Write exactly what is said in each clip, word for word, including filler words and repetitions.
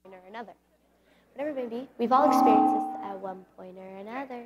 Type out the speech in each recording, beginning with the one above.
or another. Whatever it may be, we've all experienced this at one point or another.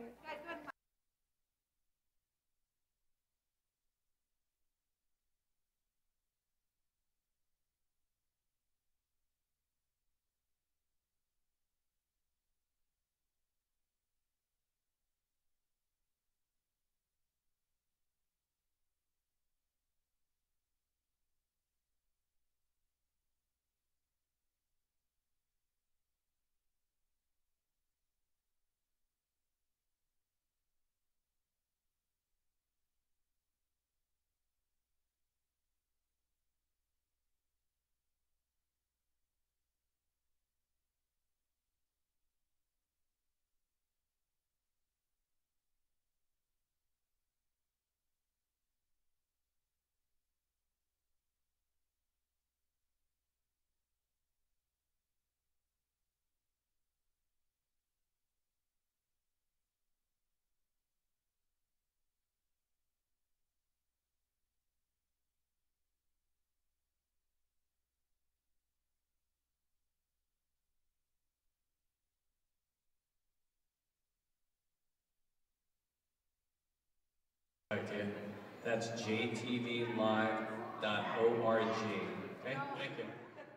Idea. That's j t v live dot org. Okay, thank you.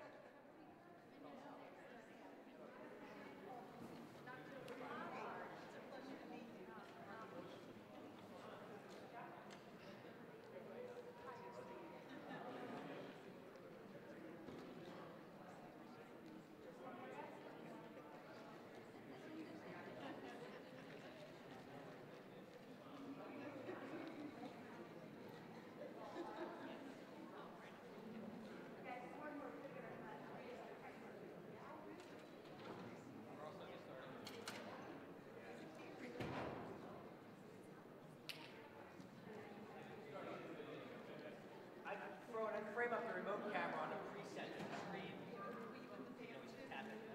Frame up the remote camera on a preset screen. You know, just tap it.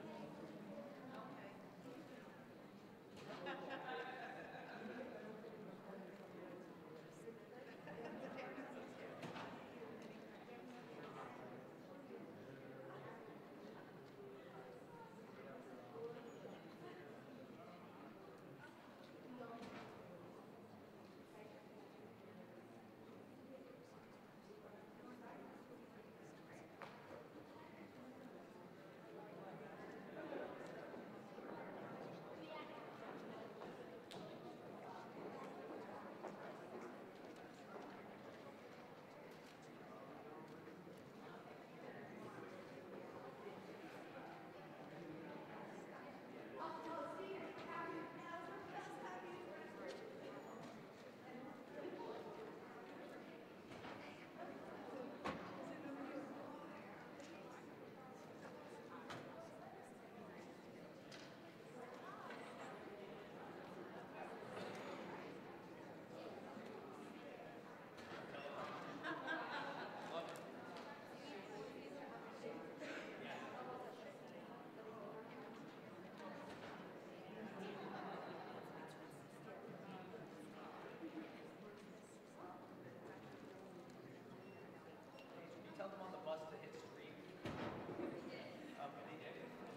Tell them on the bus to hit stream. Okay.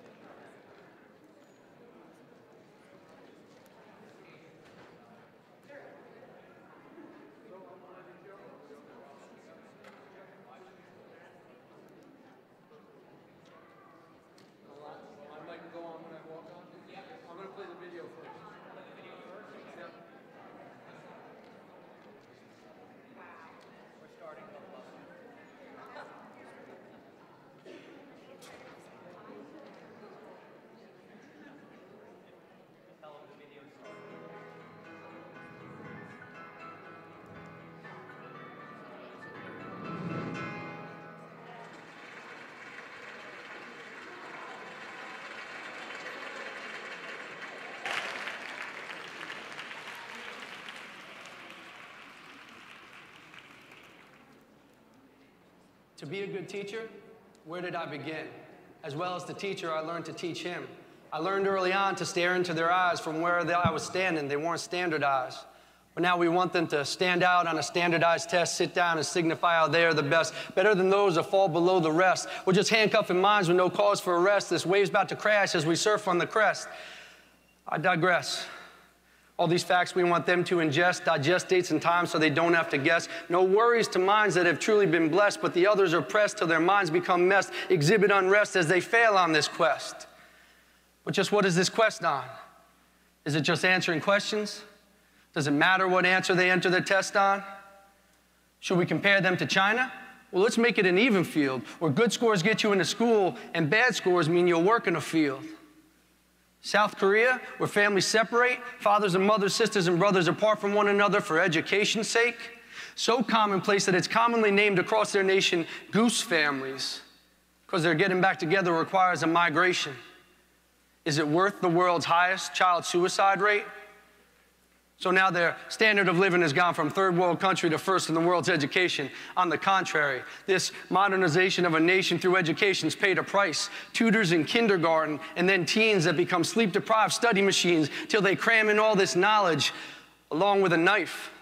I might go on when I walk on. Yeah. I'm going to play the video first. Play the video first? Yeah. We're starting on the bus. Tell them the video started. To be a good teacher, where did I begin? As well as the teacher, I learned to teach him. I learned early on to stare into their eyes from where I was standing. They weren't standard eyes. But now we want them to stand out on a standardized test, sit down and signify how they are the best, better than those that fall below the rest. We're just handcuffing minds with no cause for arrest. This wave's about to crash as we surf on the crest. I digress. All these facts we want them to ingest, digest dates and times so they don't have to guess. No worries to minds that have truly been blessed, but the others are pressed till their minds become messed, exhibit unrest as they fail on this quest. But just what is this quest on? Is it just answering questions? Does it matter what answer they enter the test on? Should we compare them to China? Well, let's make it an even field, where good scores get you into school and bad scores mean you'll work in a field. South Korea, where families separate, fathers and mothers, sisters and brothers apart from one another for education's sake. So commonplace that it's commonly named across their nation goose families, because their getting back together requires a migration. Is it worth the world's highest child suicide rate? So now their standard of living has gone from third world country to first in the world's education. On the contrary, this modernization of a nation through education has paid a price. Tutors in kindergarten and then teens that become sleep-deprived study machines till they cram in all this knowledge along with a knife.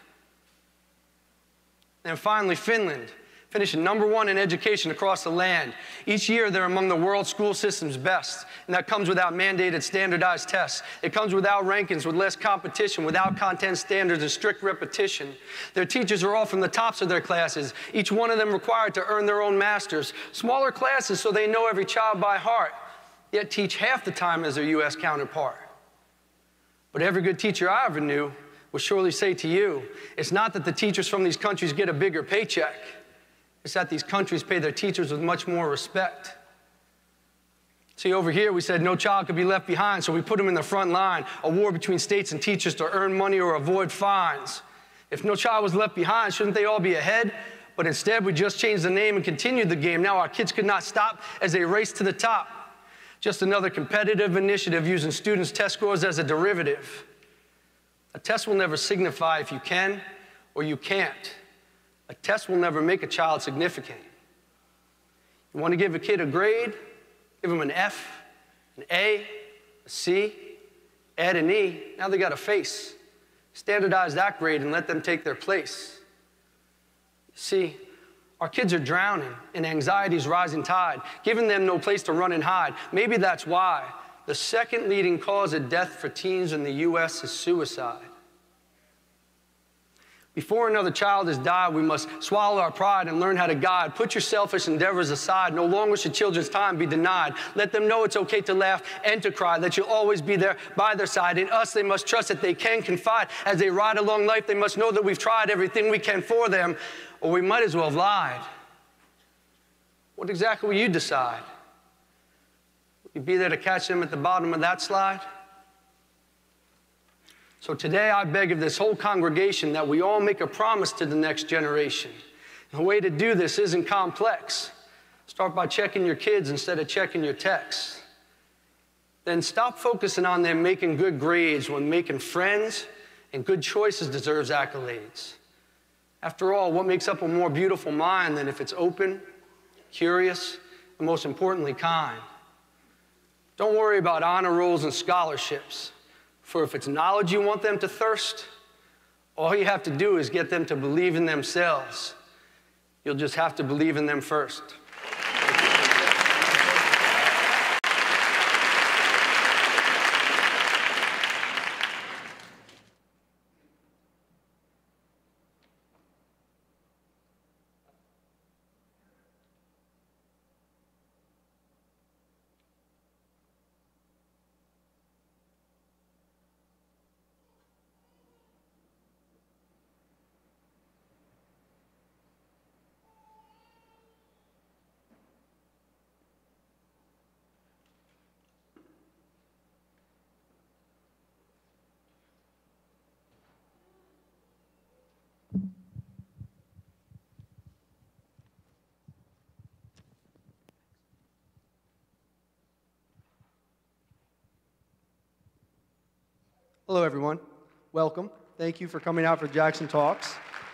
And finally, Finland, finishing number one in education across the land. Each year, they're among the world school system's best, and that comes without mandated standardized tests. It comes without rankings, with less competition, without content standards and strict repetition. Their teachers are all from the tops of their classes, each one of them required to earn their own masters. Smaller classes so they know every child by heart, yet teach half the time as their U S counterpart. But every good teacher I ever knew will surely say to you, it's not that the teachers from these countries get a bigger paycheck. It's that these countries pay their teachers with much more respect. See, over here we said no child could be left behind, so we put them in the front line, a war between states and teachers to earn money or avoid fines. If no child was left behind, shouldn't they all be ahead? But instead, we just changed the name and continued the game. Now our kids could not stop as they race to the top. Just another competitive initiative using students' test scores as a derivative. A test will never signify if you can or you can't. A test will never make a child significant. You want to give a kid a grade? Give them an F, an A, a C, add an E. Now they got a face. Standardize that grade and let them take their place. See, our kids are drowning in anxiety's rising tide, giving them no place to run and hide. Maybe that's why the second leading cause of death for teens in the U S is suicide. Before another child has died, we must swallow our pride and learn how to guide. Put your selfish endeavors aside. No longer should children's time be denied. Let them know it's okay to laugh and to cry, that you'll always be there by their side. In us, they must trust that they can confide. As they ride along life, they must know that we've tried everything we can for them, or we might as well have lied. What exactly will you decide? Will you be there to catch them at the bottom of that slide? So today I beg of this whole congregation that we all make a promise to the next generation. And the way to do this isn't complex. Start by checking your kids instead of checking your texts. Then stop focusing on them making good grades when making friends and good choices deserves accolades. After all, what makes up a more beautiful mind than if it's open, curious, and most importantly, kind? Don't worry about honor rolls and scholarships. For if it's knowledge you want them to thirst, all you have to do is get them to believe in themselves. You'll just have to believe in them first. Hello, everyone. Welcome. Thank you for coming out for Jackson Talks.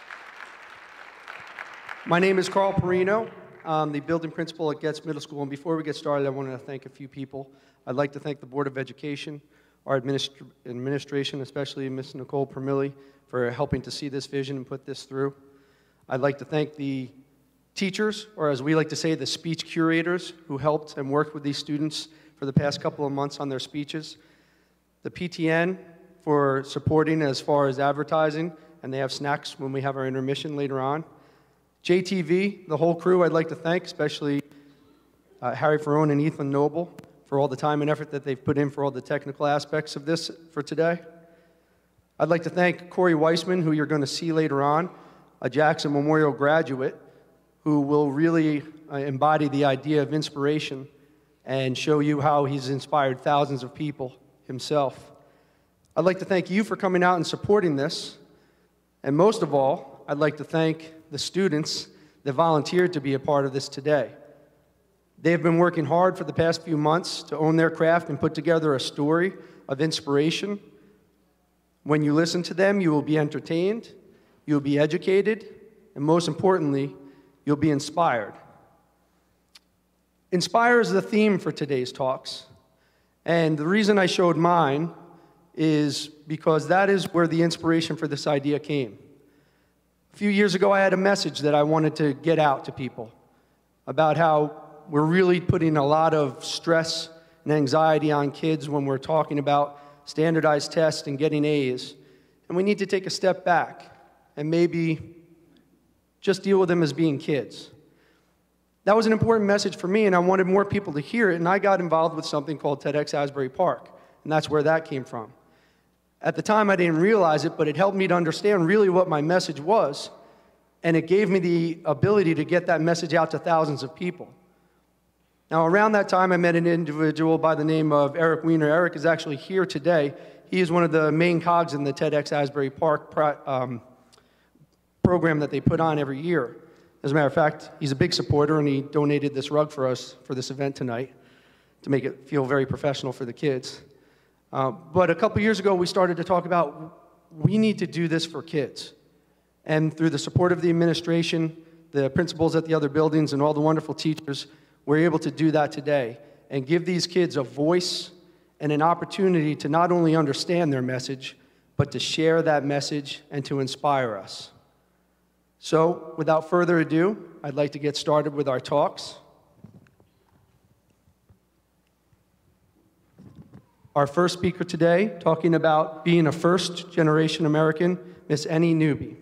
My name is Carl Perino. I'm the building principal at Getz Middle School. And before we get started, I want to thank a few people. I'd like to thank the Board of Education, our administ administration, especially Miz Nicole Permilli, for helping to see this vision and put this through. I'd like to thank the teachers, or as we like to say, the speech curators, who helped and worked with these students for the past couple of months on their speeches. The P T N for supporting as far as advertising, and they have snacks when we have our intermission later on. J T V, the whole crew, I'd like to thank, especially uh, Harry Ferrone and Ethan Noble, for all the time and effort that they've put in for all the technical aspects of this for today. I'd like to thank Corey Weissman, who you're going to see later on, a Jackson Memorial graduate, who will really uh, embody the idea of inspiration and show you how he's inspired thousands of people himself. I'd like to thank you for coming out and supporting this. And most of all, I'd like to thank the students that volunteered to be a part of this today. They have been working hard for the past few months to own their craft and put together a story of inspiration. When you listen to them, you will be entertained, you'll be educated, and most importantly, you'll be inspired. Inspire is the theme for today's talks. And the reason I showed mine is because that is where the inspiration for this idea came. A few years ago, I had a message that I wanted to get out to people about how we're really putting a lot of stress and anxiety on kids when we're talking about standardized tests and getting A's. And we need to take a step back and maybe just deal with them as being kids. That was an important message for me, and I wanted more people to hear it, and I got involved with something called TEDx Asbury Park, and that's where that came from. At the time, I didn't realize it, but it helped me to understand really what my message was, and it gave me the ability to get that message out to thousands of people. Now, around that time, I met an individual by the name of Eric Weiner. Eric is actually here today. He is one of the main cogs in the TEDx Asbury Park pro um, program that they put on every year. As a matter of fact, he's a big supporter, and he donated this rug for us for this event tonight to make it feel very professional for the kids. Uh, but a couple years ago, we started to talk about we need to do this for kids. And through the support of the administration, the principals at the other buildings, and all the wonderful teachers, we're able to do that today and give these kids a voice and an opportunity to not only understand their message, but to share that message and to inspire us. So, without further ado, I'd like to get started with our talks. Our first speaker today, talking about being a first-generation American, Miss Annie Newby.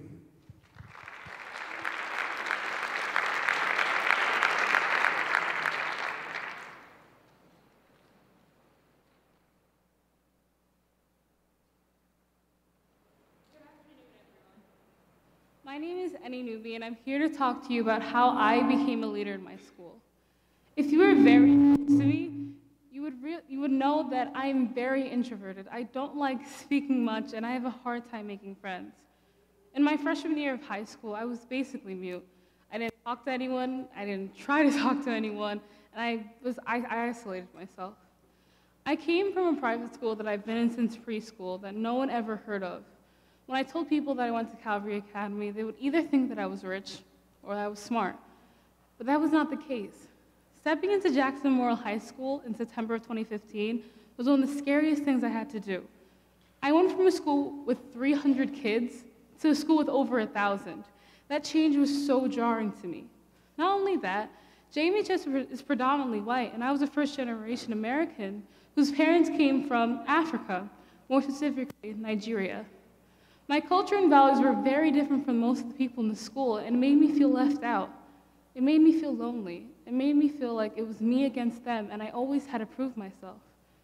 My name is Annie Newby, and I'm here to talk to you about how I became a leader in my school. If you were very close to me, you would, you would know that I'm very introverted. I don't like speaking much, and I have a hard time making friends. In my freshman year of high school, I was basically mute. I didn't talk to anyone, I didn't try to talk to anyone, and I, was, I, I isolated myself. I came from a private school that I've been in since preschool that no one ever heard of. When I told people that I went to Calvary Academy, they would either think that I was rich or I was smart. But that was not the case. Stepping into Jackson Memorial High School in September of twenty fifteen was one of the scariest things I had to do. I went from a school with three hundred kids to a school with over one thousand. That change was so jarring to me. Not only that, J M H S is predominantly white, and I was a first-generation American whose parents came from Africa, more specifically Nigeria. My culture and values were very different from most of the people in the school, and it made me feel left out. It made me feel lonely. It made me feel like it was me against them, and I always had to prove myself.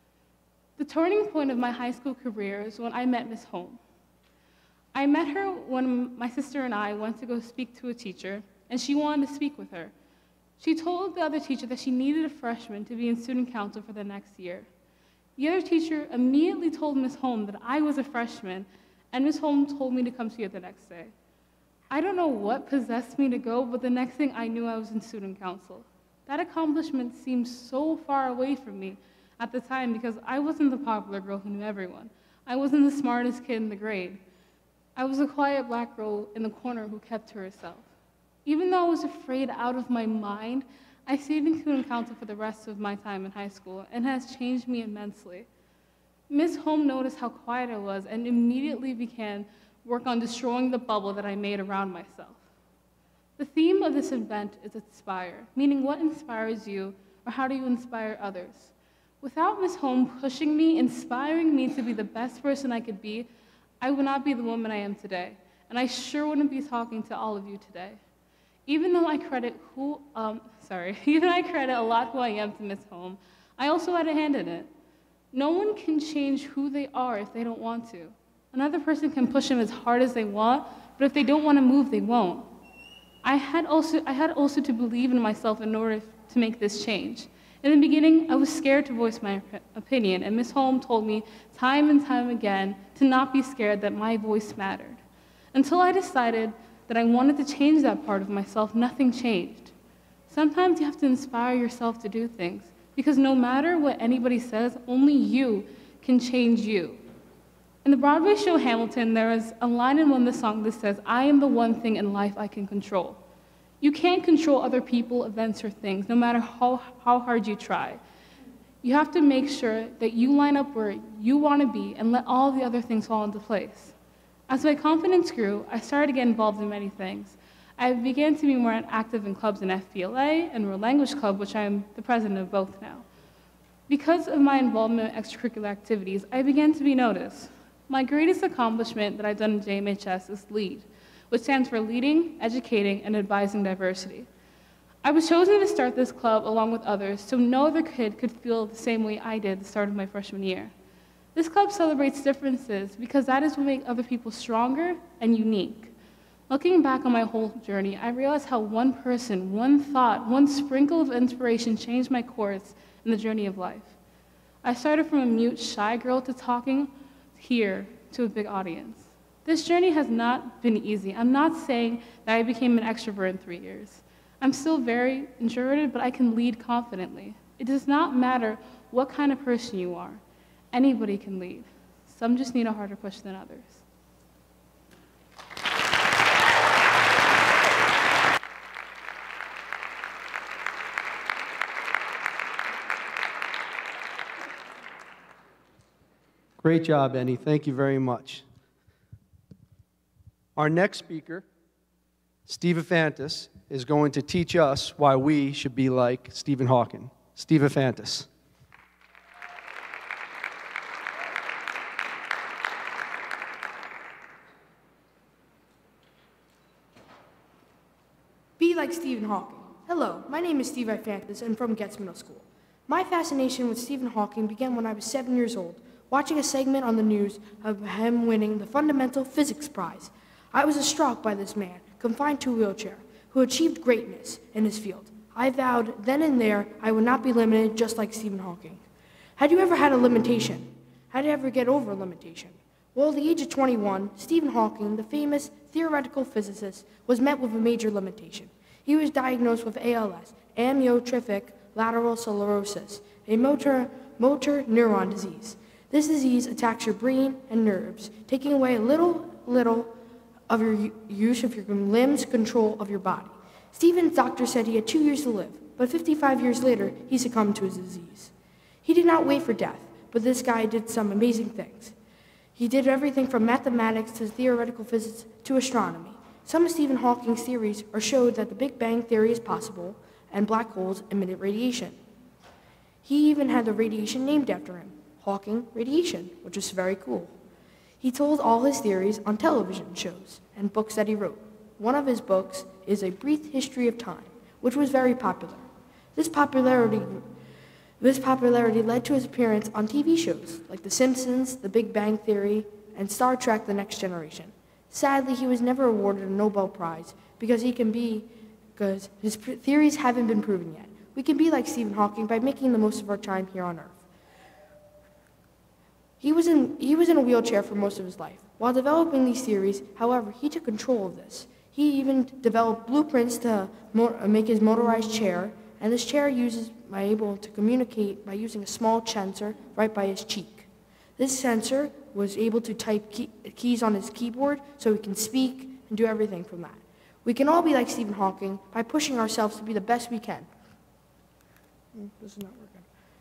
The turning point of my high school career is when I met Miss Holm. I met her when my sister and I went to go speak to a teacher, and she wanted to speak with her. She told the other teacher that she needed a freshman to be in student council for the next year. The other teacher immediately told Miss Holm that I was a freshman, and Miss Holm told me to come see her the next day. I don't know what possessed me to go, but the next thing I knew I was in student council. That accomplishment seemed so far away from me at the time because I wasn't the popular girl who knew everyone. I wasn't the smartest kid in the grade. I was a quiet black girl in the corner who kept to herself. Even though I was afraid out of my mind, I stayed in student council for the rest of my time in high school and has changed me immensely. Miss Home noticed how quiet I was and immediately began work on destroying the bubble that I made around myself. The theme of this event is inspire, meaning what inspires you or how do you inspire others? Without Miss Home pushing me, inspiring me to be the best person I could be, I would not be the woman I am today, and I sure wouldn't be talking to all of you today. Even though I credit who, um, sorry, even though I credit a lot who I am to Miss Home, I also had a hand in it. No one can change who they are if they don't want to. Another person can push them as hard as they want, but if they don't want to move, they won't. I had also, I had also to believe in myself in order to make this change. In the beginning, I was scared to voice my opinion, and Miss Holm told me time and time again to not be scared that my voice mattered. Until I decided that I wanted to change that part of myself, nothing changed. Sometimes you have to inspire yourself to do things, because no matter what anybody says, only you can change you. In the Broadway show Hamilton, there is a line in one of the songs that says, "I am the one thing in life I can control." You can't control other people, events, or things, no matter how, how hard you try. You have to make sure that you line up where you want to be and let all the other things fall into place. As my confidence grew, I started to get involved in many things. I began to be more active in clubs in F B L A and World Language Club, which I am the president of both now. Because of my involvement in extracurricular activities, I began to be noticed. My greatest accomplishment that I've done in J M H S is LEAD, which stands for Leading, Educating, and Advising Diversity. I was chosen to start this club along with others so no other kid could feel the same way I did at the start of my freshman year. This club celebrates differences because that is what makes other people stronger and unique. Looking back on my whole journey, I realized how one person, one thought, one sprinkle of inspiration changed my course in the journey of life. I started from a mute, shy girl to talking here to a big audience. This journey has not been easy. I'm not saying that I became an extrovert in three years. I'm still very introverted, but I can lead confidently. It does not matter what kind of person you are. Anybody can lead. Some just need a harder push than others. Great job, Annie. Thank you very much. Our next speaker, Steve Afantis, is going to teach us why we should be like Stephen Hawking. Steve Afantis. Be like Stephen Hawking. Hello, my name is Steve Afantis and I'm from Getz Middle School. My fascination with Stephen Hawking began when I was seven years old, watching a segment on the news of him winning the Fundamental Physics Prize. I was struck by this man, confined to a wheelchair, who achieved greatness in his field. I vowed then and there I would not be limited just like Stephen Hawking. Had you ever had a limitation? How did you ever get over a limitation? Well, at the age of twenty-one, Stephen Hawking, the famous theoretical physicist, was met with a major limitation. He was diagnosed with A L S, amyotrophic lateral sclerosis, a motor, motor neuron disease. This disease attacks your brain and nerves, taking away a little, little of your use of your limbs, control of your body. Stephen's doctor said he had two years to live, but fifty-five years later, he succumbed to his disease. He did not wait for death, but this guy did some amazing things. He did everything from mathematics to theoretical physics to astronomy. Some of Stephen Hawking's theories are showed that the Big Bang Theory is possible and black holes emitted radiation. He even had the radiation named after him, Hawking radiation, which is very cool. He told all his theories on television shows and books that he wrote. One of his books is A Brief History of Time, which was very popular. This popularity, this popularity led to his appearance on T V shows like The Simpsons, The Big Bang Theory, and Star Trek The Next Generation. Sadly, he was never awarded a Nobel Prize because he can be, because his theories haven't been proven yet. We can be like Stephen Hawking by making the most of our time here on Earth. He was, in, he was in a wheelchair for most of his life. While developing these theories, however, he took control of this. He even developed blueprints to mo- make his motorized chair, and this chair uses, by able to communicate by using a small sensor right by his cheek. This sensor was able to type key, keys on his keyboard so he can speak and do everything from that. We can all be like Stephen Hawking by pushing ourselves to be the best we can. This is not working.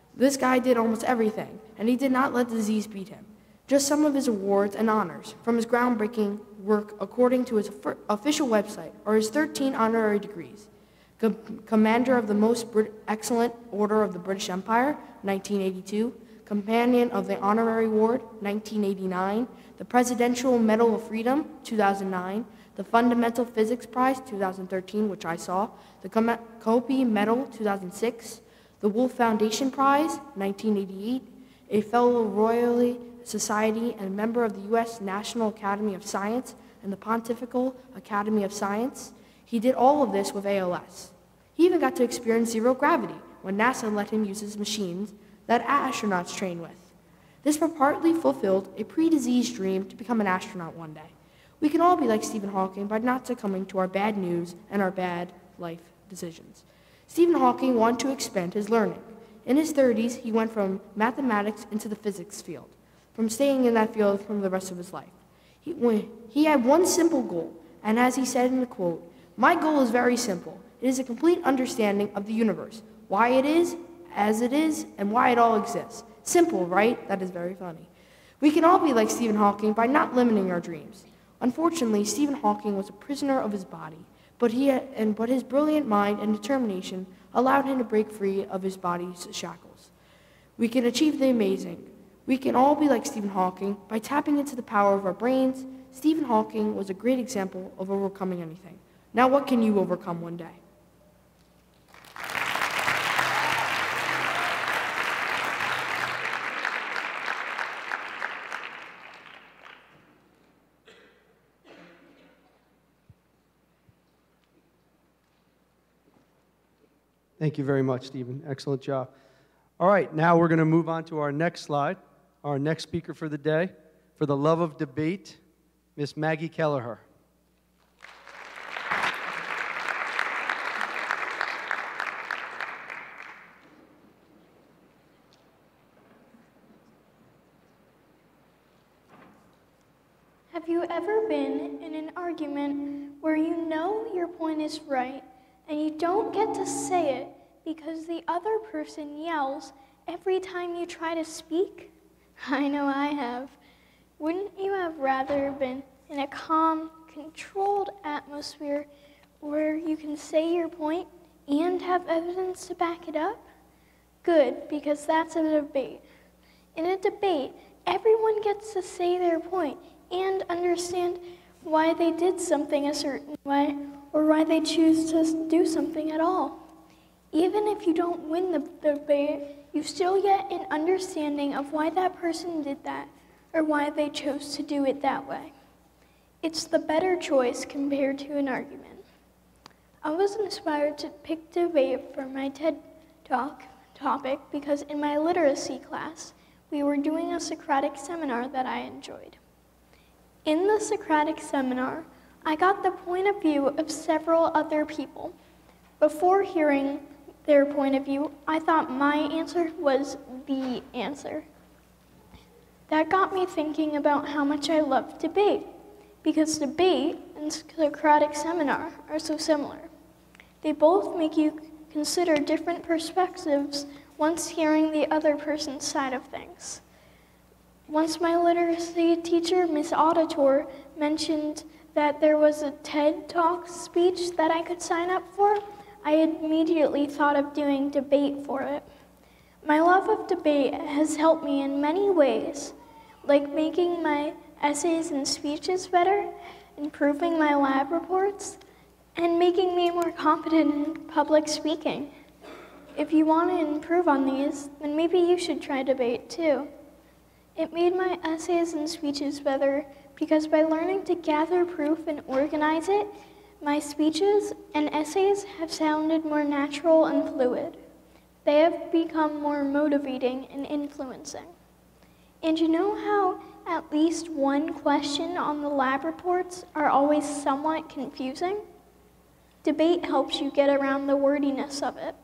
This guy did almost everything, and he did not let the disease beat him. Just some of his awards and honors from his groundbreaking work according to his official website are his thirteen honorary degrees. Com- Commander of the Most Brit- Excellent Order of the British Empire, nineteen eighty-two, Companion of the Honorary Ward, nineteen eighty-nine, the Presidential Medal of Freedom, two thousand nine, the Fundamental Physics Prize, two thousand thirteen, which I saw, the Com- Kopi Medal, two thousand six, the Wolf Foundation Prize, nineteen eighty-eight, a Fellow Royal Society and member of the U S National Academy of Science and the Pontifical Academy of Science. He did all of this with A L S. He even got to experience zero gravity when NASA let him use his machines that astronauts train with. This partly fulfilled a pre-disease dream to become an astronaut one day. We can all be like Stephen Hawking by not succumbing to our bad news and our bad life decisions. Stephen Hawking wanted to expand his learning. In his thirties, he went from mathematics into the physics field, from staying in that field for the rest of his life. He, he had one simple goal, and as he said in the quote, "My goal is very simple. It is a complete understanding of the universe, why it is, as it is, and why it all exists." Simple, right? That is very funny. We can all be like Stephen Hawking by not limiting our dreams. Unfortunately, Stephen Hawking was a prisoner of his body, but, he had, and, but his brilliant mind and determination allowed him to break free of his body's shackles. We can achieve the amazing. We can all be like Stephen Hawking by tapping into the power of our brains. Stephen Hawking was a great example of overcoming anything. Now what can you overcome one day? Thank you very much, Stephen. Excellent job. All right, now we're going to move on to our next slide. Our next speaker for the day, for the love of debate, Miss Maggie Kelleher. Have you ever been in an argument where you know your point is right and you don't get to say it because the other person yells every time you try to speak? I know I have. Wouldn't you have rather been in a calm, controlled atmosphere where you can say your point and have evidence to back it up? Good, because that's a debate. In a debate, everyone gets to say their point and understand why they did something a certain way or why they choose to do something at all. Even if you don't win the debate, you still get an understanding of why that person did that or why they chose to do it that way. It's the better choice compared to an argument. I was inspired to pick debate for my TED Talk topic because in my literacy class, we were doing a Socratic seminar that I enjoyed. In the Socratic seminar, I got the point of view of several other people. Before hearing their point of view, I thought my answer was the answer. That got me thinking about how much I love debate, because debate and Socratic seminar are so similar. They both make you consider different perspectives once hearing the other person's side of things. Once my literacy teacher, Miss Auditor, mentioned that there was a TED Talk speech that I could sign up for, I immediately thought of doing debate for it. My love of debate has helped me in many ways, like making my essays and speeches better, improving my lab reports, and making me more confident in public speaking. If you want to improve on these, then maybe you should try debate too. It made my essays and speeches better because by learning to gather proof and organize it, my speeches and essays have sounded more natural and fluid. They have become more motivating and influencing. And you know how at least one question on the lab reports are always somewhat confusing? Debate helps you get around the wordiness of it.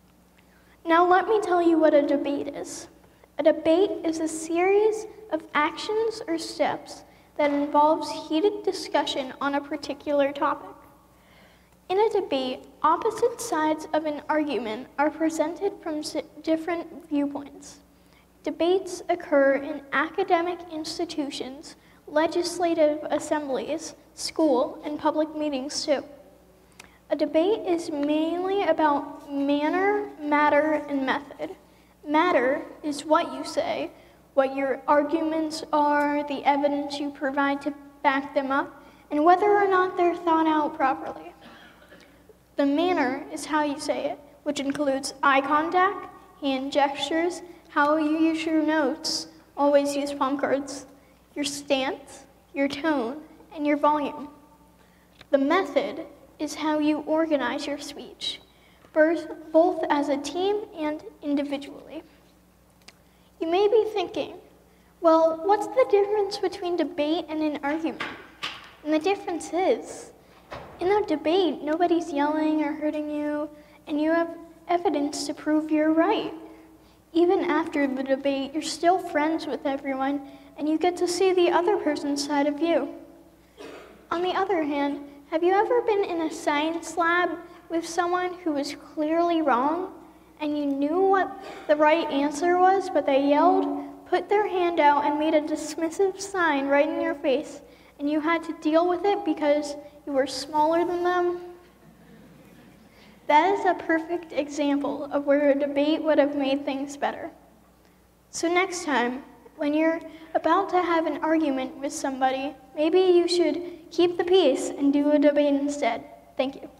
Now let me tell you what a debate is. A debate is a series of actions or steps that involves heated discussion on a particular topic. In a debate, opposite sides of an argument are presented from s- different viewpoints. Debates occur in academic institutions, legislative assemblies, school, and public meetings too. A debate is mainly about manner, matter, and method. Matter is what you say, what your arguments are, the evidence you provide to back them up, and whether or not they're thought out properly. The manner is how you say it, which includes eye contact, hand gestures, how you use your notes, always use palm cards, your stance, your tone, and your volume. The method is how you organize your speech, both as a team and individually. You may be thinking, well, what's the difference between debate and an argument? And the difference is, in a debate, nobody's yelling or hurting you, and you have evidence to prove you're right. Even after the debate, you're still friends with everyone, and you get to see the other person's side of you. On the other hand, have you ever been in a science lab with someone who was clearly wrong, and you knew what the right answer was, but they yelled, put their hand out, and made a dismissive sign right in your face, and you had to deal with it because you were smaller than them? That is a perfect example of where a debate would have made things better. So next time, when you're about to have an argument with somebody, maybe you should keep the peace and do a debate instead. Thank you.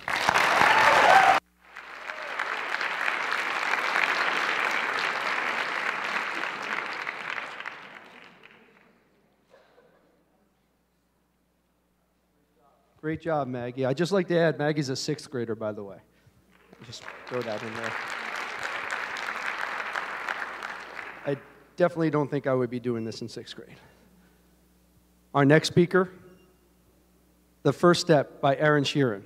Great job, Maggie. I'd just like to add, Maggie's a sixth grader, by the way. Just throw that in there. I definitely don't think I would be doing this in sixth grade. Our next speaker, The First Step by Aaron Sheeran.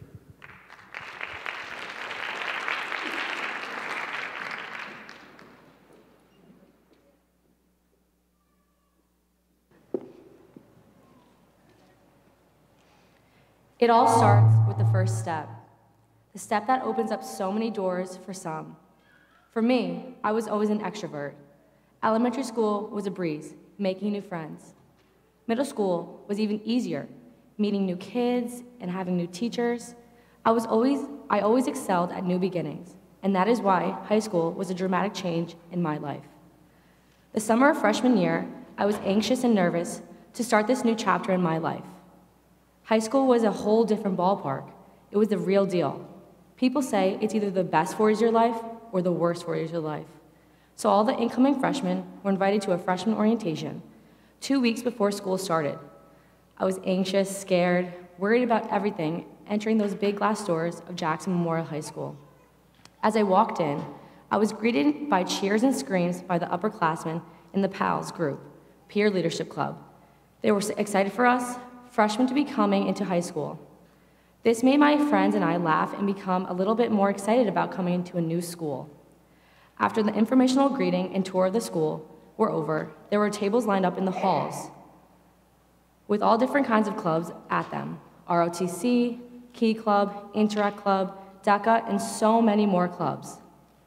It all starts with the first step, the step that opens up so many doors for some. For me, I was always an extrovert. Elementary school was a breeze, making new friends. Middle school was even easier, meeting new kids and having new teachers. I was always, I always excelled at new beginnings, and that is why high school was a dramatic change in my life. The summer of freshman year, I was anxious and nervous to start this new chapter in my life. High school was a whole different ballpark. It was the real deal. People say it's either the best four years of your life or the worst four years of your life. So all the incoming freshmen were invited to a freshman orientation two weeks before school started. I was anxious, scared, worried about everything, entering those big glass doors of Jackson Memorial High School. As I walked in, I was greeted by cheers and screams by the upperclassmen in the PALS group, Peer Leadership Club. They were excited for us, freshmen, to be coming into high school. This made my friends and I laugh and become a little bit more excited about coming into a new school. After the informational greeting and tour of the school were over, there were tables lined up in the halls with all different kinds of clubs at them: R O T C, Key Club, Interact Club, DECA, and so many more clubs.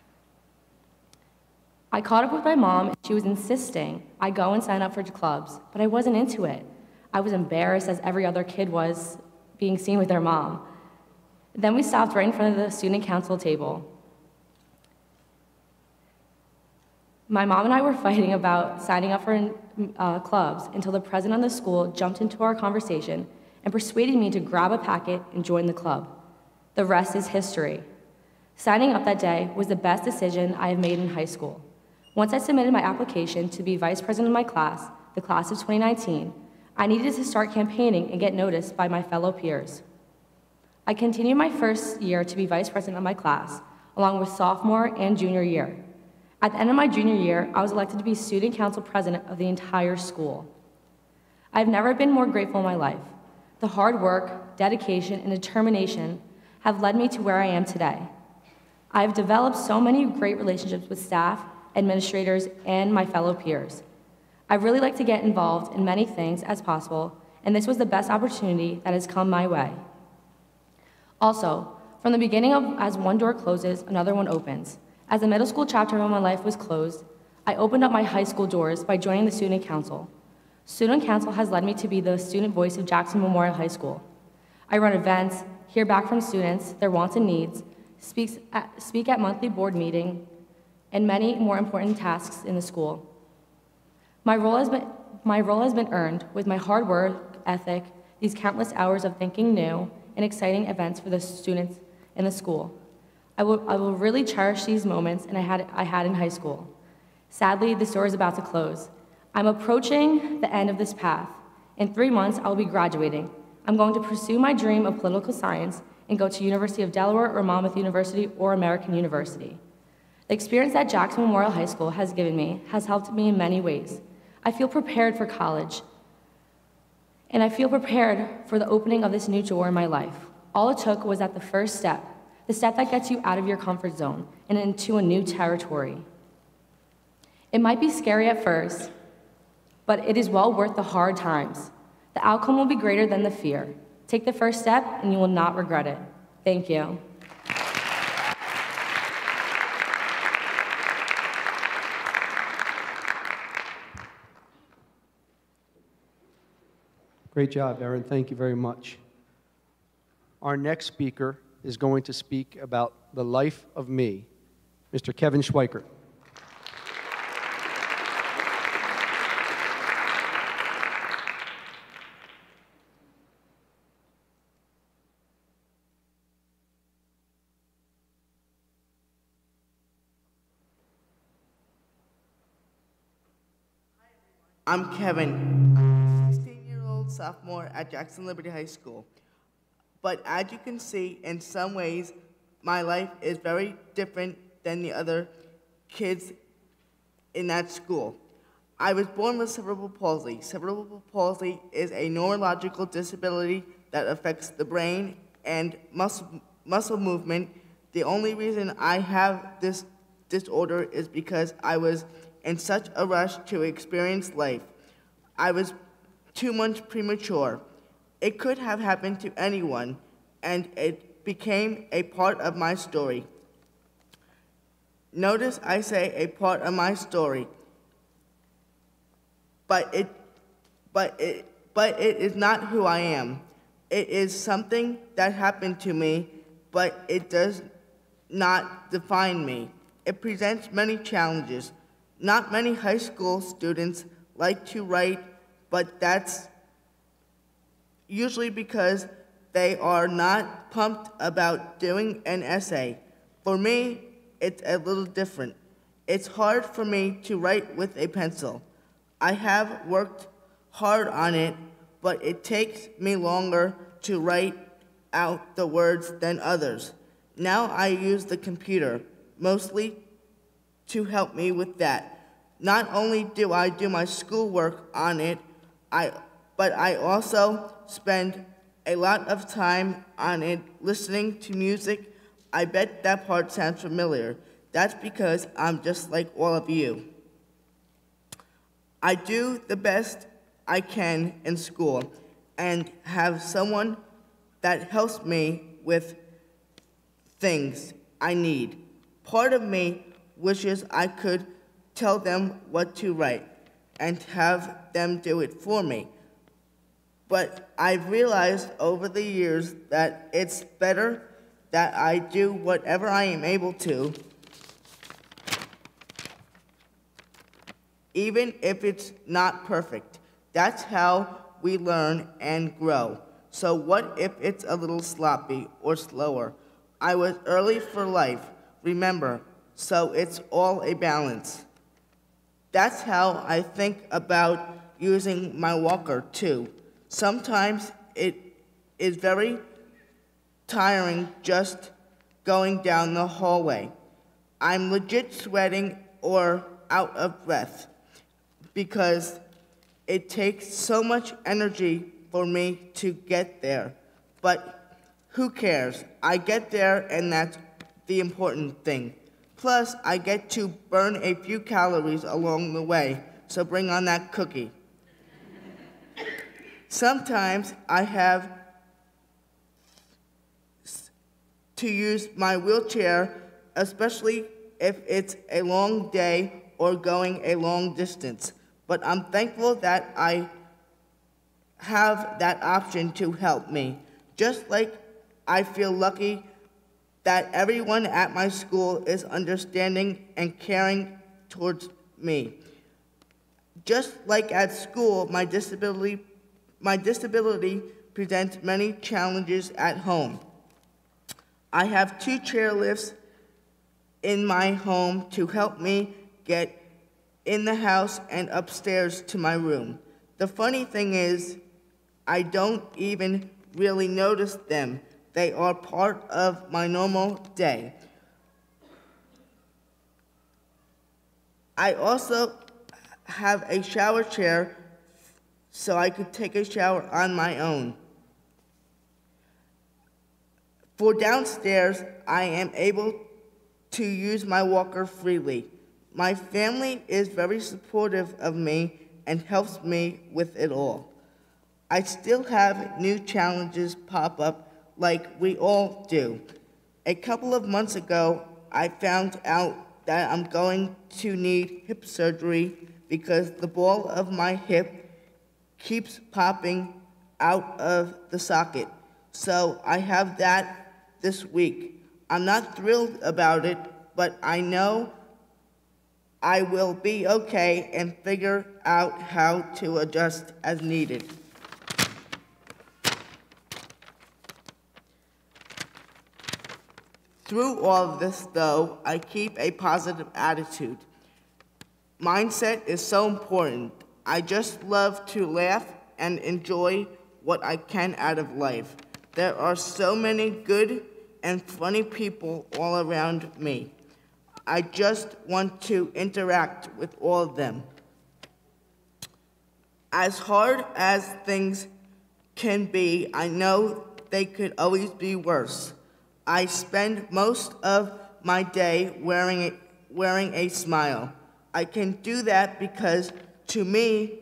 I caught up with my mom, and she was insisting I go and sign up for clubs, but I wasn't into it. I was embarrassed, as every other kid was, being seen with their mom. Then we stopped right in front of the student council table. My mom and I were fighting about signing up for uh, clubs until the president of the school jumped into our conversation and persuaded me to grab a packet and join the club. The rest is history. Signing up that day was the best decision I have made in high school. Once I submitted my application to be vice president of my class, the class of twenty nineteen, I needed to start campaigning and get noticed by my fellow peers. I continued my first year to be vice president of my class, along with sophomore and junior year. At the end of my junior year, I was elected to be student council president of the entire school. I've never been more grateful in my life. The hard work, dedication, and determination have led me to where I am today. I have developed so many great relationships with staff, administrators, and my fellow peers. I really like to get involved in many things as possible, and this was the best opportunity that has come my way. Also, from the beginning of as one door closes, another one opens. As the middle school chapter of my life was closed, I opened up my high school doors by joining the student council. Student council has led me to be the student voice of Jackson Memorial High School. I run events, hear back from students, their wants and needs, speaks at, speak at monthly board meeting, and many more important tasks in the school. My role has been, my role has been earned with my hard work ethic, these countless hours of thinking new and exciting events for the students in the school. I will, I will really cherish these moments and I had, I had in high school. Sadly, the store is about to close. I'm approaching the end of this path. In three months, I will be graduating. I'm going to pursue my dream of political science and go to University of Delaware or Monmouth University or American University. The experience that Jackson Memorial High School has given me has helped me in many ways. I feel prepared for college, and I feel prepared for the opening of this new door in my life. All it took was at the first step, the step that gets you out of your comfort zone and into a new territory. It might be scary at first, but it is well worth the hard times. The outcome will be greater than the fear. Take the first step and you will not regret it. Thank you. Great job, Erin. Thank you very much. Our next speaker is going to speak about the life of me, Mister Kevin Schweikert. I'm Kevin. I'm a sixteen-year-old sophomore at Jackson Liberty High School. But as you can see, in some ways, my life is very different than the other kids in that school. I was born with cerebral palsy. Cerebral palsy is a neurological disability that affects the brain and muscle, muscle movement. The only reason I have this disorder is because I was in such a rush to experience life. I was too much premature. It could have happened to anyone, and it became a part of my story. Notice I say a part of my story, but it, but it, but it is not who I am. It is something that happened to me, but it does not define me. It presents many challenges. Not many high school students like to write, but that's usually because they are not pumped about doing an essay. For me, it's a little different. It's hard for me to write with a pencil. I have worked hard on it, but it takes me longer to write out the words than others. Now I use the computer, mostly to help me with that. Not only do I do my schoolwork on it, I, but I also spend a lot of time on it listening to music. I bet that part sounds familiar. That's because I'm just like all of you. I do the best I can in school and have someone that helps me with things I need. Part of me wishes I could tell them what to write and have them do it for me. But I've realized over the years that it's better that I do whatever I am able to, even if it's not perfect. That's how we learn and grow. So what if it's a little sloppy or slower? I was early for life, remember, so it's all a balance. That's how I think about using my walker, too. Sometimes it is very tiring just going down the hallway. I'm legit sweating or out of breath because it takes so much energy for me to get there. But who cares? I get there, and that's the important thing. Plus, I get to burn a few calories along the way, so bring on that cookie. Sometimes I have to use my wheelchair, especially if it's a long day or going a long distance. But I'm thankful that I have that option to help me. Just like I feel lucky that everyone at my school is understanding and caring towards me. Just like at school, my disability, my disability presents many challenges at home. I have two chairlifts in my home to help me get in the house and upstairs to my room. The funny thing is, I don't even really notice them. They are part of my normal day. I also have a shower chair so I could take a shower on my own. For downstairs, I am able to use my walker freely. My family is very supportive of me and helps me with it all. I still have new challenges pop up like we all do. A couple of months ago, I found out that I'm going to need hip surgery because the ball of my hip keeps popping out of the socket. So I have that this week. I'm not thrilled about it, but I know I will be okay and figure out how to adjust as needed. Through all of this, though, I keep a positive attitude. Mindset is so important. I just love to laugh and enjoy what I can out of life. There are so many good and funny people all around me. I just want to interact with all of them. As hard as things can be, I know they could always be worse. I spend most of my day wearing a, wearing a smile. I can do that because, to me,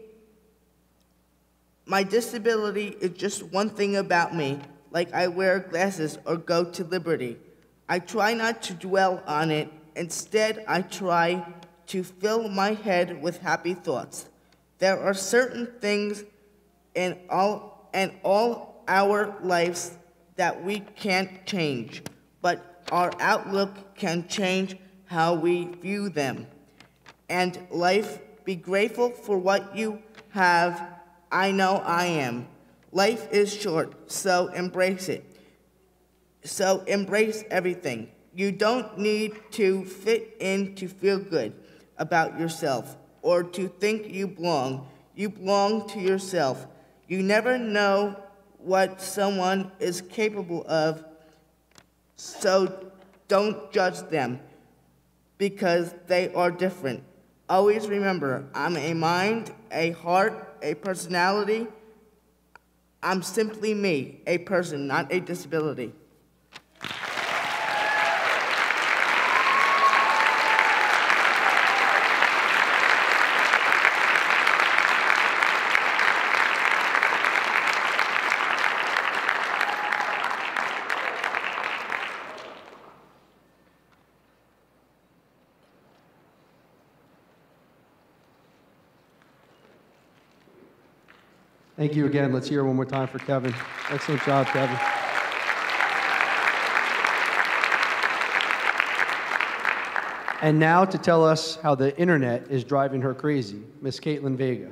my disability is just one thing about me, like I wear glasses or go to Liberty. I try not to dwell on it. Instead, I try to fill my head with happy thoughts. There are certain things in all, in all our lives that we can't change, but our outlook can change how we view them. And life, be grateful for what you have. I know I am. Life is short, so embrace it. So embrace everything. You don't need to fit in to feel good about yourself or to think you belong. You belong to yourself. You never know what someone is capable of, so don't judge them because they are different. Always remember, I'm a mind, a heart, a personality. I'm simply me, a person, not a disability. Thank you again. Let's hear it one more time for Kevin. Excellent job, Kevin. And now to tell us how the internet is driving her crazy, Miss Caitlin Vega.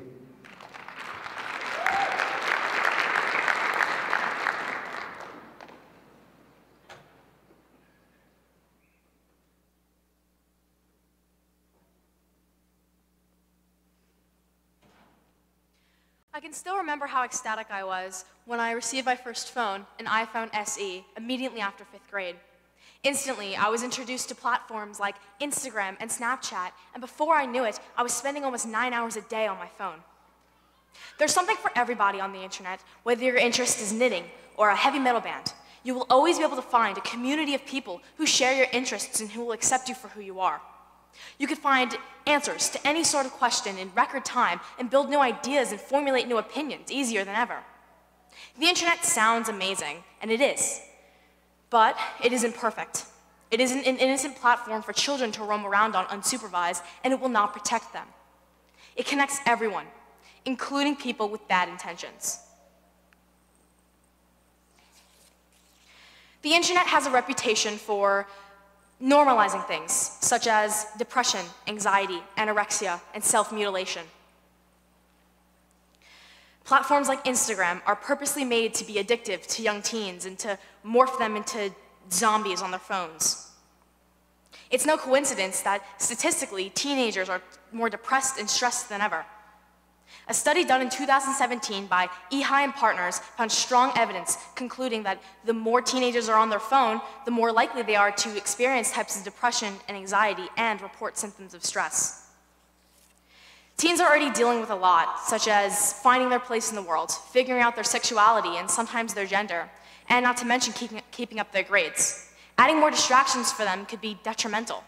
I can still remember how ecstatic I was when I received my first phone, an iPhone S E, immediately after fifth grade. Instantly, I was introduced to platforms like Instagram and Snapchat, and before I knew it, I was spending almost nine hours a day on my phone. There's something for everybody on the internet, whether your interest is knitting or a heavy metal band. You will always be able to find a community of people who share your interests and who will accept you for who you are. You could find answers to any sort of question in record time and build new ideas and formulate new opinions easier than ever. The internet sounds amazing, and it is. But it isn't perfect. It isn't an innocent platform for children to roam around on unsupervised, and it will not protect them. It connects everyone, including people with bad intentions. The internet has a reputation for normalizing things, such as depression, anxiety, anorexia, and self-mutilation. Platforms like Instagram are purposely made to be addictive to young teens and to morph them into zombies on their phones. It's no coincidence that, statistically, teenagers are more depressed and stressed than ever. A study done in two thousand seventeen by Ehi and Partners found strong evidence concluding that the more teenagers are on their phone, the more likely they are to experience types of depression and anxiety and report symptoms of stress. Teens are already dealing with a lot, such as finding their place in the world, figuring out their sexuality and sometimes their gender, and not to mention keeping, keeping up their grades. Adding more distractions for them could be detrimental.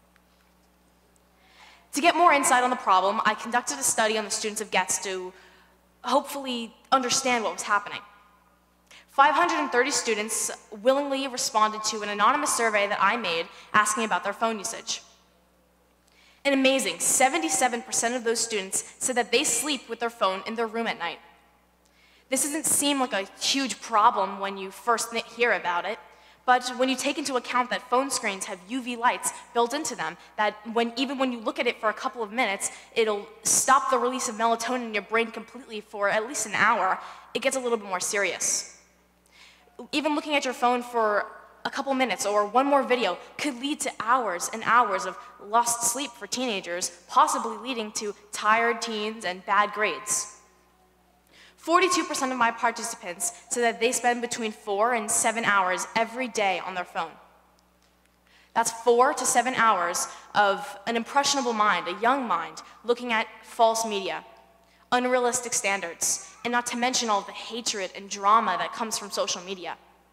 To get more insight on the problem, I conducted a study on the students of Getz to hopefully understand what was happening. five hundred thirty students willingly responded to an anonymous survey that I made asking about their phone usage. An amazing seventy-seven percent of those students said that they sleep with their phone in their room at night. This doesn't seem like a huge problem when you first hear about it, but when you take into account that phone screens have U V lights built into them, that when, even when you look at it for a couple of minutes, it'll stop the release of melatonin in your brain completely for at least an hour, it gets a little bit more serious. Even looking at your phone for a couple minutes or one more video could lead to hours and hours of lost sleep for teenagers, possibly leading to tired teens and bad grades. forty-two percent of my participants said that they spend between four and seven hours every day on their phone. That's four to seven hours of an impressionable mind, a young mind, looking at false media, unrealistic standards, and not to mention all the hatred and drama that comes from social media.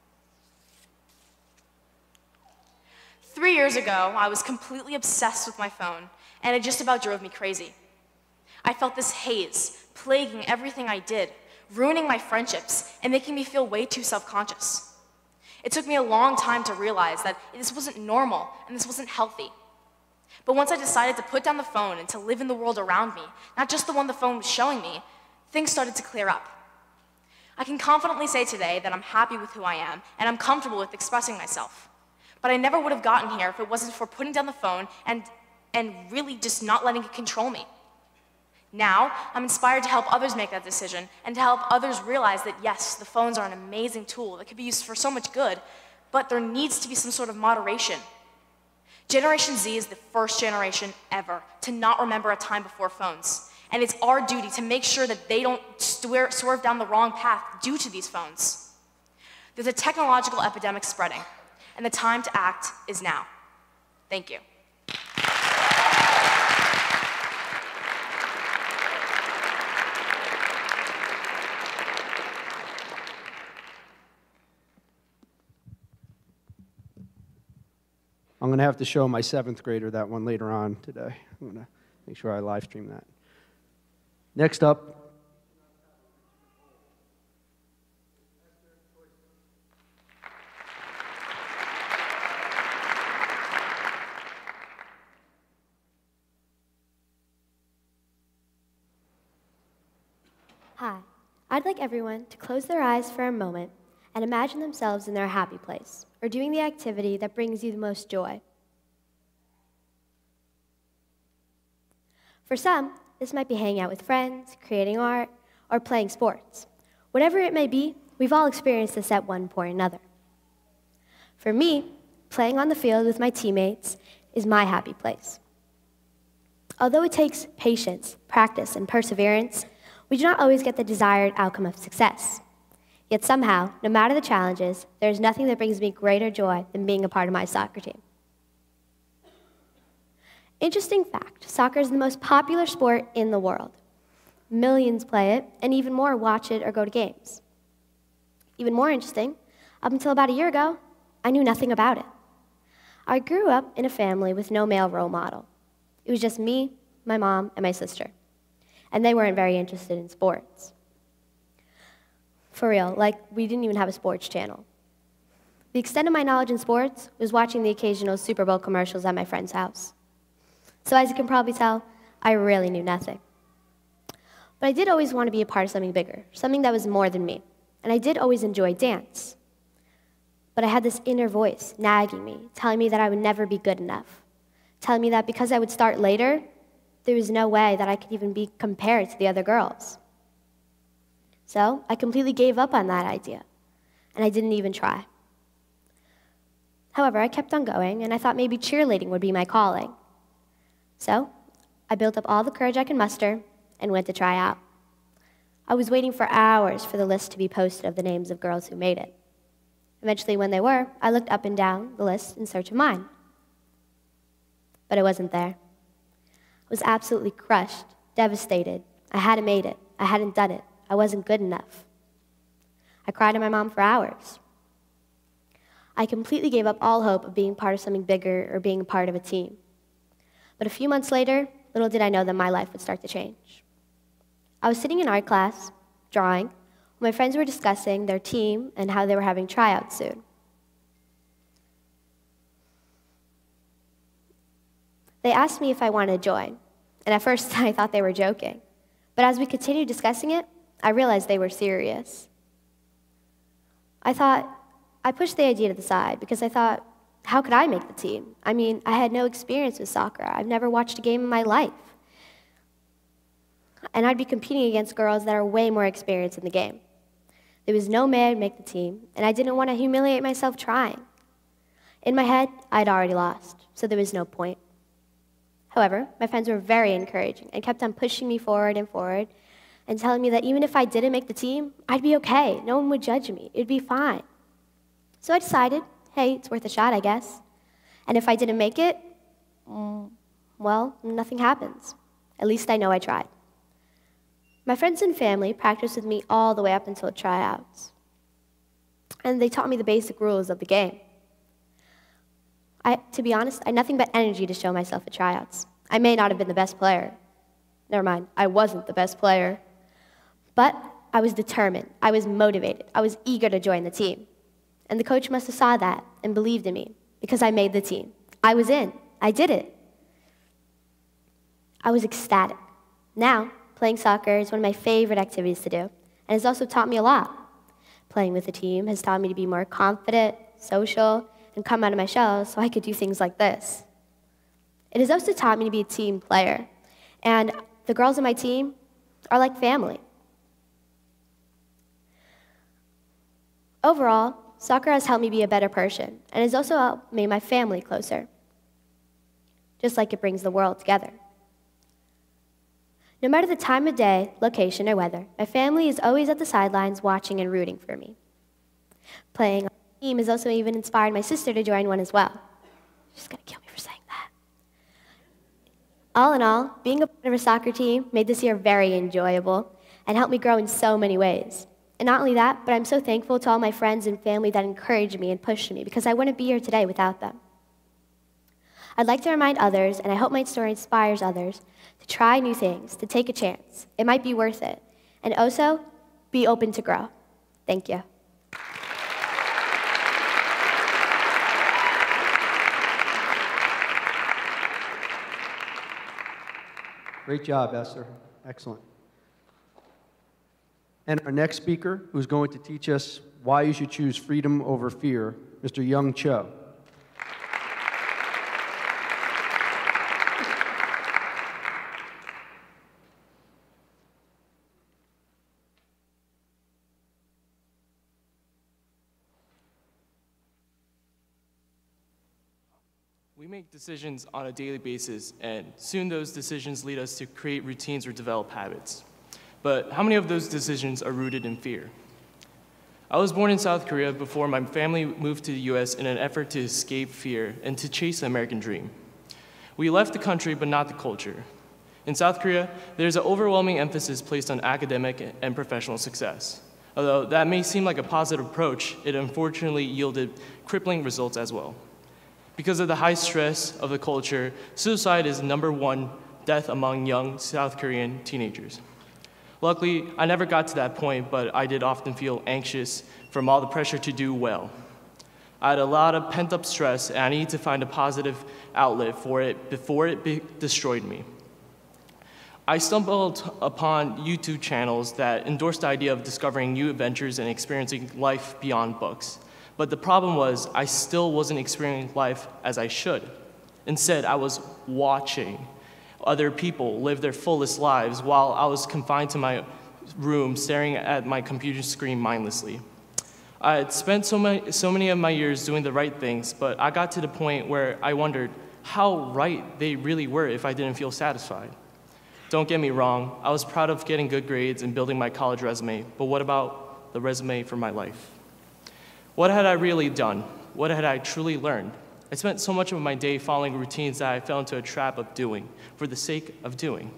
Three years ago, I was completely obsessed with my phone, and it just about drove me crazy. I felt this haze plaguing everything I did, ruining my friendships, and making me feel way too self-conscious. It took me a long time to realize that this wasn't normal and this wasn't healthy. But once I decided to put down the phone and to live in the world around me, not just the one the phone was showing me, things started to clear up. I can confidently say today that I'm happy with who I am, and I'm comfortable with expressing myself. But I never would have gotten here if it wasn't for putting down the phone and, and really just not letting it control me. Now, I'm inspired to help others make that decision and to help others realize that, yes, the phones are an amazing tool that can be used for so much good, but there needs to be some sort of moderation. Generation Z is the first generation ever to not remember a time before phones, and it's our duty to make sure that they don't swerve down the wrong path due to these phones. There's a technological epidemic spreading, and the time to act is now. Thank you. I'm going to have to show my seventh grader that one later on today. I'm going to make sure I live stream that. Next up. Hi. I'd like everyone to close their eyes for a moment and imagine themselves in their happy place, or doing the activity that brings you the most joy. For some, this might be hanging out with friends, creating art, or playing sports. Whatever it may be, we've all experienced this at one point or another. For me, playing on the field with my teammates is my happy place. Although it takes patience, practice, and perseverance, we do not always get the desired outcome of success. Yet somehow, no matter the challenges, there is nothing that brings me greater joy than being a part of my soccer team. Interesting fact, soccer is the most popular sport in the world. Millions play it, and even more watch it or go to games. Even more interesting, up until about a year ago, I knew nothing about it. I grew up in a family with no male role model. It was just me, my mom, and my sister. And they weren't very interested in sports. For real, like, we didn't even have a sports channel. The extent of my knowledge in sports was watching the occasional Super Bowl commercials at my friend's house. So as you can probably tell, I really knew nothing. But I did always want to be a part of something bigger, something that was more than me. And I did always enjoy dance. But I had this inner voice nagging me, telling me that I would never be good enough, telling me that because I would start later, there was no way that I could even be compared to the other girls. So I completely gave up on that idea, and I didn't even try. However, I kept on going, and I thought maybe cheerleading would be my calling. So I built up all the courage I could muster and went to try out. I was waiting for hours for the list to be posted of the names of girls who made it. Eventually, when they were, I looked up and down the list in search of mine. But it wasn't there. I was absolutely crushed, devastated. I hadn't made it. I hadn't done it. I wasn't good enough. I cried to my mom for hours. I completely gave up all hope of being part of something bigger or being a part of a team. But a few months later, little did I know that my life would start to change. I was sitting in art class, drawing, when my friends were discussing their team and how they were having tryouts soon. They asked me if I wanted to join, and at first I thought they were joking. But as we continued discussing it, I realized they were serious. I thought, I pushed the idea to the side because I thought, how could I make the team? I mean, I had no experience with soccer. I've never watched a game in my life. And I'd be competing against girls that are way more experienced in the game. There was no way I'd make the team, and I didn't want to humiliate myself trying. In my head, I'd already lost, so there was no point. However, my friends were very encouraging and kept on pushing me forward and forward and telling me that even if I didn't make the team, I'd be okay. No one would judge me. It'd be fine. So I decided, hey, it's worth a shot, I guess. And if I didn't make it, mm, well, nothing happens. At least I know I tried. My friends and family practiced with me all the way up until tryouts. And they taught me the basic rules of the game. I, to be honest, I had nothing but energy to show myself at tryouts. I may not have been the best player. Never mind, I wasn't the best player. But I was determined, I was motivated, I was eager to join the team. And the coach must have saw that and believed in me because I made the team. I was in, I did it. I was ecstatic. Now, playing soccer is one of my favorite activities to do, and it's also taught me a lot. Playing with the team has taught me to be more confident, social, and come out of my shell so I could do things like this. It has also taught me to be a team player, and the girls on my team are like family. Overall, soccer has helped me be a better person, and has also helped me my family closer, just like it brings the world together. No matter the time of day, location, or weather, my family is always at the sidelines watching and rooting for me. Playing on a team has also even inspired my sister to join one as well. She's gonna kill me for saying that. All in all, being a part of a soccer team made this year very enjoyable and helped me grow in so many ways. And not only that, but I'm so thankful to all my friends and family that encouraged me and pushed me because I wouldn't be here today without them. I'd like to remind others, and I hope my story inspires others, to try new things, to take a chance. It might be worth it. And also, be open to grow. Thank you. Great job, Esther. Excellent. And our next speaker, who's going to teach us why you should choose freedom over fear, Mister Young Cho. We make decisions on a daily basis, and soon those decisions lead us to create routines or develop habits. But how many of those decisions are rooted in fear? I was born in South Korea before my family moved to the U S in an effort to escape fear and to chase the American dream. We left the country, but not the culture. In South Korea, there's an overwhelming emphasis placed on academic and professional success. Although that may seem like a positive approach, it unfortunately yielded crippling results as well. Because of the high stress of the culture, suicide is number one death among young South Korean teenagers. Luckily, I never got to that point, but I did often feel anxious from all the pressure to do well. I had a lot of pent-up stress, and I needed to find a positive outlet for it before it be destroyed me. I stumbled upon YouTube channels that endorsed the idea of discovering new adventures and experiencing life beyond books. But the problem was, I still wasn't experiencing life as I should. Instead, I was watching other people live their fullest lives while I was confined to my room staring at my computer screen mindlessly. I had spent so many, so many of my years doing the right things, but I got to the point where I wondered how right they really were if I didn't feel satisfied. Don't get me wrong, I was proud of getting good grades and building my college resume, but what about the resume for my life? What had I really done? What had I truly learned? I spent so much of my day following routines that I fell into a trap of doing, for the sake of doing.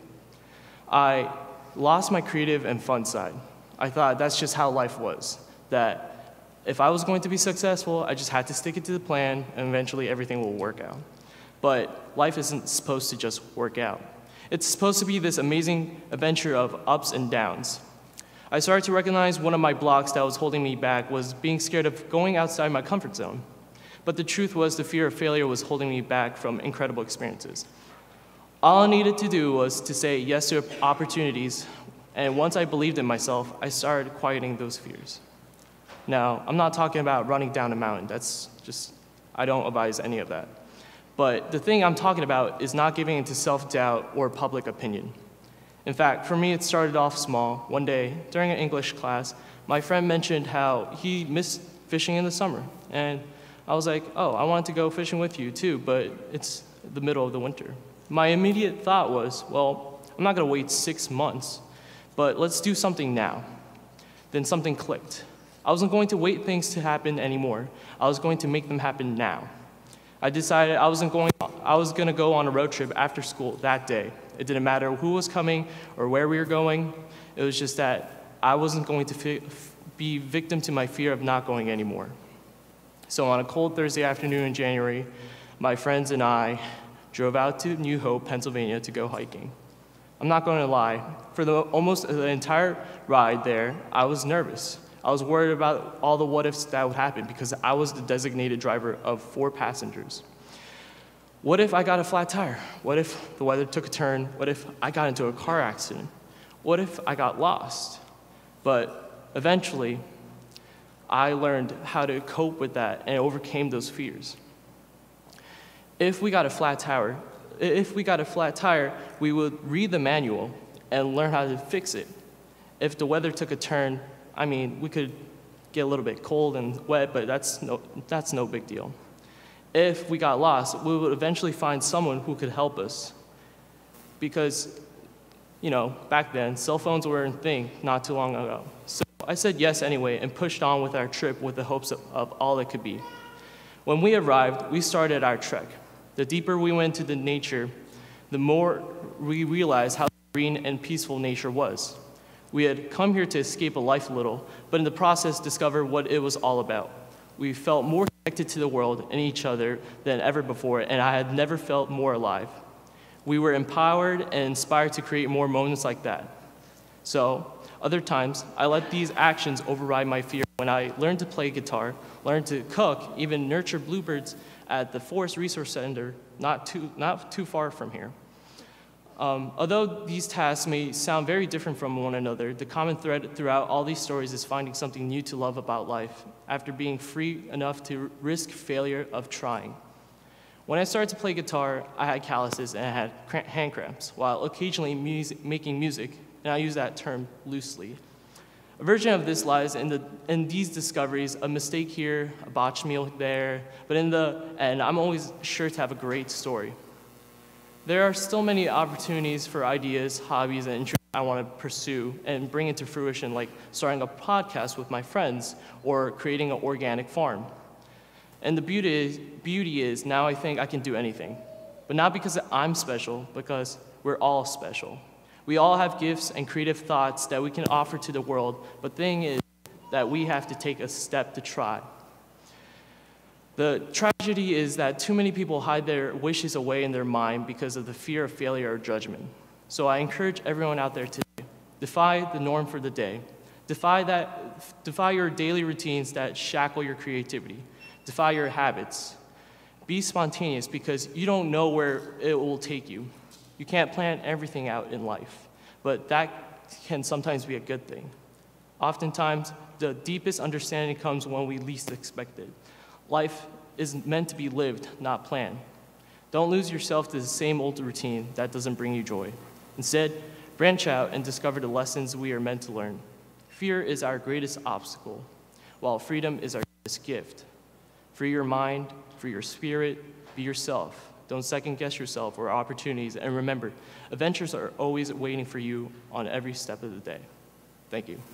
I lost my creative and fun side. I thought that's just how life was, that if I was going to be successful, I just had to stick it to the plan, and eventually everything will work out. But life isn't supposed to just work out. It's supposed to be this amazing adventure of ups and downs. I started to recognize one of my blocks that was holding me back was being scared of going outside my comfort zone. But the truth was the fear of failure was holding me back from incredible experiences. All I needed to do was to say yes to opportunities, and once I believed in myself, I started quieting those fears. Now, I'm not talking about running down a mountain. That's just, I don't advise any of that. But the thing I'm talking about is not giving into self-doubt or public opinion. In fact, for me, it started off small. One day, during an English class, my friend mentioned how he missed fishing in the summer. And I was like, oh, I wanted to go fishing with you too, but it's the middle of the winter. My immediate thought was, well, I'm not gonna wait six months, but let's do something now. Then something clicked. I wasn't going to wait things to happen anymore. I was going to make them happen now. I decided I wasn't going, I was gonna go on a road trip after school that day. It didn't matter who was coming or where we were going. It was just that I wasn't going to fi- be victim to my fear of not going anymore. So on a cold Thursday afternoon in January, my friends and I drove out to New Hope, Pennsylvania to go hiking. I'm not going to lie, for the, almost the entire ride there, I was nervous. I was worried about all the what-ifs that would happen because I was the designated driver of four passengers. What if I got a flat tire? What if the weather took a turn? What if I got into a car accident? What if I got lost? But eventually, I learned how to cope with that and overcame those fears. If we got a flat tire, if we got a flat tire, we would read the manual and learn how to fix it. If the weather took a turn, I mean, we could get a little bit cold and wet, but that's no, that's no big deal. If we got lost, we would eventually find someone who could help us. Because, you know, back then, cell phones were a thing not too long ago. So I said yes anyway and pushed on with our trip with the hopes of, of all it could be. When we arrived, we started our trek. The deeper we went into the nature, the more we realized how serene and peaceful nature was. We had come here to escape a life a little, but in the process discovered what it was all about. We felt more connected to the world and each other than ever before, and I had never felt more alive. We were empowered and inspired to create more moments like that. So, other times, I let these actions override my fear when I learned to play guitar, learned to cook, even nurture bluebirds at the Forest Resource Center not too, not too far from here. Um, although these tasks may sound very different from one another, the common thread throughout all these stories is finding something new to love about life after being free enough to risk failure of trying. When I started to play guitar, I had calluses and I had cramp- hand cramps, while occasionally music, making music, and I use that term loosely. A version of this lies in, the, in these discoveries, a mistake here, a botched meal there, but in the end, I'm always sure to have a great story. There are still many opportunities for ideas, hobbies, and interests I want to pursue and bring into fruition, like starting a podcast with my friends or creating an organic farm. And the beauty is, beauty is now I think I can do anything, but not because I'm special, because we're all special. We all have gifts and creative thoughts that we can offer to the world, but the thing is that we have to take a step to try. The tragedy is that too many people hide their wishes away in their mind because of the fear of failure or judgment. So I encourage everyone out there today, defy the norm for the day. Defy, that, defy your daily routines that shackle your creativity. Defy your habits. Be spontaneous because you don't know where it will take you. You can't plan everything out in life, but that can sometimes be a good thing. Oftentimes, the deepest understanding comes when we least expect it. Life is meant to be lived, not planned. Don't lose yourself to the same old routine that doesn't bring you joy. Instead, branch out and discover the lessons we are meant to learn. Fear is our greatest obstacle, while freedom is our greatest gift. Free your mind, free your spirit, be yourself. Don't second guess yourself or opportunities, and remember, adventures are always waiting for you on every step of the day. Thank you.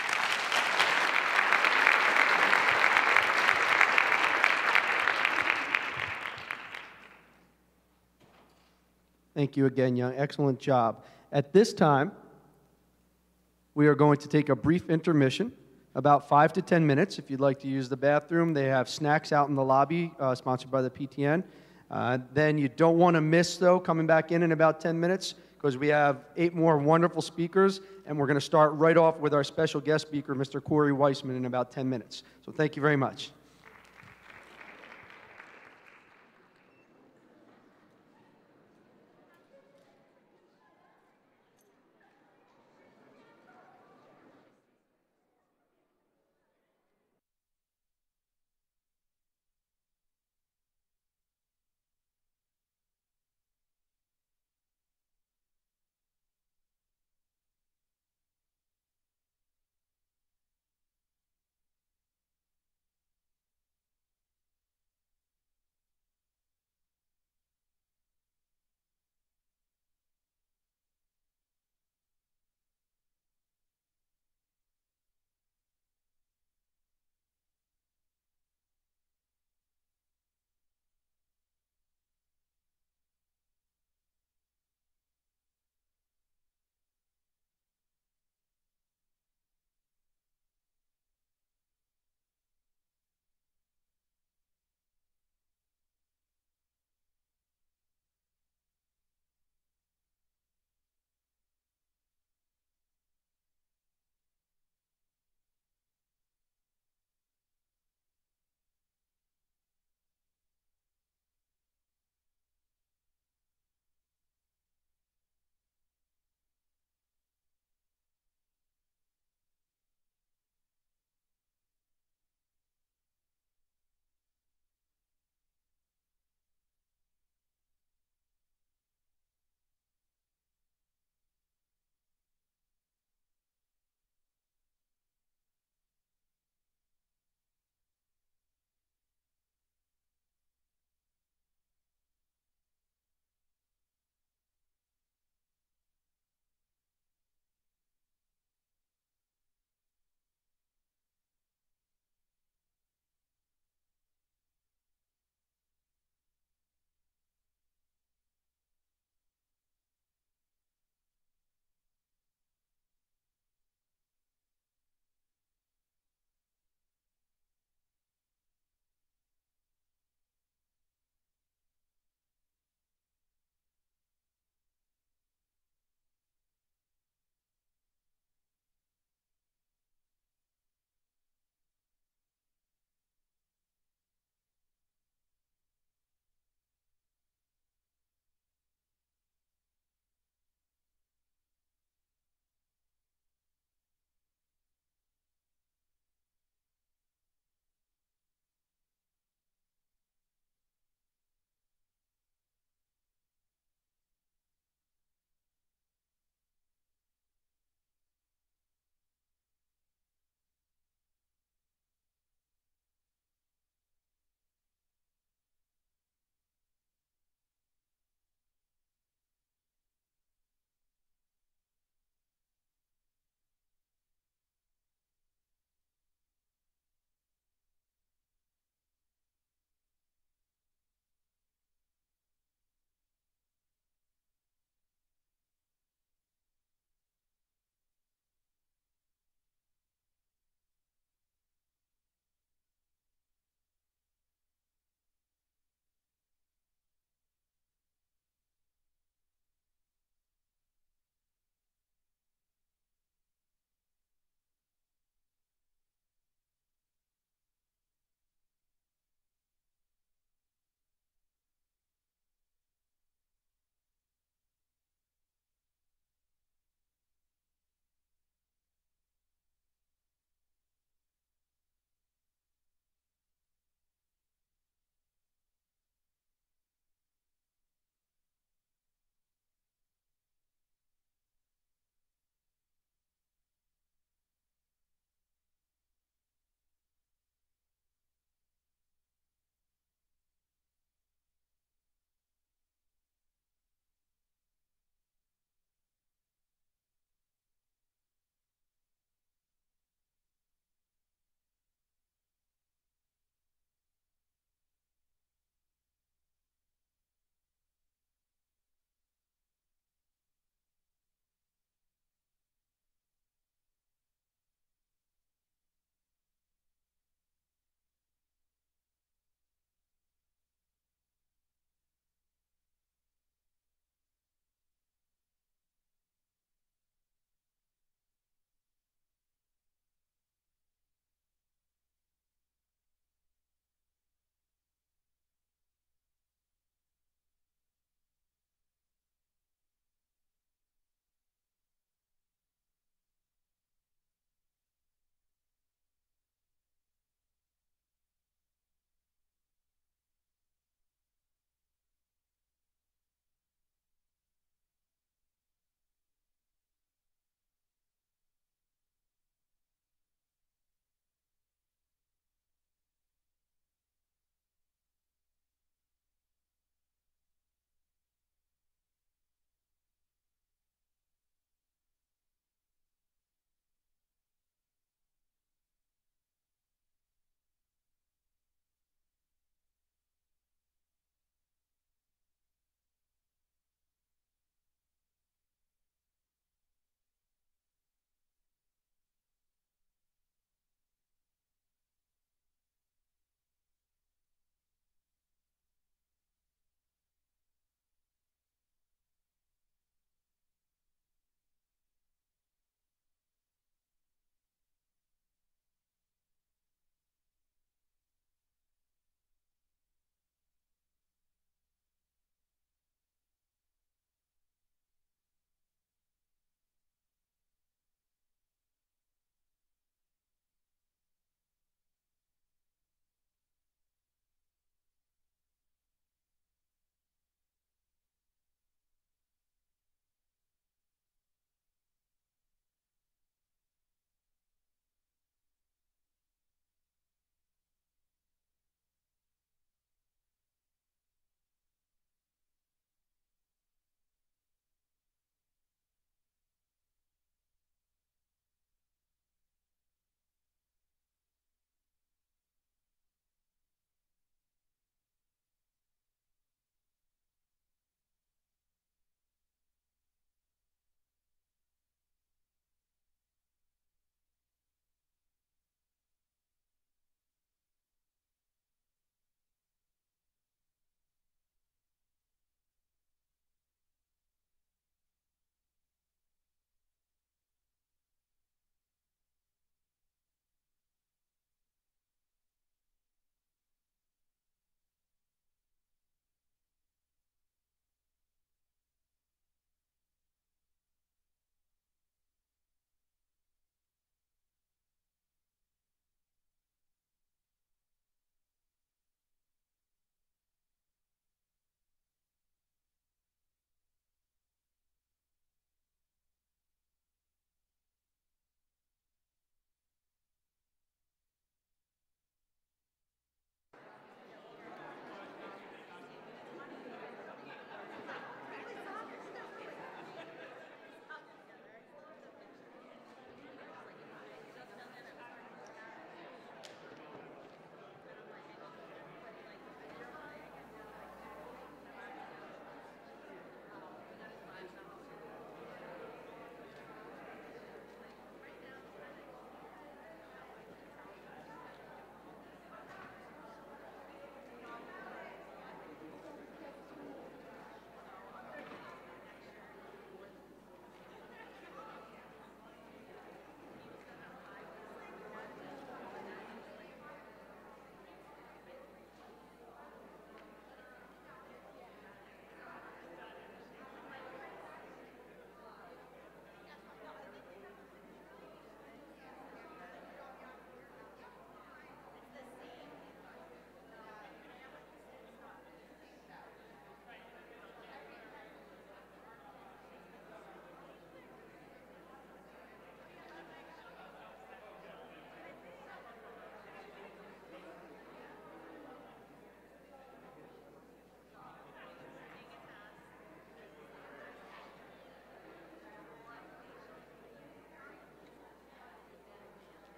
Thank you again, Young. Excellent job. At this time, we are going to take a brief intermission, about five to ten minutes. If you'd like to use the bathroom, they have snacks out in the lobby, uh, sponsored by the P T N. Uh, then you don't want to miss, though, coming back in in about ten minutes, because we have eight more wonderful speakers, and we're going to start right off with our special guest speaker, Mister Corey Weissman, in about ten minutes. So thank you very much.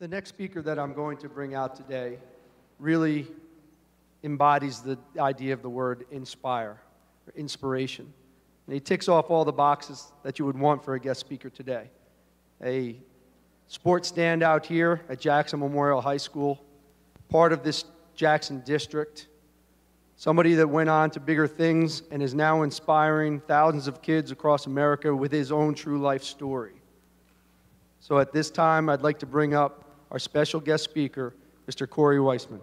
The next speaker that I'm going to bring out today really embodies the idea of the word inspire, or inspiration. And he ticks off all the boxes that you would want for a guest speaker today. A sports standout here at Jackson Memorial High School, part of this Jackson district, somebody that went on to bigger things and is now inspiring thousands of kids across America with his own true life story. So at this time, I'd like to bring up our special guest speaker, Mister Corey Weissman.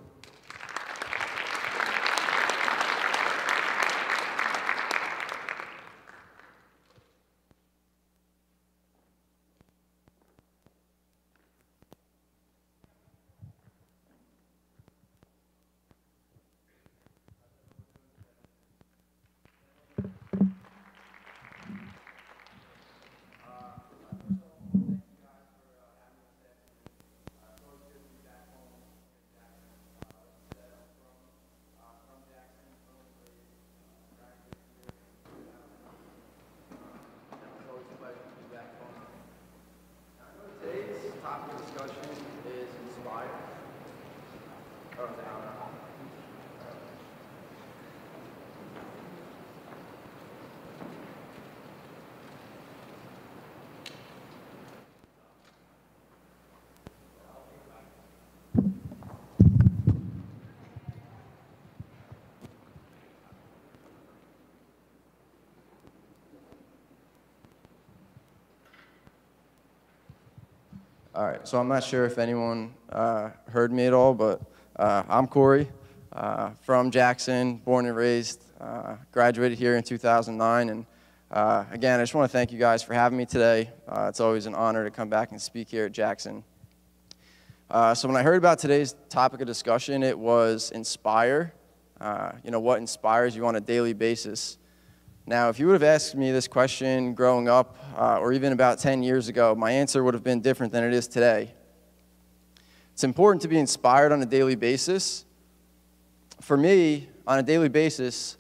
All right, so I'm not sure if anyone uh, heard me at all, but uh, I'm Corey, uh, from Jackson, born and raised, uh, graduated here in two thousand nine, and uh, again, I just want to thank you guys for having me today. Uh, it's always an honor to come back and speak here at Jackson. Uh, so when I heard about today's topic of discussion, it was inspire, uh, you know, what inspires you on a daily basis. Now, if you would have asked me this question growing up, uh, or even about ten years ago, my answer would have been different than it is today. It's important to be inspired on a daily basis. For me, on a daily basis,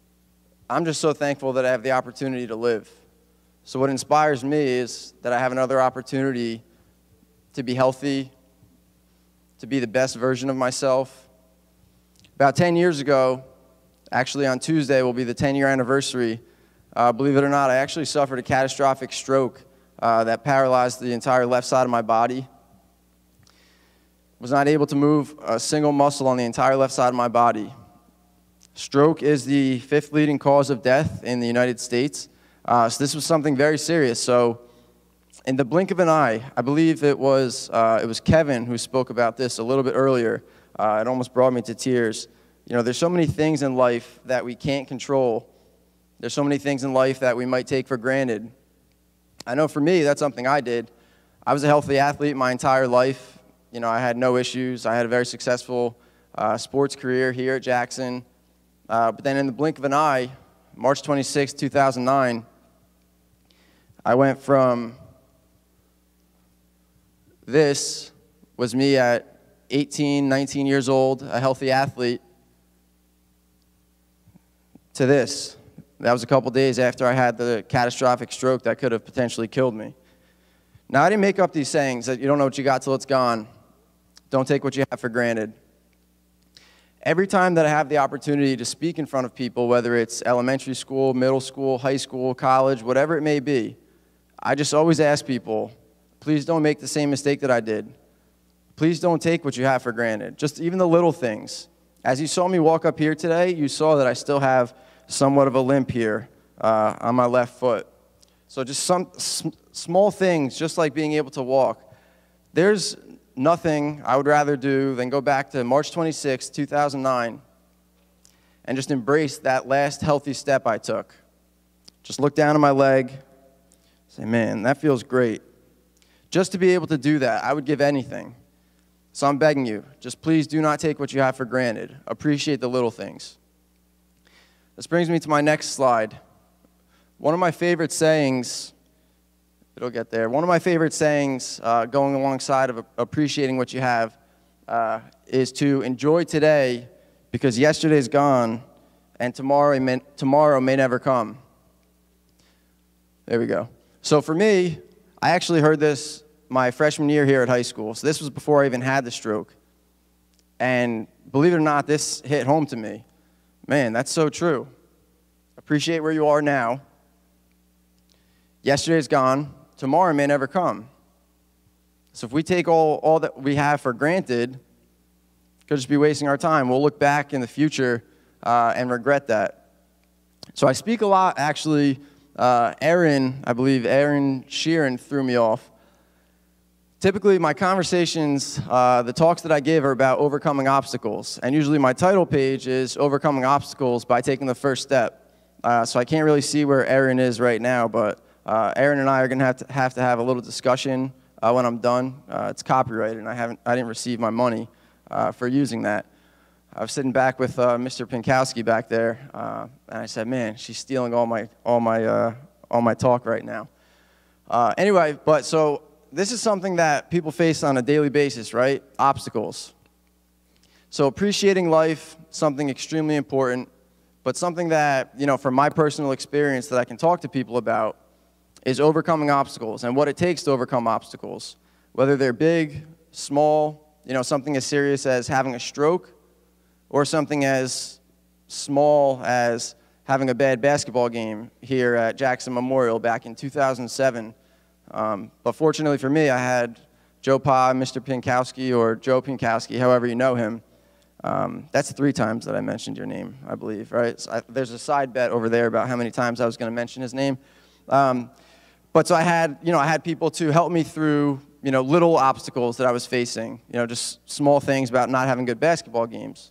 I'm just so thankful that I have the opportunity to live. So what inspires me is that I have another opportunity to be healthy, to be the best version of myself. About ten years ago, actually on Tuesday will be the ten-year anniversary. Uh, believe it or not, I actually suffered a catastrophic stroke uh, that paralyzed the entire left side of my body. Was not able to move a single muscle on the entire left side of my body. Stroke is the fifth leading cause of death in the United States. Uh, so this was something very serious. So in the blink of an eye, I believe it was, uh, it was Kevin who spoke about this a little bit earlier. Uh, it almost brought me to tears. You know, there's so many things in life that we can't control. There's so many things in life that we might take for granted. I know for me, that's something I did. I was a healthy athlete my entire life. You know, I had no issues. I had a very successful uh, sports career here at Jackson. Uh, but then in the blink of an eye, March twenty-sixth, two thousand nine, I went from this was me at eighteen, nineteen years old, a healthy athlete, to this. That was a couple days after I had the catastrophic stroke that could have potentially killed me. Now, I didn't make up these sayings that you don't know what you got till it's gone. Don't take what you have for granted. Every time that I have the opportunity to speak in front of people, whether it's elementary school, middle school, high school, college, whatever it may be, I just always ask people, please don't make the same mistake that I did. Please don't take what you have for granted. Just even the little things. As you saw me walk up here today, you saw that I still have somewhat of a limp here uh, on my left foot. So just some sm small things, just like being able to walk. There's nothing I would rather do than go back to March twenty-sixth, two thousand nine, and just embrace that last healthy step I took. Just look down at my leg, say, man, that feels great. Just to be able to do that, I would give anything. So I'm begging you, just please do not take what you have for granted. Appreciate the little things. This brings me to my next slide. One of my favorite sayings, it'll get there, one of my favorite sayings uh, going alongside of appreciating what you have uh, is to enjoy today because yesterday's gone and tomorrow may, tomorrow may never come. There we go. So for me, I actually heard this my freshman year here at high school. So this was before I even had the stroke. And believe it or not, this hit home to me. Man, that's so true. Appreciate where you are now. Yesterday's gone. Tomorrow may never come. So if we take all, all that we have for granted, could just be wasting our time. We'll look back in the future uh, and regret that. So I speak a lot, actually. Uh, Aaron, I believe Aaron Sheeran threw me off. Typically, my conversations, uh, the talks that I give are about overcoming obstacles. And usually my title page is Overcoming Obstacles by Taking the First Step. Uh, so I can't really see where Aaron is right now, but uh, Aaron and I are going to have to have to have a little discussion uh, when I'm done. Uh, it's copyrighted, and I, haven't, I didn't receive my money uh, for using that. I was sitting back with uh, Mister Pinkowski back there, uh, and I said, man, she's stealing all my, all my, uh, all my talk right now. Uh, anyway, but so this is something that people face on a daily basis, right? Obstacles. So appreciating life, something extremely important, but something that, you know, from my personal experience that I can talk to people about is overcoming obstacles and what it takes to overcome obstacles, whether they're big, small, you know, something as serious as having a stroke, or something as small as having a bad basketball game here at Jackson Memorial back in two thousand seven. Um, but fortunately for me, I had Joe Pa, Mister Pinkowski, or Joe Pinkowski, however you know him. Um, that's three times that I mentioned your name, I believe, right? So I, there's a side bet over there about how many times I was going to mention his name. Um, but so I had, you know, I had people to help me through, you know, little obstacles that I was facing, you know, just small things about not having good basketball games.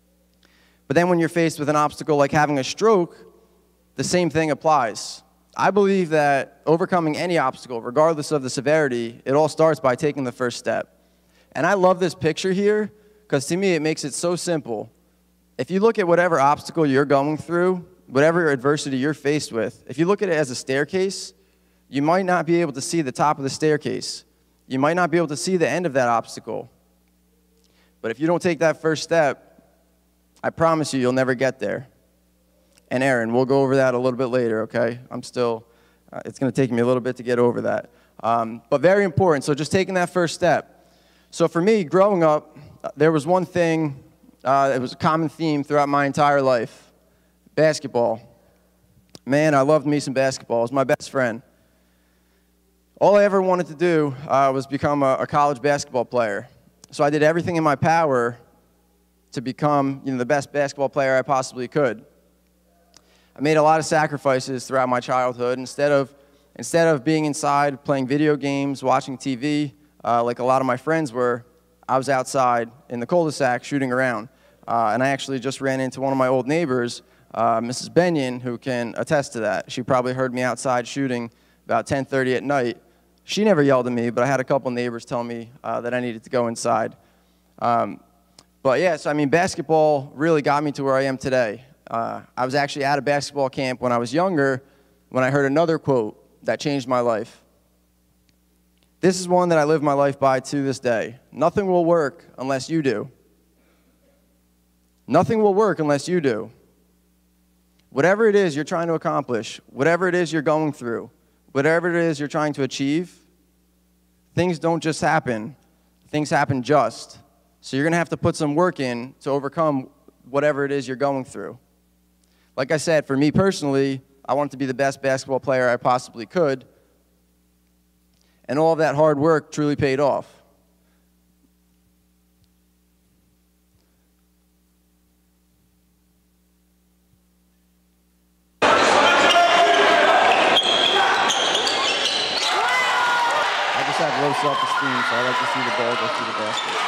But then when you're faced with an obstacle like having a stroke, the same thing applies. I believe that overcoming any obstacle, regardless of the severity, it all starts by taking the first step. And I love this picture here, because to me it makes it so simple. If you look at whatever obstacle you're going through, whatever adversity you're faced with, if you look at it as a staircase, you might not be able to see the top of the staircase. You might not be able to see the end of that obstacle. But if you don't take that first step, I promise you, you'll never get there. And Aaron, we'll go over that a little bit later, okay? I'm still, uh, it's going to take me a little bit to get over that. Um, but very important, so just taking that first step. So for me, growing up, uh, there was one thing, uh, that was a common theme throughout my entire life. Basketball. Man, I loved me some basketball. It was my best friend. All I ever wanted to do uh, was become a, a college basketball player. So I did everything in my power to become, you know, the best basketball player I possibly could. I made a lot of sacrifices throughout my childhood. Instead of, instead of being inside playing video games, watching T V, uh, like a lot of my friends were, I was outside in the cul-de-sac shooting around. Uh, and I actually just ran into one of my old neighbors, uh, Missus Benyon, who can attest to that. She probably heard me outside shooting about ten thirty at night. She never yelled at me, but I had a couple neighbors tell me uh, that I needed to go inside. Um, But yeah, so I mean, basketball really got me to where I am today. Uh, I was actually at a basketball camp when I was younger when I heard another quote that changed my life. This is one that I live my life by to this day. Nothing will work unless you do. Nothing will work unless you do. Whatever it is you're trying to accomplish, whatever it is you're going through, whatever it is you're trying to achieve, things don't just happen. Things happen just. So you're going to have to put some work in to overcome whatever it is you're going through. Like I said, for me personally, I wanted to be the best basketball player I possibly could. And all of that hard work truly paid off. I just have low self-esteem, so I like to see the ball go through the basket.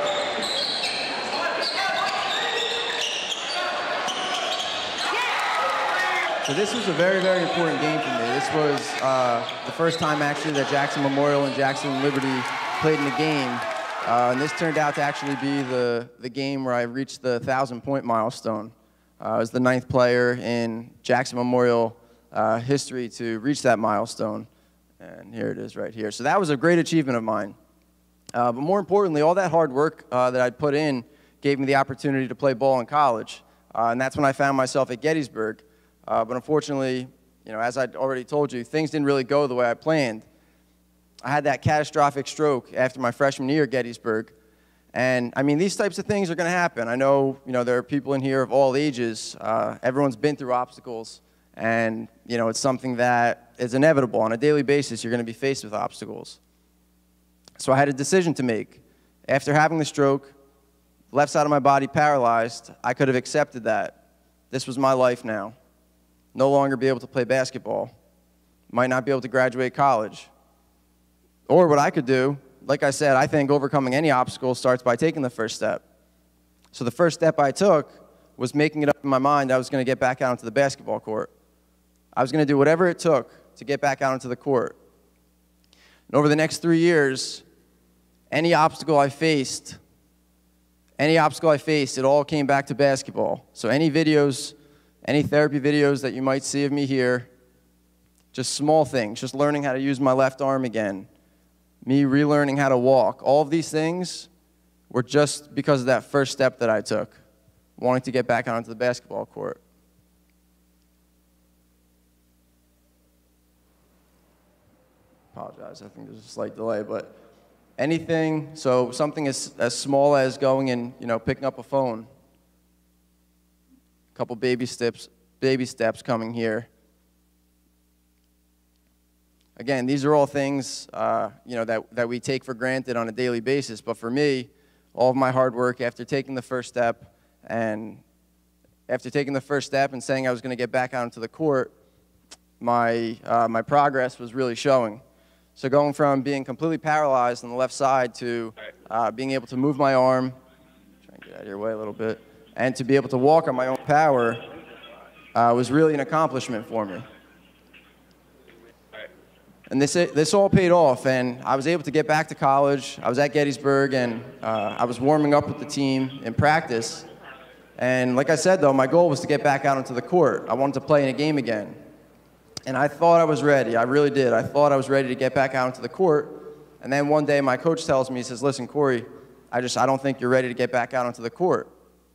So this was a very, very important game for me. This was uh, the first time actually that Jackson Memorial and Jackson Liberty played in a game. Uh, and this turned out to actually be the, the game where I reached the thousand point milestone. Uh, I was the ninth player in Jackson Memorial uh, history to reach that milestone. And here it is right here. So that was a great achievement of mine. Uh, but more importantly, all that hard work uh, that I'd put in gave me the opportunity to play ball in college. Uh, and that's when I found myself at Gettysburg. Uh, but unfortunately, you know, as I'd already told you, things didn't really go the way I planned. I had that catastrophic stroke after my freshman year at Gettysburg. And I mean, these types of things are going to happen. I know, you know, there are people in here of all ages. Uh, everyone's been through obstacles. And, you know, it's something that is inevitable. On a daily basis, you're going to be faced with obstacles. So I had a decision to make. After having the stroke, left side of my body paralyzed, I could have accepted that. This was my life now. No longer be able to play basketball. Might not be able to graduate college. Or what I could do, like I said, I think overcoming any obstacle starts by taking the first step. So the first step I took was making it up in my mind I was going to get back out onto the basketball court. I was going to do whatever it took to get back out onto the court. And over the next three years, any obstacle I faced, any obstacle I faced, it all came back to basketball. So any videos, any therapy videos that you might see of me here, just small things, just learning how to use my left arm again, me relearning how to walk, all of these things were just because of that first step that I took, wanting to get back onto the basketball court. Apologize, I think there's a slight delay, but anything, so something as, as small as going and, you know, picking up a phone, a couple baby steps, baby steps coming here. Again, these are all things, uh, you know, that, that we take for granted on a daily basis, but for me, all of my hard work after taking the first step and after taking the first step and saying I was going to get back out into the court, my, uh, my progress was really showing. So going from being completely paralyzed on the left side to uh, being able to move my arm, try and get out of your way a little bit, and to be able to walk on my own power uh, was really an accomplishment for me. And this, this all paid off, and I was able to get back to college. I was at Gettysburg, and uh, I was warming up with the team in practice. And like I said, though, my goal was to get back out into the court. I wanted to play in a game again. And I thought I was ready. I really did. I thought I was ready to get back out into the court. And then one day my coach tells me, he says, listen, Corey, I just, I don't think you're ready to get back out into the court.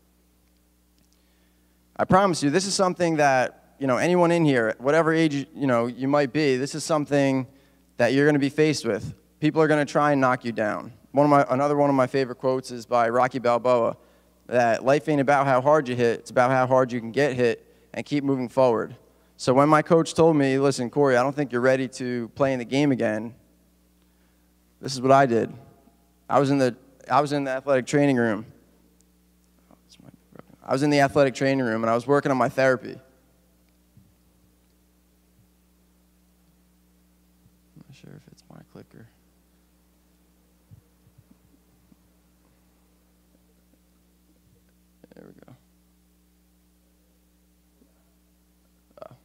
I promise you, this is something that, you know, anyone in here, whatever age, you know, you might be, this is something that you're going to be faced with. People are going to try and knock you down. One of my, another one of my favorite quotes is by Rocky Balboa, that life ain't about how hard you hit, it's about how hard you can get hit and keep moving forward. So when my coach told me, listen, Corey, I don't think you're ready to play in the game again, this is what I did. I was in the, I was in the athletic training room. I was in the athletic training room, and I was working on my therapy. I'm not sure if it's my clicker. There we go. Oh.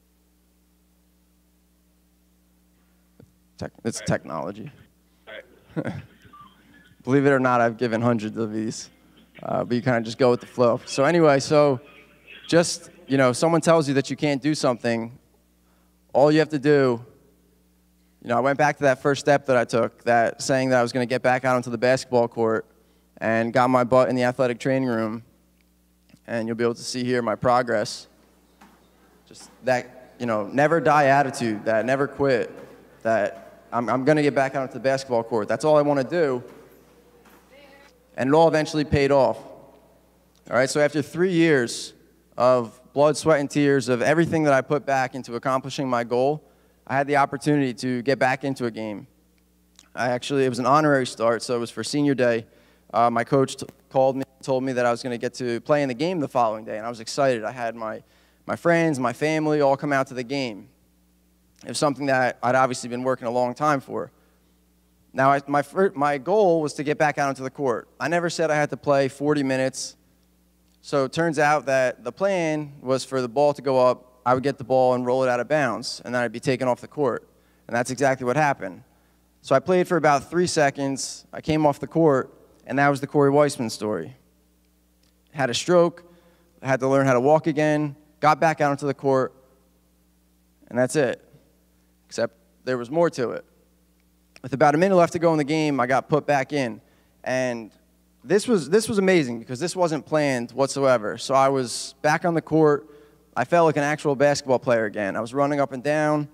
Tech, it's technology. Believe it or not, I've given hundreds of these. Uh, but you kind of just go with the flow. So anyway, so just, you know, if someone tells you that you can't do something, all you have to do, you know, I went back to that first step that I took, that saying that I was going to get back out onto the basketball court and got my butt in the athletic training room, and you'll be able to see here my progress. Just that, you know, never die attitude, that never quit, that I'm, I'm going to get back out onto the basketball court. That's all I want to do. And it all eventually paid off. All right, so after three years of blood, sweat, and tears, of everything that I put back into accomplishing my goal, I had the opportunity to get back into a game. I actually, it was an honorary start, so it was for senior day. Uh, my coach t called me and told me that I was going to get to play in the game the following day, and I was excited. I had my, my friends, my family all come out to the game. It was something that I'd obviously been working a long time for. Now, I, my, my goal was to get back out into the court. I never said I had to play forty minutes. So it turns out that the plan was for the ball to go up, I would get the ball and roll it out of bounds, and then I'd be taken off the court. And that's exactly what happened. So I played for about three seconds. I came off the court, and that was the Corey Weissman story. Had a stroke, had to learn how to walk again, got back out into the court, and that's it. Except there was more to it. With about a minute left to go in the game, I got put back in. And this was, this was amazing because this wasn't planned whatsoever. So I was back on the court. I felt like an actual basketball player again. I was running up and down.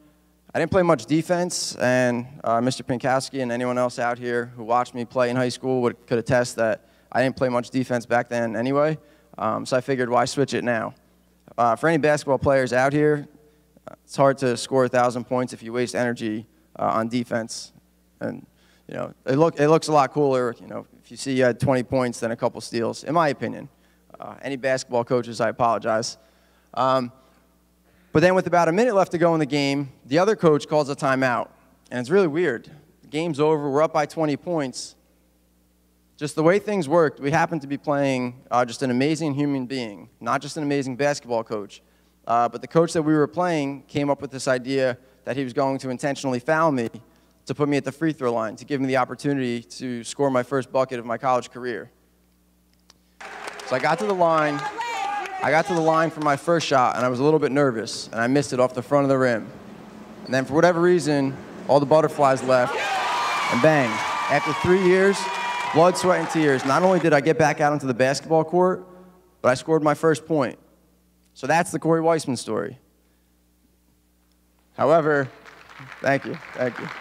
I didn't play much defense, and uh, Mister Pinkowski and anyone else out here who watched me play in high school would, could attest that I didn't play much defense back then anyway, um, so I figured, why switch it now? Uh, for any basketball players out here, it's hard to score a thousand points if you waste energy uh, on defense. And you know, it, look, it looks a lot cooler, you know, if you see you had twenty points than a couple steals, in my opinion. Uh, any basketball coaches, I apologize. Um, but then with about a minute left to go in the game, the other coach calls a timeout. And it's really weird. The game's over, we're up by twenty points. Just the way things worked, we happened to be playing uh, just an amazing human being, not just an amazing basketball coach. Uh, but the coach that we were playing came up with this idea that he was going to intentionally foul me to put me at the free throw line, to give me the opportunity to score my first bucket of my college career. So I got to the line, I got to the line for my first shot, and I was a little bit nervous, and I missed it off the front of the rim. And then for whatever reason, all the butterflies left, and bang. After three years, blood, sweat, and tears, not only did I get back out onto the basketball court, but I scored my first point. So that's the Corey Weissman story. However, thank you, thank you.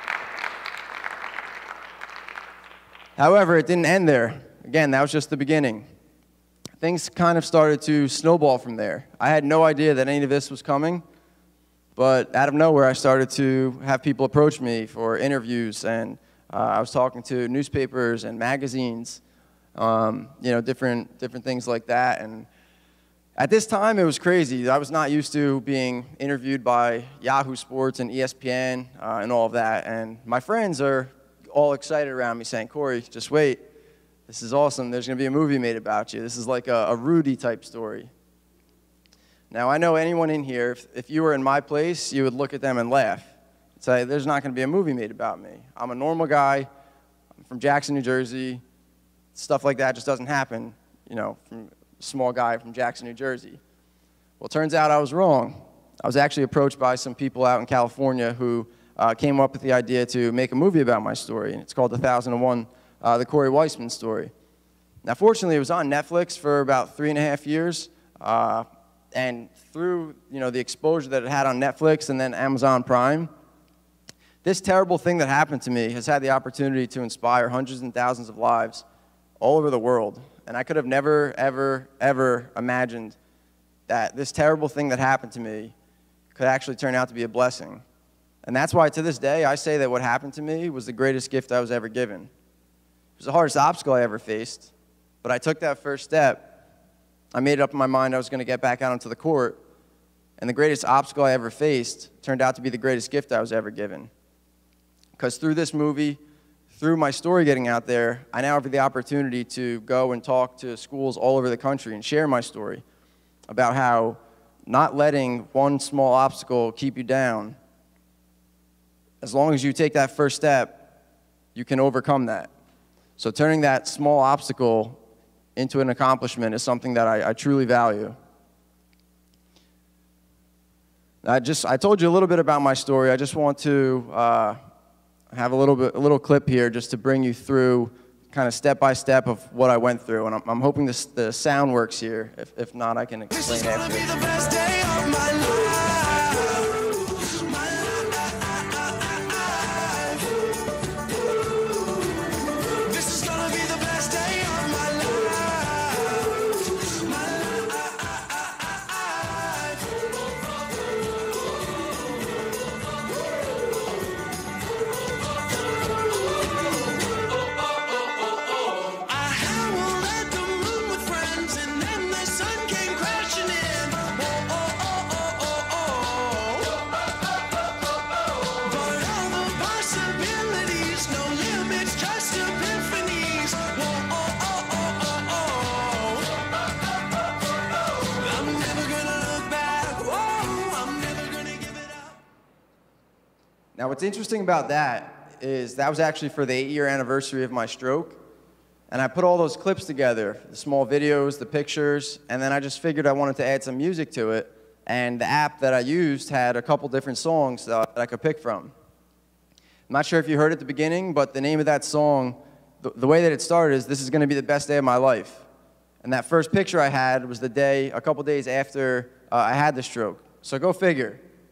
However, it didn't end there. Again, that was just the beginning. Things kind of started to snowball from there. I had no idea that any of this was coming, but out of nowhere, I started to have people approach me for interviews, and uh, I was talking to newspapers and magazines, um, you know, different, different things like that. And at this time, it was crazy. I was not used to being interviewed by Yahoo Sports and E S P N uh, and all of that. And my friends are all excited around me saying, Corey, just wait. This is awesome. There's going to be a movie made about you. This is like a, a Rudy type story. Now, I know anyone in here, if, if you were in my place, you would look at them and laugh. Say, there's not going to be a movie made about me. I'm a normal guy. I'm from Jackson, New Jersey. Stuff like that just doesn't happen, you know, from a small guy from Jackson, New Jersey. Well, it turns out I was wrong. I was actually approached by some people out in California who uh, came up with the idea to make a movie about my story. And it's called one thousand one, uh, the Corey Weissman story. Now, fortunately, it was on Netflix for about three and a half years. Uh, and through, you know, the exposure that it had on Netflix and then Amazon Prime, this terrible thing that happened to me has had the opportunity to inspire hundreds and thousands of lives all over the world. And I could have never, ever, ever imagined that this terrible thing that happened to me could actually turn out to be a blessing. And that's why to this day, I say that what happened to me was the greatest gift I was ever given. It was the hardest obstacle I ever faced, but I took that first step. I made up in my mind I was going to get back out onto the court, and the greatest obstacle I ever faced turned out to be the greatest gift I was ever given. Because through this movie, through my story getting out there, I now have the opportunity to go and talk to schools all over the country and share my story about how not letting one small obstacle keep you down, as long as you take that first step, you can overcome that. So turning that small obstacle into an accomplishment is something that I, I truly value. I just, I told you a little bit about my story. I just want to uh, have a little bit, a little clip here just to bring you through kind of step by step of what I went through. And I'm, I'm hoping this, the sound works here. If, if not, I can explain after. This is gonna be the best day of my life. Now, what's interesting about that is that was actually for the eight-year anniversary of my stroke, and I put all those clips together, the small videos, the pictures, and then I just figured I wanted to add some music to it, and the app that I used had a couple different songs that I could pick from. I'm not sure if you heard at the beginning, but the name of that song, the, the way that it started is, "This is going to be the best day of my life." And that first picture I had was the day, a couple days after uh, I had the stroke. So go figure.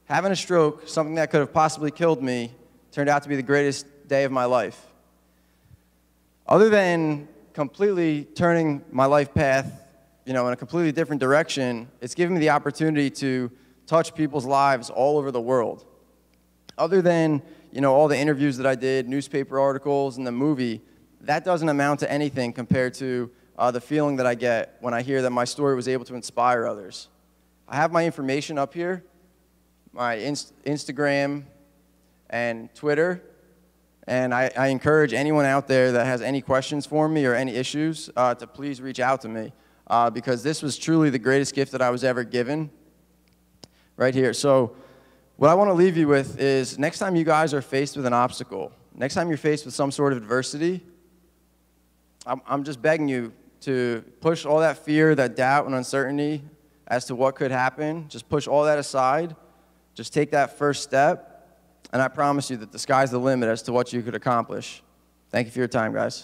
Having a stroke, something that could have possibly killed me, turned out to be the greatest day of my life. Other than completely turning my life path, you know, in a completely different direction, it's given me the opportunity to touch people's lives all over the world. Other than, you know, all the interviews that I did, newspaper articles, and the movie, that doesn't amount to anything compared to uh, the feeling that I get when I hear that my story was able to inspire others. I have my information up here, my inst Instagram and Twitter, and I, I encourage anyone out there that has any questions for me or any issues uh, to please reach out to me, uh, because this was truly the greatest gift that I was ever given right here. So what I want to leave you with is, next time you guys are faced with an obstacle, next time you're faced with some sort of adversity, I'm, I'm just begging you to push all that fear, that doubt, and uncertainty as to what could happen. Just push all that aside. Just take that first step. And I promise you that the sky's the limit as to what you could accomplish. Thank you for your time, guys.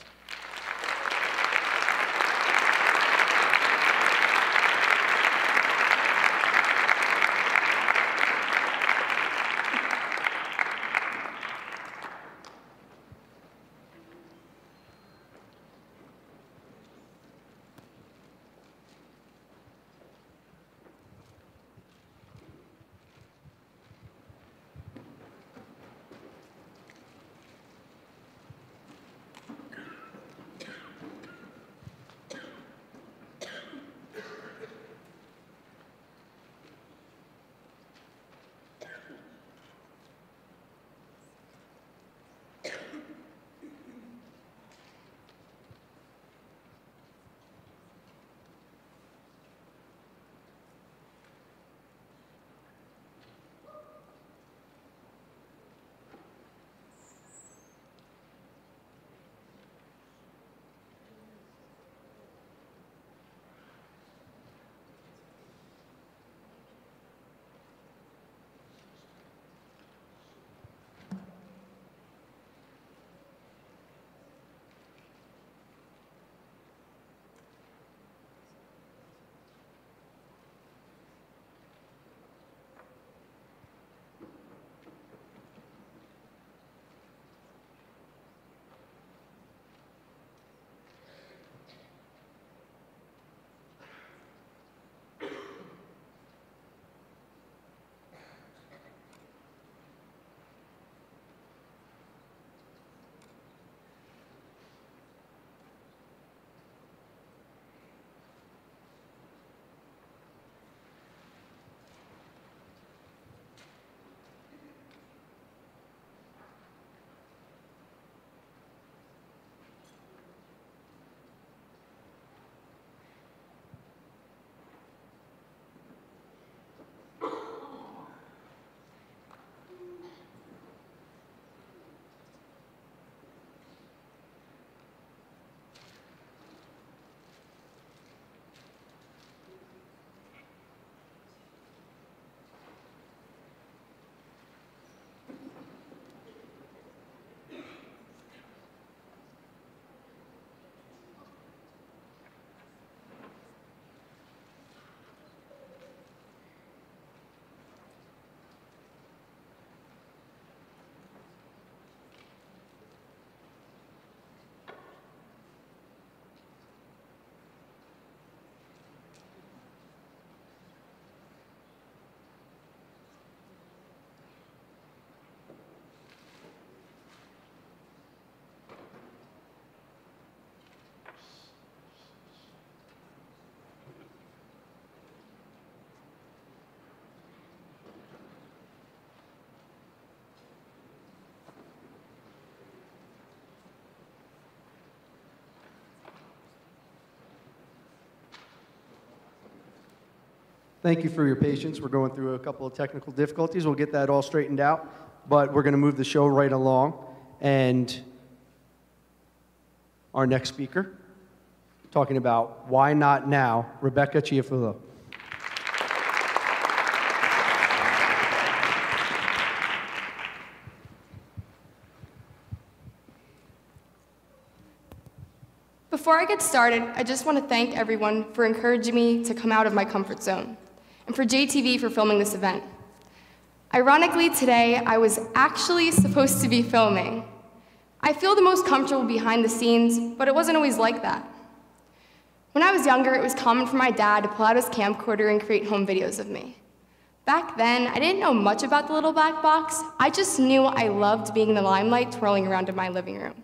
Thank you for your patience. We're going through a couple of technical difficulties. We'll get that all straightened out, but we're going to move the show right along. And our next speaker, talking about why not now, Rebecca Chiafulo. Before I get started, I just want to thank everyone for encouraging me to come out of my comfort zone, and for J T V for filming this event. Ironically, today, I was actually supposed to be filming. I feel the most comfortable behind the scenes, but it wasn't always like that. When I was younger, it was common for my dad to pull out his camcorder and create home videos of me. Back then, I didn't know much about the little black box. I just knew I loved being in the limelight twirling around in my living room.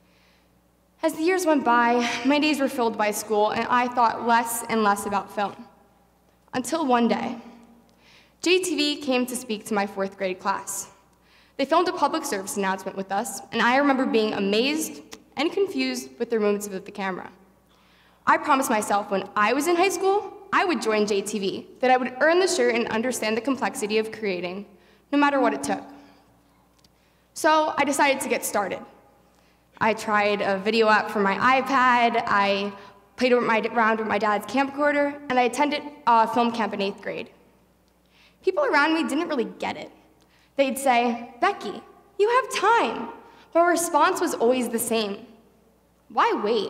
As the years went by, my days were filled by school, and I thought less and less about film. Until one day, J T V came to speak to my fourth grade class. They filmed a public service announcement with us, and I remember being amazed and confused with their movements of the camera. I promised myself when I was in high school, I would join J T V, that I would earn the shirt and understand the complexity of creating, no matter what it took. So I decided to get started. I tried a video app for my iPad, I played around with my dad's camcorder, and I attended a film camp in eighth grade. People around me didn't really get it. They'd say, "Becky, you have time." But my response was always the same. Why wait?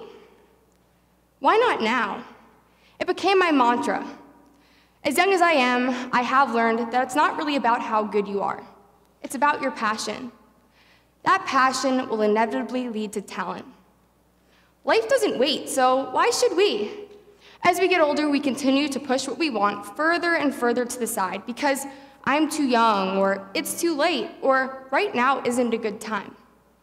Why not now? It became my mantra. As young as I am, I have learned that it's not really about how good you are. It's about your passion. That passion will inevitably lead to talent. Life doesn't wait, so why should we? As we get older, we continue to push what we want further and further to the side because I'm too young, or it's too late, or right now isn't a good time.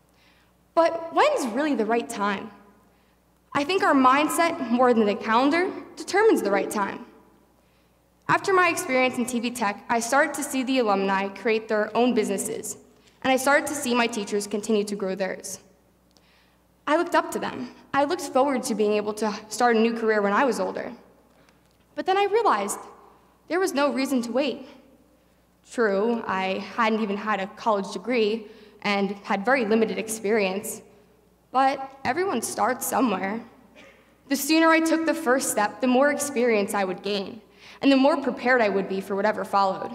But when's really the right time? I think our mindset, more than the calendar, determines the right time. After my experience in T V tech, I started to see the alumni create their own businesses, and I started to see my teachers continue to grow theirs. I looked up to them. I looked forward to being able to start a new career when I was older. But then I realized there was no reason to wait. True, I hadn't even had a college degree and had very limited experience, but everyone starts somewhere. The sooner I took the first step, the more experience I would gain, and the more prepared I would be for whatever followed.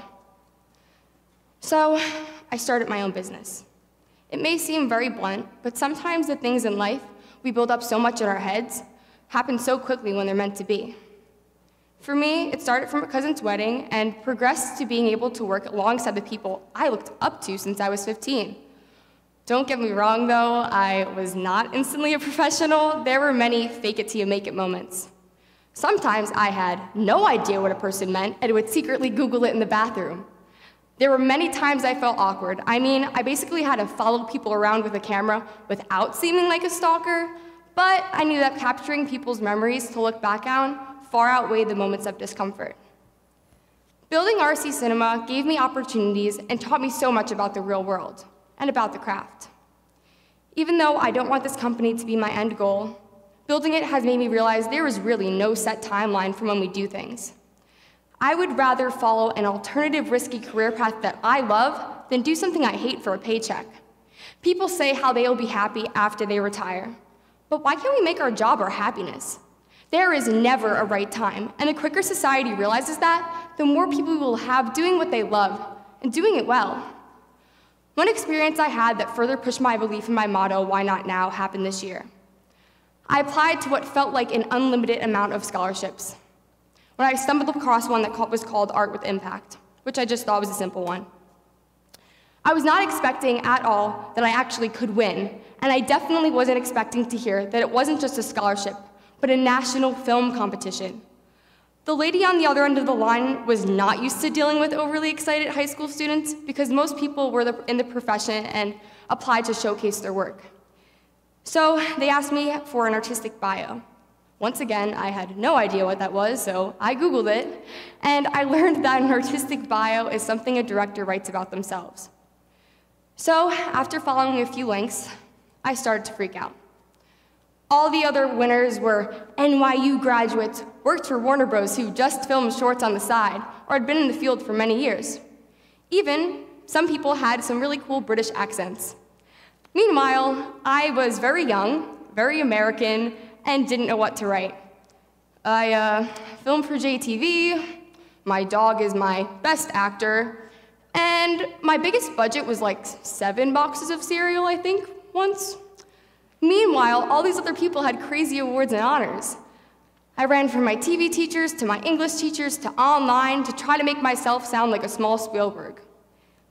So I started my own business. It may seem very blunt, but sometimes the things in life we build up so much in our heads happen so quickly when they're meant to be. For me, it started from a cousin's wedding and progressed to being able to work alongside the people I looked up to since I was fifteen. Don't get me wrong, though, I was not instantly a professional. There were many fake it till you make it moments. Sometimes I had no idea what a person meant and would secretly Google it in the bathroom. There were many times I felt awkward. I mean, I basically had to follow people around with a camera without seeming like a stalker, but I knew that capturing people's memories to look back on far outweighed the moments of discomfort. Building R C Cinema gave me opportunities and taught me so much about the real world and about the craft. Even though I don't want this company to be my end goal, building it has made me realize there is really no set timeline for when we do things. I would rather follow an alternative risky career path that I love than do something I hate for a paycheck. People say how they will be happy after they retire. But why can't we make our job our happiness? There is never a right time, and the quicker society realizes that, the more people we will have doing what they love, and doing it well. One experience I had that further pushed my belief in my motto, "Why not now?" happened this year. I applied to what felt like an unlimited amount of scholarships, when I stumbled across one that was called Art with Impact, which I just thought was a simple one. I was not expecting at all that I actually could win, and I definitely wasn't expecting to hear that it wasn't just a scholarship, but a national film competition. The lady on the other end of the line was not used to dealing with overly excited high school students because most people were in the profession and applied to showcase their work. So they asked me for an artistic bio. Once again, I had no idea what that was, so I Googled it, and I learned that an artistic bio is something a director writes about themselves. So after following a few links, I started to freak out. All the other winners were N Y U graduates, worked for Warner Bros. Who just filmed shorts on the side, or had been in the field for many years. Even, some people had some really cool British accents. Meanwhile, I was very young, very American, and didn't know what to write. I uh, filmed for J T V, my dog is my best actor, and my biggest budget was like seven boxes of cereal, I think, once. Meanwhile, all these other people had crazy awards and honors. I ran from my T V teachers to my English teachers to online to try to make myself sound like a small Spielberg.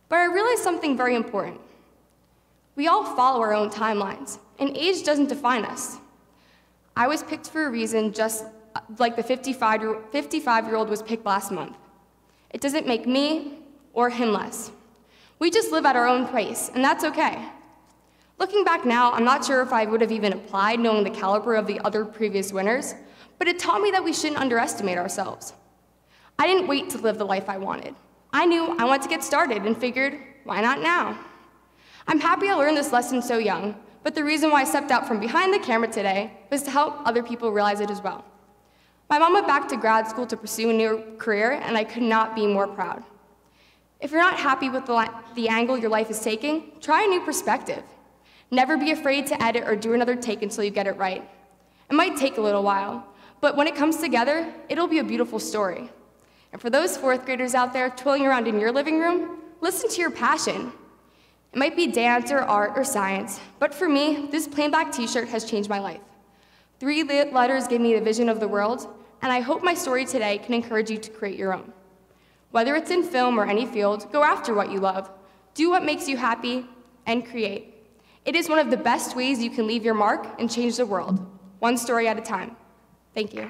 But I realized something very important. We all follow our own timelines, and age doesn't define us. I was picked for a reason just like the fifty-five-year-old was picked last month. It doesn't make me or him less. We just live at our own pace, and that's okay. Looking back now, I'm not sure if I would have even applied knowing the caliber of the other previous winners, but it taught me that we shouldn't underestimate ourselves. I didn't wait to live the life I wanted. I knew I wanted to get started and figured, why not now? I'm happy I learned this lesson so young, but the reason why I stepped out from behind the camera today was to help other people realize it as well. My mom went back to grad school to pursue a new career, and I could not be more proud. If you're not happy with the, the angle your life is taking, try a new perspective. Never be afraid to edit or do another take until you get it right. It might take a little while, but when it comes together, it'll be a beautiful story. And for those fourth graders out there twirling around in your living room, listen to your passion. It might be dance or art or science, but for me, this plain black t-shirt has changed my life. Three letters give me the vision of the world, and I hope my story today can encourage you to create your own. Whether it's in film or any field, go after what you love. Do what makes you happy, and create. It is one of the best ways you can leave your mark and change the world, one story at a time. Thank you.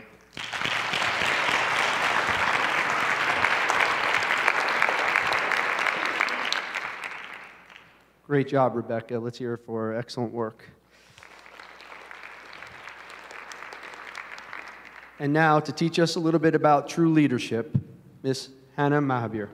Great job, Rebecca. Let's hear it for excellent work. And now, to teach us a little bit about true leadership, Miss Hannah Mahabir.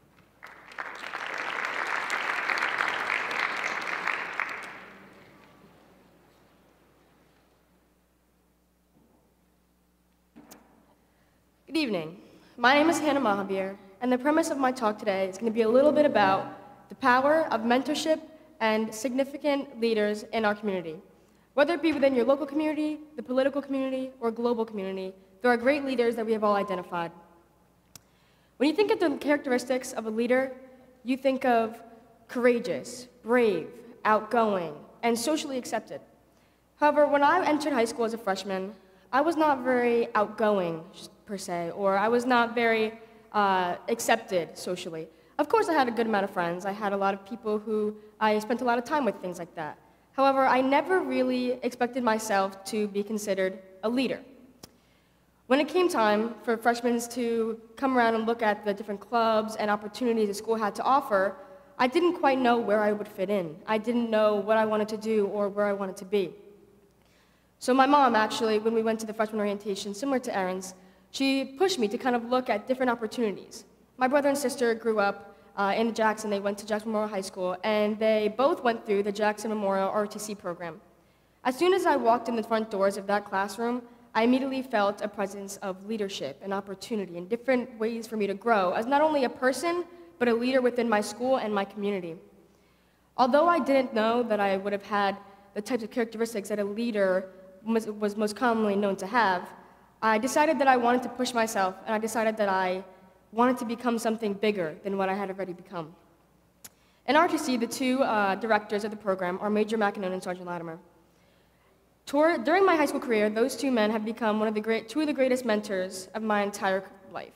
Good evening. My name is Hannah Mahabir, and the premise of my talk today is going to be a little bit about the power of mentorship and significant leaders in our community. Whether it be within your local community, the political community, or global community, there are great leaders that we have all identified. When you think of the characteristics of a leader, you think of courageous, brave, outgoing, and socially accepted. However, when I entered high school as a freshman, I was not very outgoing, per se, or I was not very uh, accepted socially. Of course, I had a good amount of friends. I had a lot of people who I spent a lot of time with, things like that. However, I never really expected myself to be considered a leader. When it came time for freshmen to come around and look at the different clubs and opportunities the school had to offer, I didn't quite know where I would fit in. I didn't know what I wanted to do or where I wanted to be. So my mom, actually, when we went to the freshman orientation, similar to Erin's, she pushed me to kind of look at different opportunities. My brother and sister grew up uh, in Jackson. They went to Jackson Memorial High School, and they both went through the Jackson Memorial R O T C program. As soon as I walked in the front doors of that classroom, I immediately felt a presence of leadership and opportunity and different ways for me to grow as not only a person, but a leader within my school and my community. Although I didn't know that I would have had the types of characteristics that a leader was, was most commonly known to have, I decided that I wanted to push myself, and I decided that I wanted to become something bigger than what I had already become. In R T C, the two uh, directors of the program are Major McEnone and Sergeant Latimer. Toward, during my high school career, those two men have become one of the great, two of the greatest mentors of my entire life.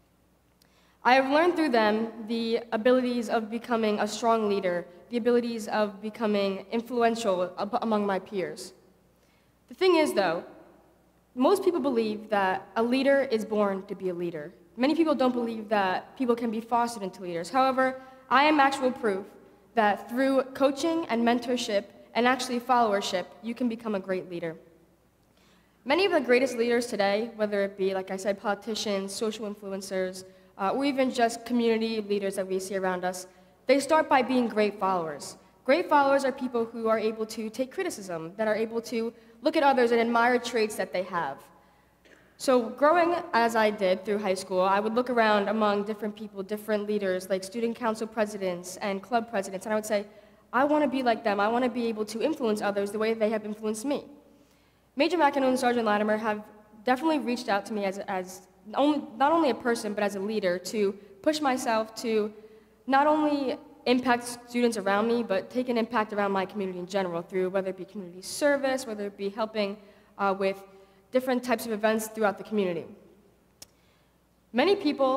I have learned through them the abilities of becoming a strong leader, the abilities of becoming influential among my peers. The thing is, though, most people believe that a leader is born to be a leader. Many people don't believe that people can be fostered into leaders. However, I am actual proof that through coaching and mentorship and actually followership, you can become a great leader. Many of the greatest leaders today, whether it be, like I said, politicians, social influencers, uh, or even just community leaders that we see around us, they start by being great followers. Great followers are people who are able to take criticism, that are able to look at others and admire traits that they have. So growing as I did through high school, I would look around among different people, different leaders, like student council presidents and club presidents, and I would say, I want to be like them. I want to be able to influence others the way they have influenced me. Major McEnone and Sergeant Latimer have definitely reached out to me as, as only, not only a person, but as a leader to push myself to not only impact students around me, but take an impact around my community in general through whether it be community service, whether it be helping uh, with different types of events throughout the community. Many people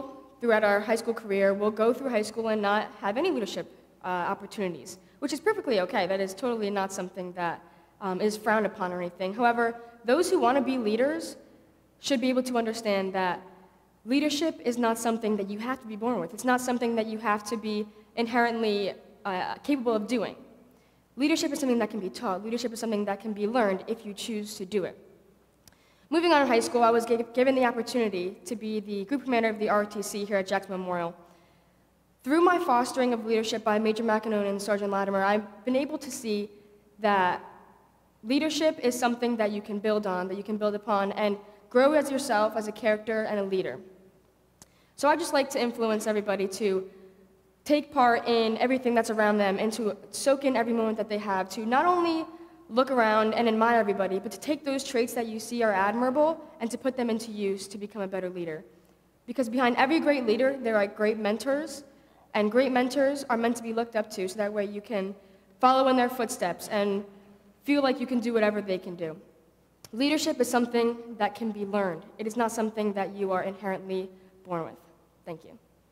throughout our high school career will go through high school and not have any leadership uh, opportunities, which is perfectly okay. That is totally not something that um, is frowned upon or anything. However, those who want to be leaders should be able to understand that leadership is not something that you have to be born with. It's not something that you have to be inherently uh, capable of doing. Leadership is something that can be taught. Leadership is something that can be learned if you choose to do it. Moving on in high school, I was given the opportunity to be the group commander of the R O T C here at Jackson Memorial. Through my fostering of leadership by Major McEnone and Sergeant Latimer, I've been able to see that leadership is something that you can build on, that you can build upon, and grow as yourself, as a character and a leader. So I'd just like to influence everybody to take part in everything that's around them and to soak in every moment that they have, to not only look around and admire everybody, but to take those traits that you see are admirable and to put them into use to become a better leader. Because behind every great leader, there are great mentors, and great mentors are meant to be looked up to, so that way you can follow in their footsteps and feel like you can do whatever they can do. Leadership is something that can be learned. It is not something that you are inherently born with. Thank you.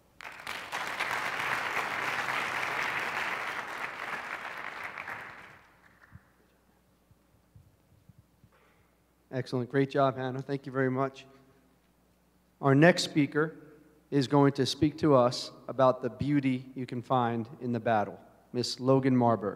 Excellent. Great job, Hannah. Thank you very much. Our next speaker is going to speak to us about the beauty you can find in the battle. Miss Logan Marburg.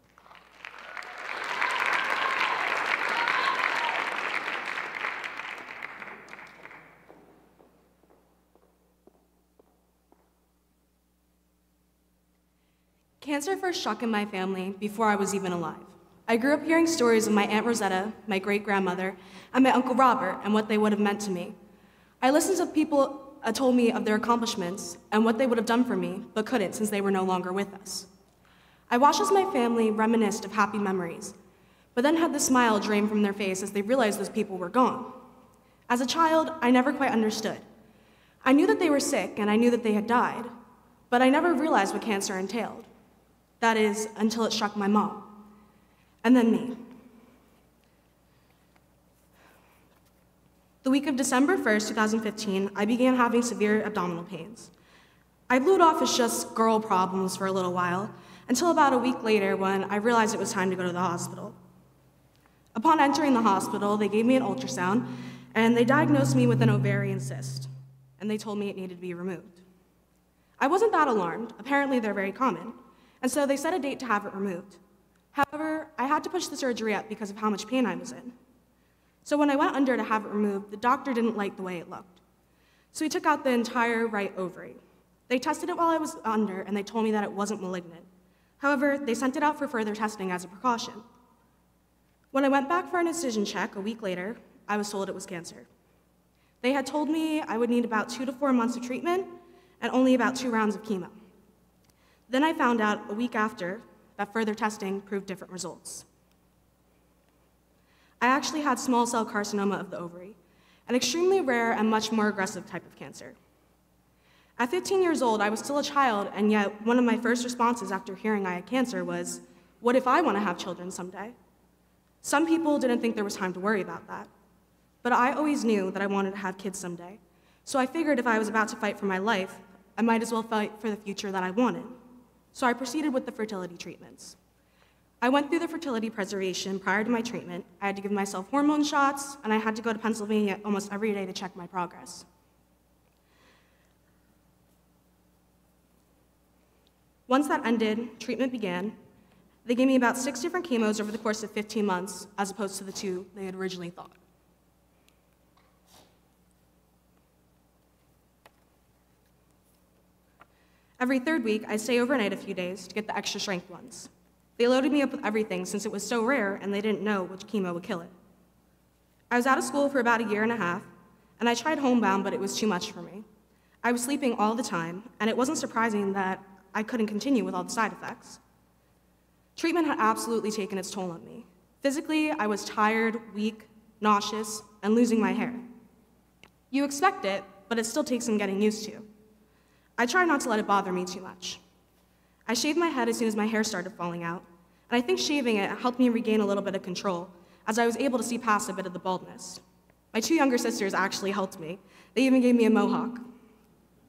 Cancer first struck in my family before I was even alive. I grew up hearing stories of my Aunt Rosetta, my great-grandmother, and my Uncle Robert and what they would have meant to me. I listened to people uh, told me of their accomplishments and what they would have done for me, but couldn't since they were no longer with us. I watched as my family reminisced of happy memories, but then had the smile drain from their face as they realized those people were gone. As a child, I never quite understood. I knew that they were sick and I knew that they had died, but I never realized what cancer entailed. That is, until it struck my mom. And then me. The week of December first, two thousand fifteen, I began having severe abdominal pains. I blew it off as just girl problems for a little while, until about a week later when I realized it was time to go to the hospital. Upon entering the hospital, they gave me an ultrasound, and they diagnosed me with an ovarian cyst, and they told me it needed to be removed. I wasn't that alarmed. Apparently, they're very common, and so they set a date to have it removed. However, I had to push the surgery up because of how much pain I was in. So when I went under to have it removed, the doctor didn't like the way it looked. So he took out the entire right ovary. They tested it while I was under, and they told me that it wasn't malignant. However, they sent it out for further testing as a precaution. When I went back for an incision check a week later, I was told it was cancer. They had told me I would need about two to four months of treatment and only about two rounds of chemo. Then I found out a week after that further testing proved different results. I actually had small cell carcinoma of the ovary, an extremely rare and much more aggressive type of cancer. At fifteen years old, I was still a child, and yet one of my first responses after hearing I had cancer was, what if I want to have children someday? Some people didn't think there was time to worry about that, but I always knew that I wanted to have kids someday, so I figured if I was about to fight for my life, I might as well fight for the future that I wanted. So I proceeded with the fertility treatments. I went through the fertility preservation prior to my treatment. I had to give myself hormone shots, and I had to go to Pennsylvania almost every day to check my progress. Once that ended, treatment began. They gave me about six different chemos over the course of fifteen months, as opposed to the two they had originally thought. Every third week, I'd stay overnight a few days to get the extra strength ones. They loaded me up with everything since it was so rare and they didn't know which chemo would kill it. I was out of school for about a year and a half, and I tried homebound, but it was too much for me. I was sleeping all the time, and it wasn't surprising that I couldn't continue with all the side effects. Treatment had absolutely taken its toll on me. Physically, I was tired, weak, nauseous, and losing my hair. You expect it, but it still takes some getting used to. I tried not to let it bother me too much. I shaved my head as soon as my hair started falling out, and I think shaving it helped me regain a little bit of control, as I was able to see past a bit of the baldness. My two younger sisters actually helped me. They even gave me a mohawk.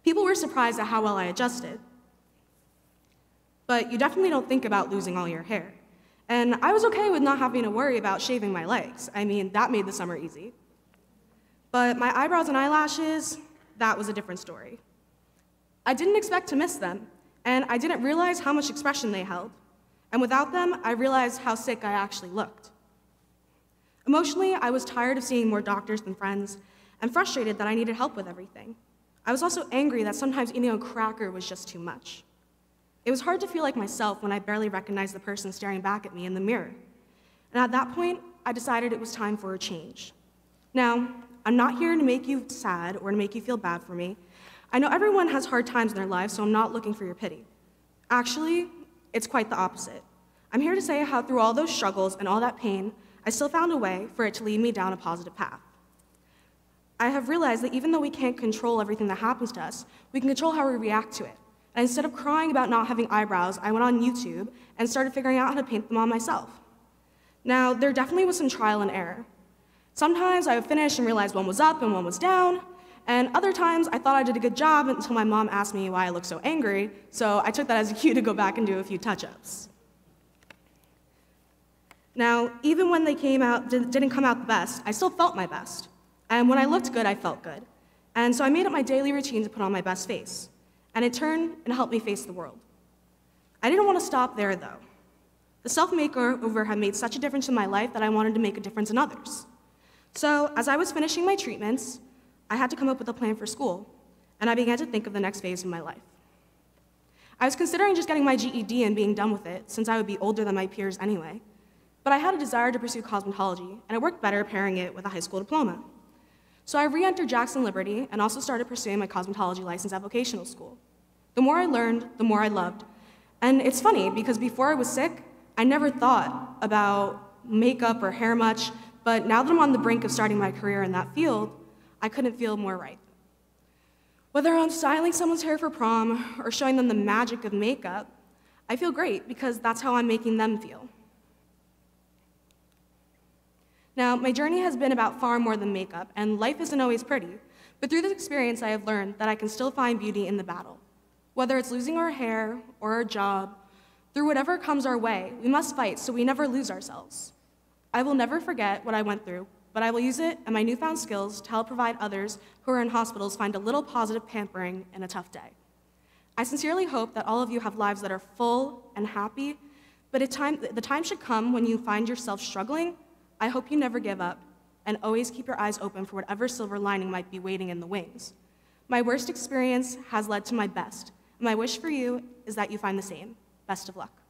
People were surprised at how well I adjusted. But you definitely don't think about losing all your hair. And I was okay with not having to worry about shaving my legs. I mean, that made the summer easy. But my eyebrows and eyelashes, that was a different story. I didn't expect to miss them, and I didn't realize how much expression they held. And without them, I realized how sick I actually looked. Emotionally, I was tired of seeing more doctors than friends, and frustrated that I needed help with everything. I was also angry that sometimes eating a cracker was just too much. It was hard to feel like myself when I barely recognized the person staring back at me in the mirror. And at that point, I decided it was time for a change. Now, I'm not here to make you sad or to make you feel bad for me. I know everyone has hard times in their lives, so I'm not looking for your pity. Actually, it's quite the opposite. I'm here to say how through all those struggles and all that pain, I still found a way for it to lead me down a positive path. I have realized that even though we can't control everything that happens to us, we can control how we react to it. And instead of crying about not having eyebrows, I went on YouTube and started figuring out how to paint them on myself. Now, there definitely was some trial and error. Sometimes I would finish and realize one was up and one was down, and other times I thought I did a good job until my mom asked me why I looked so angry, so I took that as a cue to go back and do a few touch-ups. Now, even when they came out, didn't come out the best, I still felt my best. And when I looked good, I felt good. And so I made it my daily routine to put on my best face. And it turned and helped me face the world. I didn't want to stop there, though. The self-makeover had made such a difference in my life that I wanted to make a difference in others. So, as I was finishing my treatments, I had to come up with a plan for school, and I began to think of the next phase of my life. I was considering just getting my G E D and being done with it, since I would be older than my peers anyway. But I had a desire to pursue cosmetology, and it worked better pairing it with a high school diploma. So I re-entered Jackson Liberty and also started pursuing my cosmetology license at vocational school. The more I learned, the more I loved. And it's funny, because before I was sick, I never thought about makeup or hair much, but now that I'm on the brink of starting my career in that field, I couldn't feel more right. Whether I'm styling someone's hair for prom or showing them the magic of makeup, I feel great because that's how I'm making them feel. Now, my journey has been about far more than makeup, and life isn't always pretty, but through this experience I have learned that I can still find beauty in the battle. Whether it's losing our hair or our job, through whatever comes our way, we must fight so we never lose ourselves. I will never forget what I went through, but I will use it and my newfound skills to help provide others who are in hospitals find a little positive pampering in a tough day. I sincerely hope that all of you have lives that are full and happy, but time, the time should come when you find yourself struggling. I hope you never give up and always keep your eyes open for whatever silver lining might be waiting in the wings. My worst experience has led to my best, and my wish for you is that you find the same. Best of luck.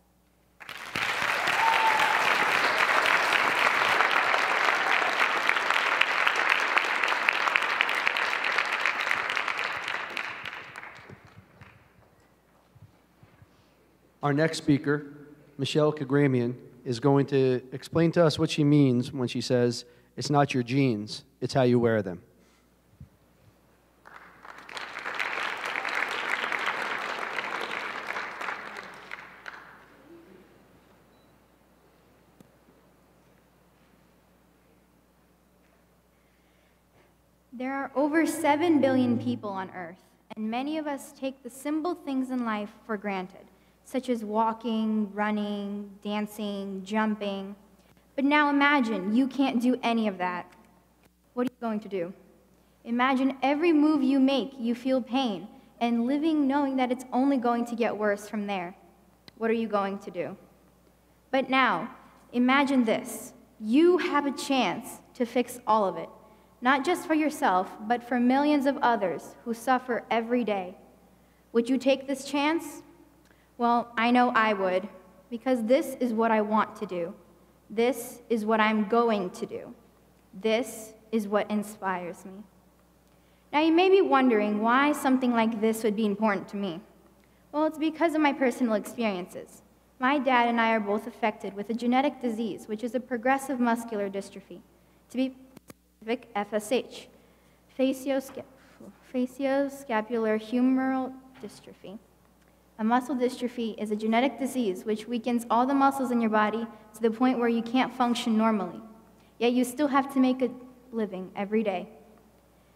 Our next speaker, Michelle Kagramian, is going to explain to us what she means when she says, it's not your genes, it's how you wear them. There are over seven billion people on Earth, and many of us take the simple things in life for granted, such as walking, running, dancing, jumping. But now imagine you can't do any of that. What are you going to do? Imagine every move you make, you feel pain, and living knowing that it's only going to get worse from there. What are you going to do? But now, imagine this. You have a chance to fix all of it, not just for yourself, but for millions of others who suffer every day. Would you take this chance? Well, I know I would, because this is what I want to do. This is what I'm going to do. This is what inspires me. Now, you may be wondering why something like this would be important to me. Well, it's because of my personal experiences. My dad and I are both affected with a genetic disease, which is a progressive muscular dystrophy, to be specific, F S H, faciosca- facioscapular humeral dystrophy. A muscle dystrophy is a genetic disease which weakens all the muscles in your body to the point where you can't function normally, yet you still have to make a living every day.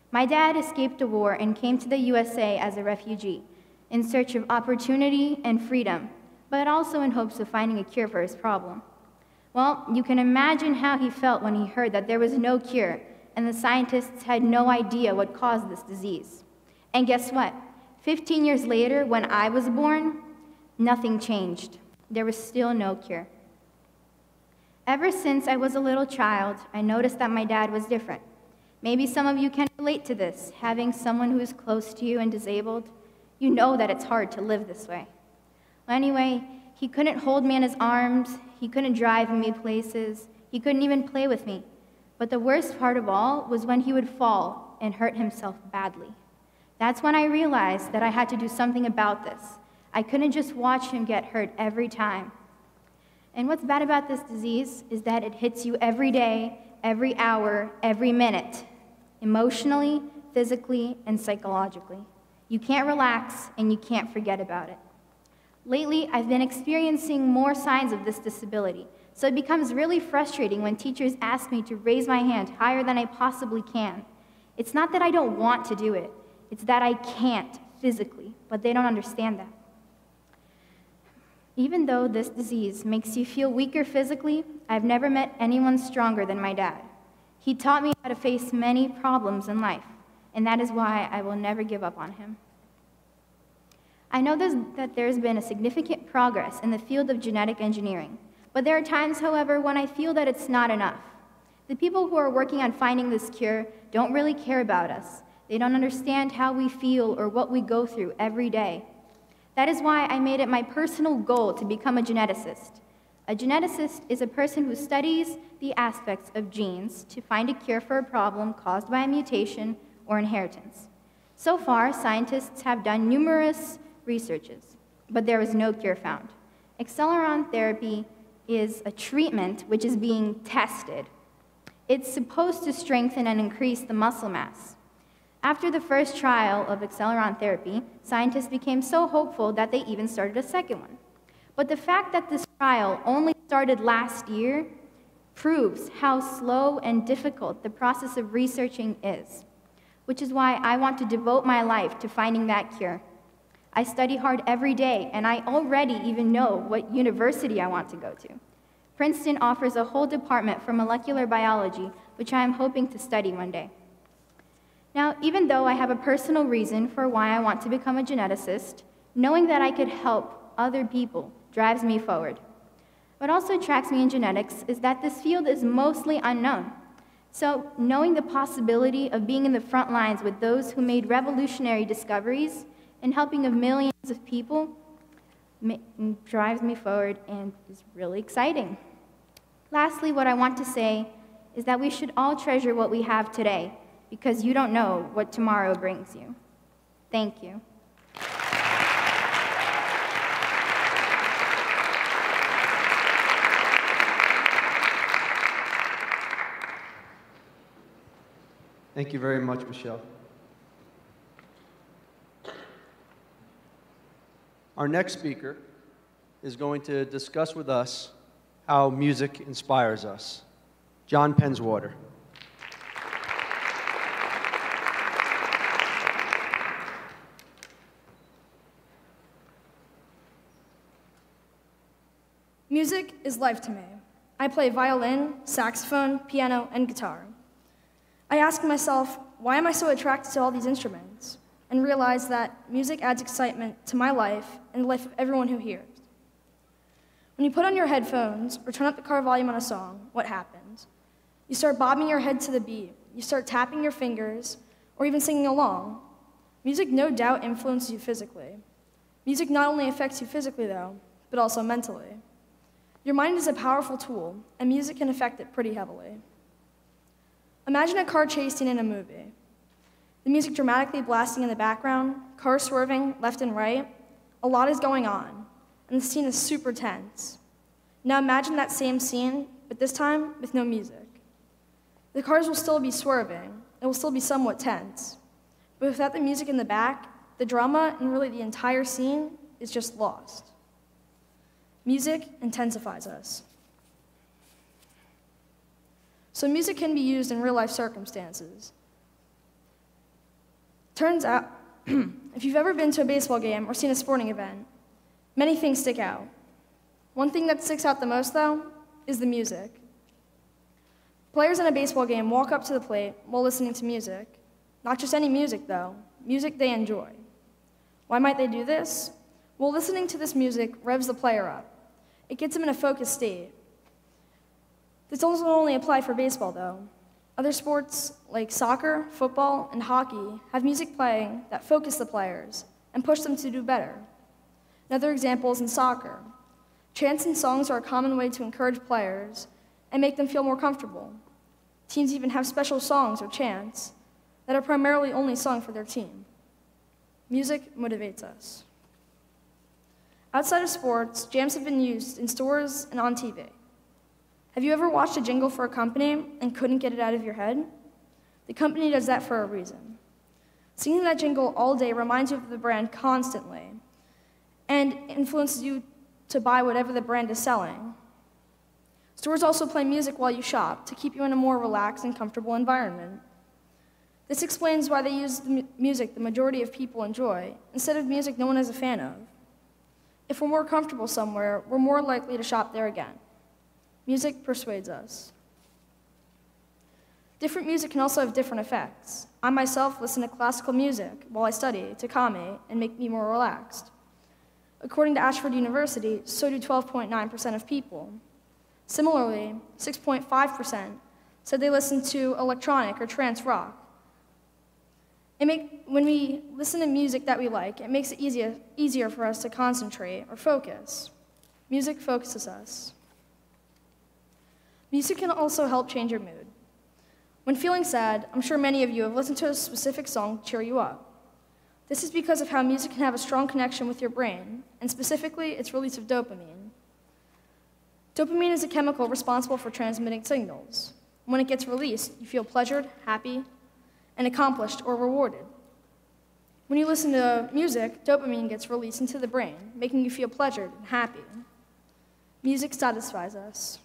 My dad escaped a war and came to the U S A as a refugee in search of opportunity and freedom, but also in hopes of finding a cure for his problem. Well, you can imagine how he felt when he heard that there was no cure and the scientists had no idea what caused this disease. And guess what? fifteen years later, when I was born, nothing changed. There was still no cure. Ever since I was a little child, I noticed that my dad was different. Maybe some of you can relate to this. Having someone who is close to you and disabled, you know that it's hard to live this way. Well, anyway, he couldn't hold me in his arms, he couldn't drive me places, he couldn't even play with me. But the worst part of all was when he would fall and hurt himself badly. That's when I realized that I had to do something about this. I couldn't just watch him get hurt every time. And what's bad about this disease is that it hits you every day, every hour, every minute, emotionally, physically, and psychologically. You can't relax and you can't forget about it. Lately, I've been experiencing more signs of this disability, so it becomes really frustrating when teachers ask me to raise my hand higher than I possibly can. It's not that I don't want to do it, it's that I can't physically, but they don't understand that. Even though this disease makes you feel weaker physically, I've never met anyone stronger than my dad. He taught me how to face many problems in life, and that is why I will never give up on him. I know there's, that there's been a significant progress in the field of genetic engineering, but there are times, however, when I feel that it's not enough. The people who are working on finding this cure don't really care about us. They don't understand how we feel or what we go through every day. That is why I made it my personal goal to become a geneticist. A geneticist is a person who studies the aspects of genes to find a cure for a problem caused by a mutation or inheritance. So far, scientists have done numerous researches, but there is no cure found. Acceleron therapy is a treatment which is being tested. It's supposed to strengthen and increase the muscle mass. After the first trial of Acceleron therapy, scientists became so hopeful that they even started a second one. But the fact that this trial only started last year proves how slow and difficult the process of researching is, which is why I want to devote my life to finding that cure. I study hard every day, and I already even know what university I want to go to. Princeton offers a whole department for molecular biology, which I am hoping to study one day. Now, even though I have a personal reason for why I want to become a geneticist, knowing that I could help other people drives me forward. What also attracts me in genetics is that this field is mostly unknown. So, knowing the possibility of being in the front lines with those who made revolutionary discoveries and helping of millions of people drives me forward and is really exciting. Lastly, what I want to say is that we should all treasure what we have today, because you don't know what tomorrow brings you. Thank you. Thank you very much, Michelle. Our next speaker is going to discuss with us how music inspires us. John Penswater. Music is life to me. I play violin, saxophone, piano, and guitar. I ask myself, why am I so attracted to all these instruments? And realize that music adds excitement to my life and the life of everyone who hears. When you put on your headphones or turn up the car volume on a song, what happens? You start bobbing your head to the beat, you start tapping your fingers, or even singing along. Music no doubt influences you physically. Music not only affects you physically, though, but also mentally. Your mind is a powerful tool, and music can affect it pretty heavily. Imagine a car chase scene in a movie. The music dramatically blasting in the background, cars swerving left and right. A lot is going on, and the scene is super tense. Now imagine that same scene, but this time with no music. The cars will still be swerving, it will still be somewhat tense, but without the music in the back, the drama and really the entire scene is just lost. Music intensifies us. So music can be used in real-life circumstances. Turns out, if you've ever been to a baseball game or seen a sporting event, many things stick out. One thing that sticks out the most, though, is the music. Players in a baseball game walk up to the plate while listening to music. Not just any music, though, music they enjoy. Why might they do this? Well, listening to this music revs the player up. It gets him in a focused state. This doesn't only apply for baseball, though. Other sports, like soccer, football, and hockey, have music playing that focus the players and push them to do better. Another example is in soccer. Chants and songs are a common way to encourage players and make them feel more comfortable. Teams even have special songs or chants that are primarily only sung for their team. Music motivates us. Outside of sports, jams have been used in stores and on T V. Have you ever watched a jingle for a company and couldn't get it out of your head? The company does that for a reason. Singing that jingle all day reminds you of the brand constantly and influences you to buy whatever the brand is selling. Stores also play music while you shop to keep you in a more relaxed and comfortable environment. This explains why they use the mu- music the majority of people enjoy instead of music no one is a fan of. If we're more comfortable somewhere, we're more likely to shop there again. Music persuades us. Different music can also have different effects. I myself listen to classical music while I study to calm me and make me more relaxed. According to Ashford University, so do twelve point nine percent of people. Similarly, six point five percent said they listen to electronic or trance rock. It make, when we listen to music that we like, it makes it easier, easier for us to concentrate or focus. Music focuses us. Music can also help change your mood. When feeling sad, I'm sure many of you have listened to a specific song to cheer you up. This is because of how music can have a strong connection with your brain, and specifically its release of dopamine. Dopamine is a chemical responsible for transmitting signals. When it gets released, you feel pleasured, happy, and accomplished or rewarded. When you listen to music, dopamine gets released into the brain, making you feel pleasured and happy. Music satisfies us.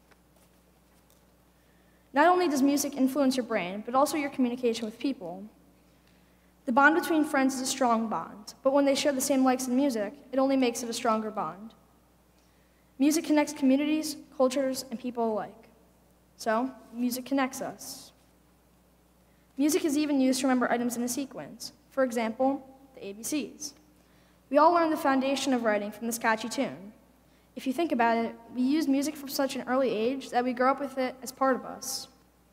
Not only does music influence your brain, but also your communication with people. The bond between friends is a strong bond, but when they share the same likes in music, it only makes it a stronger bond. Music connects communities, cultures, and people alike. So, music connects us. Music is even used to remember items in a sequence. For example, the A B Cs. We all learn the foundation of writing from this catchy tune. If you think about it, we use music from such an early age that we grow up with it as part of us.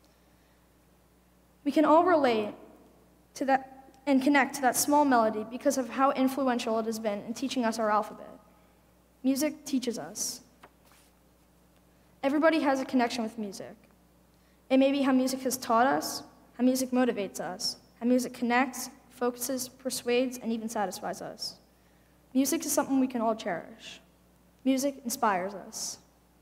We can all relate to that and connect to that small melody because of how influential it has been in teaching us our alphabet. Music teaches us. Everybody has a connection with music. It may be how music has taught us, how music motivates us, how music connects, focuses, persuades, and even satisfies us. Music is something we can all cherish. Music inspires us.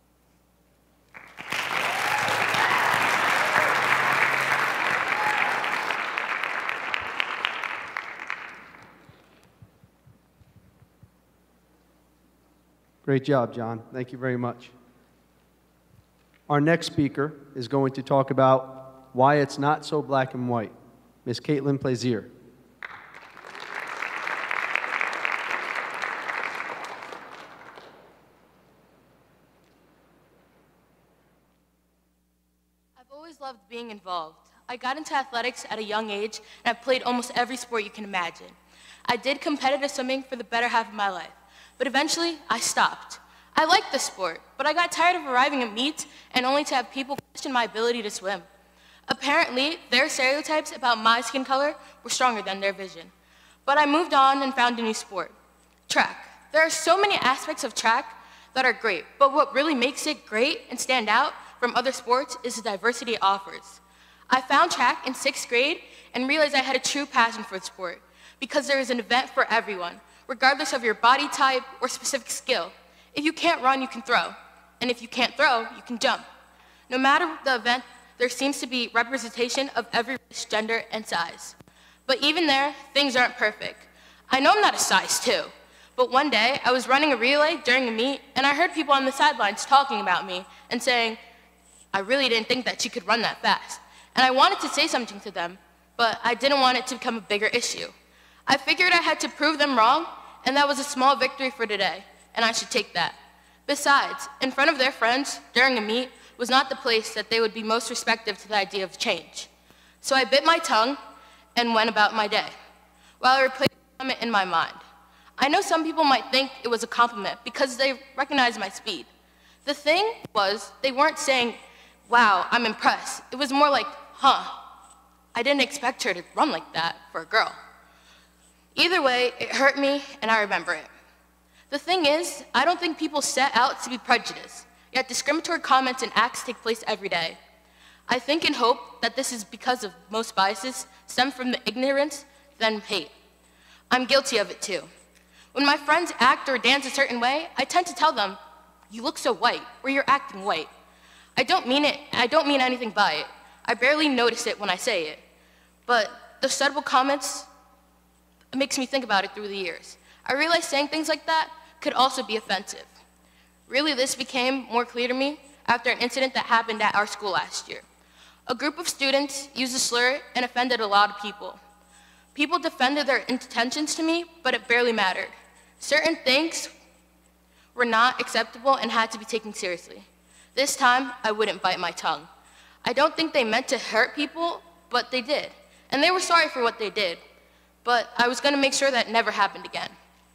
Great job, John. Thank you very much. Our next speaker is going to talk about why it's not so black and white. Miz Caitlin Plaisir. I've always loved being involved. I got into athletics at a young age, and I've played almost every sport you can imagine. I did competitive swimming for the better half of my life, but eventually I stopped. I liked the sport, but I got tired of arriving at meets and only to have people question my ability to swim. Apparently, their stereotypes about my skin color were stronger than their vision. But I moved on and found a new sport, track. There are so many aspects of track that are great, but what really makes it great and stand out from other sports is the diversity it offers. I found track in sixth grade and realized I had a true passion for the sport because there is an event for everyone, regardless of your body type or specific skill. If you can't run, you can throw. And if you can't throw, you can jump. No matter the event, there seems to be representation of every race, gender, and size. But even there, things aren't perfect. I know I'm not a size two, but one day I was running a relay during a meet, and I heard people on the sidelines talking about me and saying, I really didn't think that she could run that fast. And I wanted to say something to them, but I didn't want it to become a bigger issue. I figured I had to prove them wrong, and that was a small victory for today, and I should take that. Besides, in front of their friends, during a meet, was not the place that they would be most receptive to the idea of change. So I bit my tongue and went about my day, while I replayed the comment in my mind. I know some people might think it was a compliment because they recognize my speed. The thing was, they weren't saying, wow, I'm impressed. It was more like, huh, I didn't expect her to run like that for a girl. Either way, it hurt me, and I remember it. The thing is, I don't think people set out to be prejudiced, yet discriminatory comments and acts take place every day. I think and hope that this is because of most biases stem from the ignorance, then hate. I'm guilty of it too. When my friends act or dance a certain way, I tend to tell them, you look so white, or you're acting white. I don't mean it, I don't mean anything by it. I barely notice it when I say it. But the subtle comments, it makes me think about it through the years. I realized saying things like that could also be offensive. Really, this became more clear to me after an incident that happened at our school last year. A group of students used a slur and offended a lot of people. People defended their intentions to me, but it barely mattered. Certain things were not acceptable and had to be taken seriously. This time, I wouldn't bite my tongue. I don't think they meant to hurt people, but they did. And they were sorry for what they did. But I was gonna make sure that never happened again.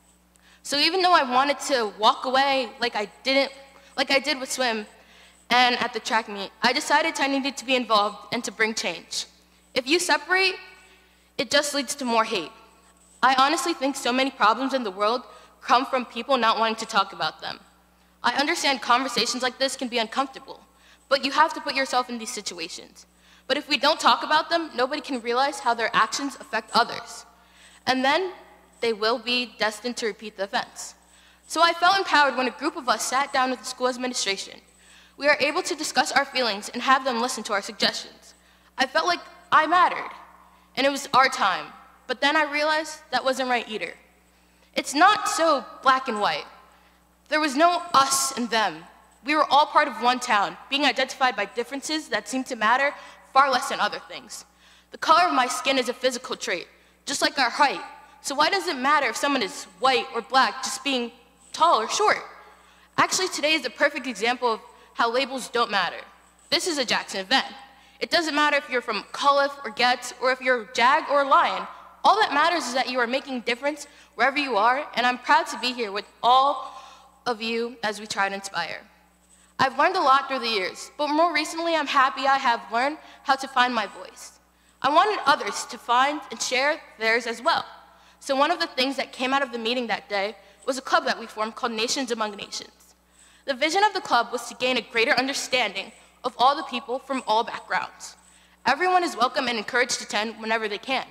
So even though I wanted to walk away like I didn't, like I did with swim and at the track meet, I decided I needed to be involved and to bring change. If you separate, it just leads to more hate. I honestly think so many problems in the world come from people not wanting to talk about them. I understand conversations like this can be uncomfortable, but you have to put yourself in these situations. But if we don't talk about them, nobody can realize how their actions affect others. And then they will be destined to repeat the offense. So I felt empowered when a group of us sat down with the school administration. We were able to discuss our feelings and have them listen to our suggestions. I felt like I mattered, and it was our time. But then I realized that wasn't right either. It's not so black and white. There was no us and them. We were all part of one town, being identified by differences that seemed to matter far less than other things. The color of my skin is a physical trait, just like our height. So why does it matter if someone is white or black, just being tall or short? Actually, today is a perfect example of how labels don't matter. This is a Jackson event. It doesn't matter if you're from Culliffe or Getz, or if you're Jag or Lion. All that matters is that you are making a difference wherever you are, and I'm proud to be here with all of you as we try to inspire. I've learned a lot through the years, but more recently, I'm happy I have learned how to find my voice. I wanted others to find and share theirs as well. So one of the things that came out of the meeting that day was a club that we formed called Nations Among Nations. The vision of the club was to gain a greater understanding of all the people from all backgrounds. Everyone is welcome and encouraged to attend whenever they can.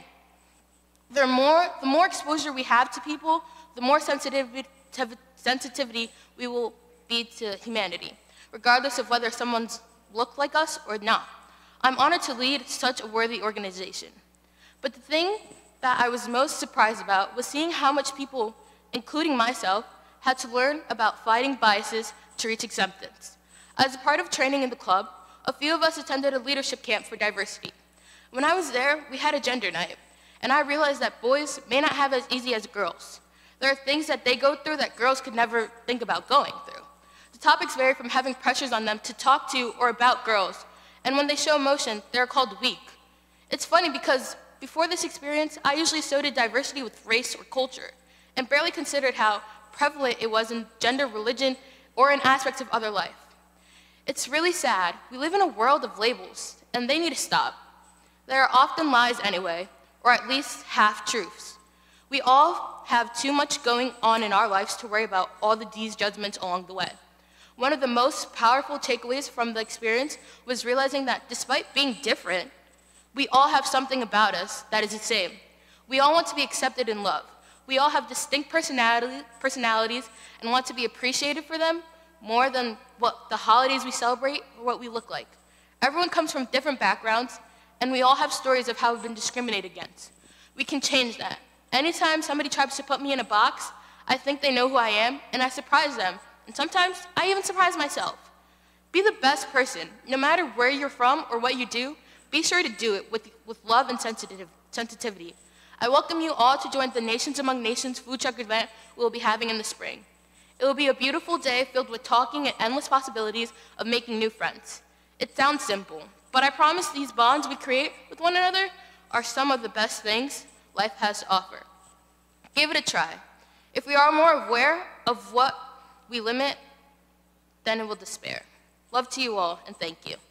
The more, the more exposure we have to people, the more sensitivity, sensitivity we will be to humanity, regardless of whether someone's look like us or not. I'm honored to lead such a worthy organization. But the thing that I was most surprised about was seeing how much people, including myself, had to learn about fighting biases to reach acceptance. As a part of training in the club, a few of us attended a leadership camp for diversity. When I was there, we had a gender night, and I realized that boys may not have as easy as girls. There are things that they go through that girls could never think about going through. The topics vary from having pressures on them to talk to or about girls, and when they show emotion, they're called weak. It's funny because before this experience, I usually associated diversity with race or culture, and barely considered how prevalent it was in gender, religion, or in aspects of other life. It's really sad. We live in a world of labels, and they need to stop. There are often lies anyway, or at least half-truths. We all have too much going on in our lives to worry about all the these judgments along the way. One of the most powerful takeaways from the experience was realizing that despite being different, we all have something about us that is the same. We all want to be accepted and loved. We all have distinct personality, personalities and want to be appreciated for them more than what the holidays we celebrate or what we look like. Everyone comes from different backgrounds, and we all have stories of how we've been discriminated against. We can change that. Anytime somebody tries to put me in a box, I think they know who I am, and I surprise them. And sometimes I even surprise myself. Be the best person. No matter where you're from or what you do, Be sure to do it with, with love and sensitive, sensitivity. I welcome you all to join the Nations Among Nations food truck event we will be having in the spring. It will be a beautiful day filled with talking and endless possibilities of making new friends. It sounds simple, but I promise these bonds we create with one another are some of the best things life has to offer. Give it a try. If we are more aware of what we limit, then it will despair. Love to you all, and thank you.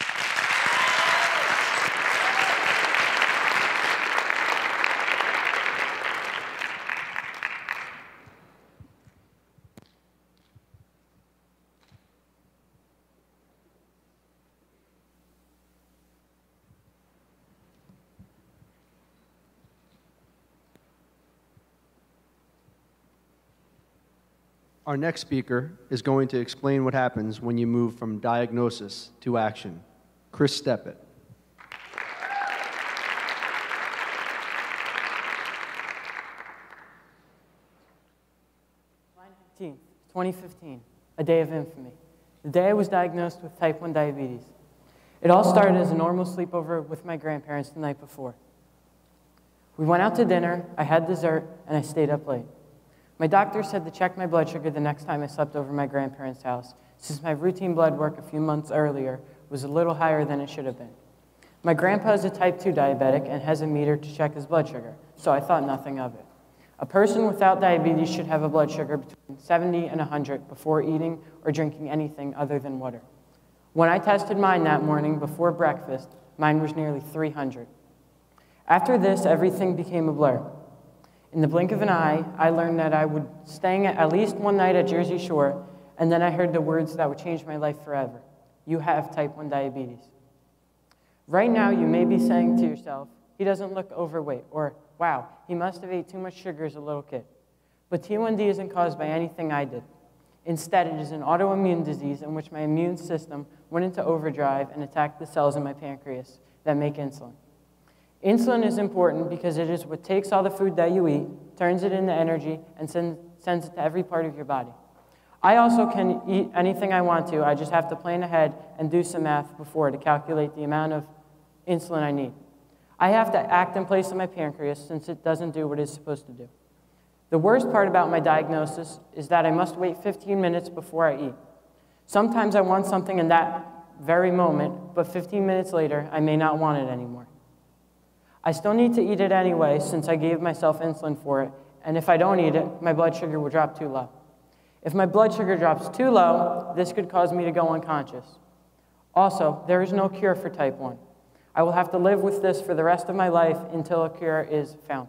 Our next speaker is going to explain what happens when you move from diagnosis to action. Chris Steppett. fifteenth, twenty fifteen, a day of infamy. The day I was diagnosed with type one diabetes. It all started as a normal sleepover with my grandparents the night before. We went out to dinner, I had dessert, and I stayed up late. My doctor said to check my blood sugar the next time I slept over my grandparents' house, since my routine blood work a few months earlier was a little higher than it should have been. My grandpa is a type two diabetic and has a meter to check his blood sugar, so I thought nothing of it. A person without diabetes should have a blood sugar between seventy and one hundred before eating or drinking anything other than water. When I tested mine that morning before breakfast, mine was nearly three hundred. After this, everything became a blur. In the blink of an eye, I learned that I would staying at least one night at Jersey Shore, and then I heard the words that would change my life forever. You have type one diabetes. Right now, you may be saying to yourself, he doesn't look overweight, or wow, he must have ate too much sugar as a little kid. But T one D isn't caused by anything I did. Instead, it is an autoimmune disease in which my immune system went into overdrive and attacked the cells in my pancreas that make insulin. Insulin is important because it is what takes all the food that you eat, turns it into energy, and send, sends it to every part of your body. I also can eat anything I want to. I just have to plan ahead and do some math before to calculate the amount of insulin I need. I have to act in place of my pancreas since it doesn't do what it's supposed to do. The worst part about my diagnosis is that I must wait fifteen minutes before I eat. Sometimes I want something in that very moment, but fifteen minutes later, I may not want it anymore. I still need to eat it anyway since I gave myself insulin for it, and if I don't eat it, my blood sugar will drop too low. If my blood sugar drops too low, this could cause me to go unconscious. Also, there is no cure for type one. I will have to live with this for the rest of my life until a cure is found.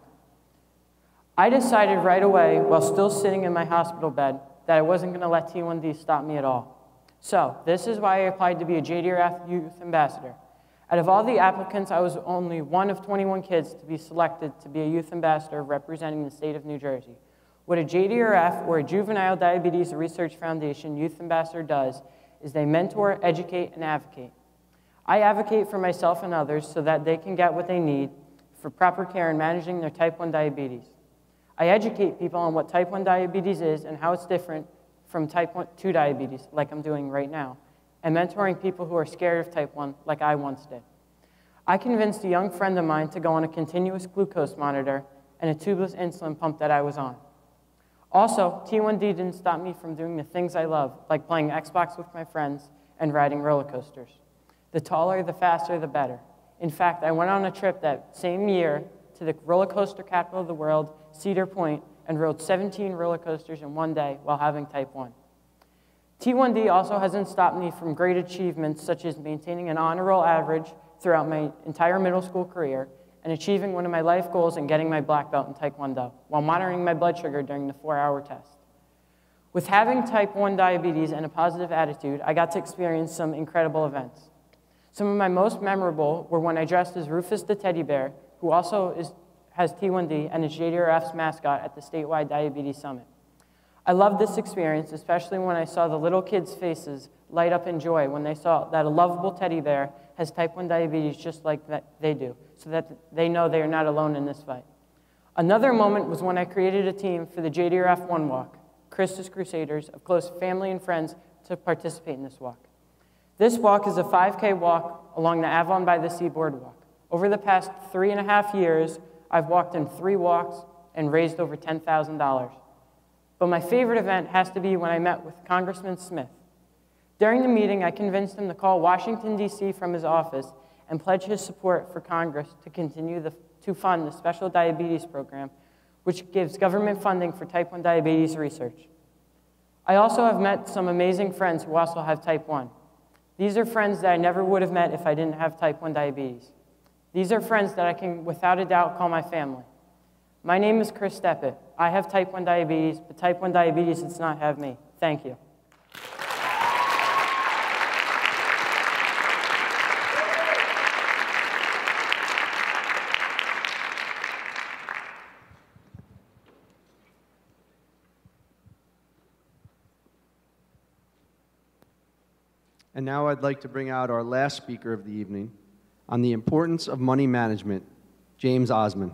I decided right away, while still sitting in my hospital bed, that I wasn't going to let T one D stop me at all. So, this is why I applied to be a J D R F Youth Ambassador. Out of all the applicants, I was only one of twenty-one kids to be selected to be a youth ambassador representing the state of New Jersey. What a J D R F, or a Juvenile Diabetes Research Foundation youth ambassador does is they mentor, educate, and advocate. I advocate for myself and others so that they can get what they need for proper care in managing their type one diabetes. I educate people on what type one diabetes is and how it's different from type two diabetes, like I'm doing right now, and mentoring people who are scared of type one, like I once did. I convinced a young friend of mine to go on a continuous glucose monitor and a tubeless insulin pump that I was on. Also, T one D didn't stop me from doing the things I love, like playing Xbox with my friends and riding roller coasters. The taller, the faster, the better. In fact, I went on a trip that same year to the roller coaster capital of the world, Cedar Point, and rode seventeen roller coasters in one day while having type one. T one D also hasn't stopped me from great achievements such as maintaining an honor roll average throughout my entire middle school career and achieving one of my life goals and getting my black belt in Taekwondo while monitoring my blood sugar during the four-hour test. With having type one diabetes and a positive attitude, I got to experience some incredible events. Some of my most memorable were when I dressed as Rufus the teddy bear, who also is, has T one D and is J D R F's mascot at the statewide diabetes summit. I loved this experience, especially when I saw the little kids' faces light up in joy when they saw that a lovable teddy bear has type one diabetes just like that they do, so that they know they are not alone in this fight. Another moment was when I created a team for the J D R F One Walk, Christus Crusaders, of close family and friends to participate in this walk. This walk is a five K walk along the Avalon by the Sea boardwalk. Over the past three and a half years, I've walked in three walks and raised over ten thousand dollars. But my favorite event has to be when I met with Congressman Smith. During the meeting, I convinced him to call Washington, D C from his office and pledge his support for Congress to continue the, to fund the Special Diabetes Program, which gives government funding for type one diabetes research. I also have met some amazing friends who also have type one. These are friends that I never would have met if I didn't have type one diabetes. These are friends that I can, without a doubt, call my family. My name is Chris Steppett. I have type one diabetes, but type one diabetes does not have me. Thank you. And now I'd like to bring out our last speaker of the evening on the importance of money management, James Osmond.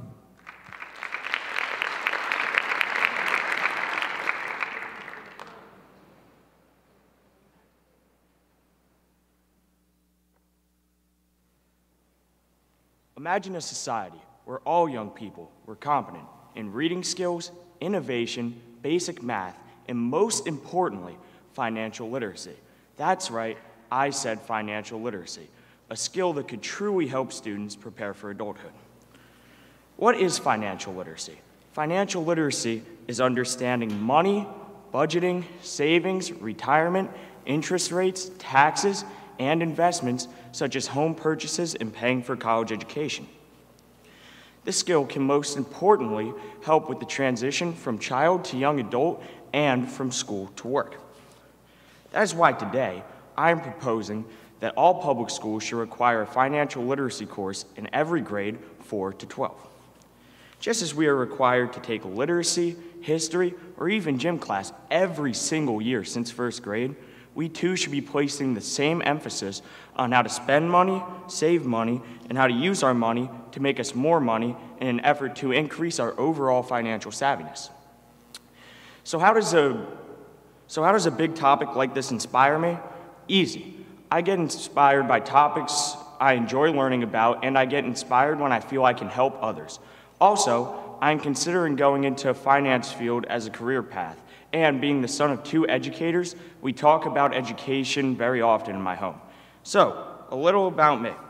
Imagine a society where all young people were competent in reading skills, innovation, basic math, and most importantly, financial literacy. That's right, I said financial literacy, a skill that could truly help students prepare for adulthood. What is financial literacy? Financial literacy is understanding money, budgeting, savings, retirement, interest rates, taxes, and investments such as home purchases and paying for college education. This skill can most importantly help with the transition from child to young adult and from school to work. That is why today I am proposing that all public schools should require a financial literacy course in every grade four to twelve. Just as we are required to take literacy, history, or even gym class every single year since first grade, we too should be placing the same emphasis on how to spend money, save money, and how to use our money to make us more money in an effort to increase our overall financial savviness. So how does a, so how does a big topic like this inspire me? Easy. I get inspired by topics I enjoy learning about, and I get inspired when I feel I can help others. Also, I'm considering going into a finance field as a career path, and being the son of two educators, we talk about education very often in my home. So, a little about me.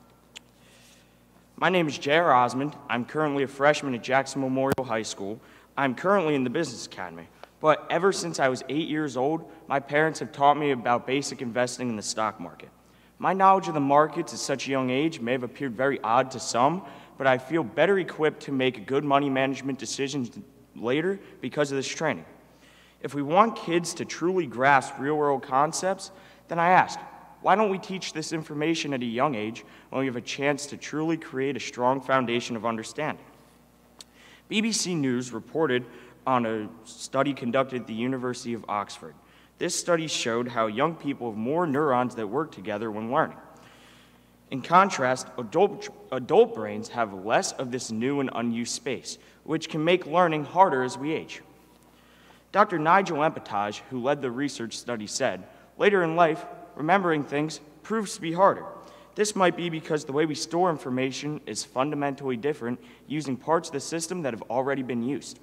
My name is J R Osmond. I'm currently a freshman at Jackson Memorial High School. I'm currently in the Business Academy. But ever since I was eight years old, my parents have taught me about basic investing in the stock market. My knowledge of the markets at such a young age may have appeared very odd to some, but I feel better equipped to make good money management decisions later because of this training. If we want kids to truly grasp real-world concepts, then I ask, why don't we teach this information at a young age when we have a chance to truly create a strong foundation of understanding? B B C News reported on a study conducted at the University of Oxford. This study showed how young people have more neurons that work together when learning. In contrast, adult, adult brains have less of this new and unused space, which can make learning harder as we age. Doctor Nigel Empatage, who led the research study, said, later in life, remembering things proves to be harder. This might be because the way we store information is fundamentally different using parts of the system that have already been used.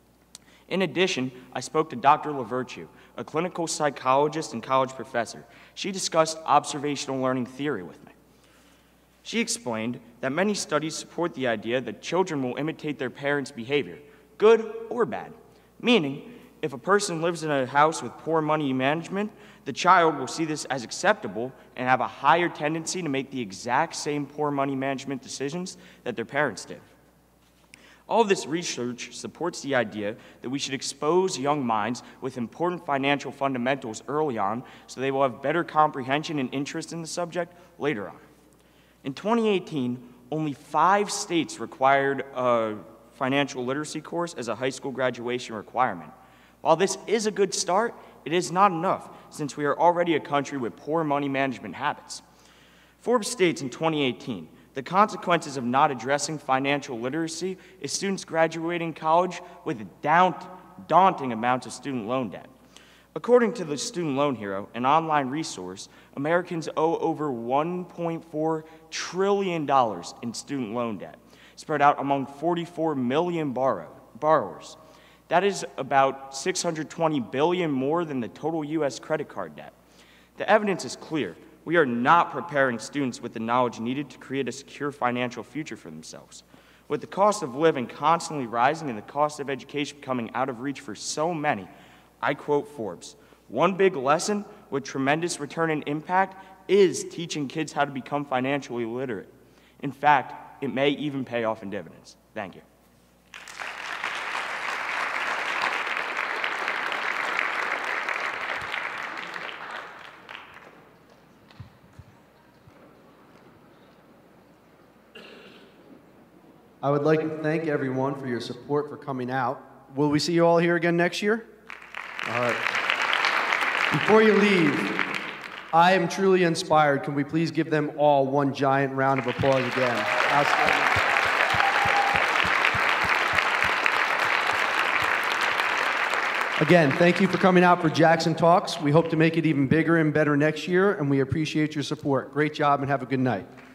In addition, I spoke to Doctor LaVirtue, a clinical psychologist and college professor. She discussed observational learning theory with me. She explained that many studies support the idea that children will imitate their parents' behavior, good or bad, meaning if a person lives in a house with poor money management, the child will see this as acceptable and have a higher tendency to make the exact same poor money management decisions that their parents did. All of this research supports the idea that we should expose young minds with important financial fundamentals early on so they will have better comprehension and interest in the subject later on. In twenty eighteen, only five states required a financial literacy course as a high school graduation requirement. While this is a good start, it is not enough since we are already a country with poor money management habits. Forbes states in twenty eighteen, the consequences of not addressing financial literacy is students graduating college with daunt, daunting amounts of student loan debt. According to the Student Loan Hero, an online resource, Americans owe over one point four trillion dollars in student loan debt, spread out among forty-four million borrow, borrowers. That is about six hundred twenty billion dollars more than the total U S credit card debt. The evidence is clear. We are not preparing students with the knowledge needed to create a secure financial future for themselves. With the cost of living constantly rising and the cost of education becoming out of reach for so many, I quote Forbes, "One big lesson with tremendous return and impact is teaching kids how to become financially literate. In fact, it may even pay off in dividends." Thank you. I would like to thank everyone for your support for coming out. Will we see you all here again next year? All right. Before you leave, I am truly inspired. Can we please give them all one giant round of applause again? Outstanding. Again, thank you for coming out for Jackson Talks. We hope to make it even bigger and better next year, and we appreciate your support. Great job, and have a good night.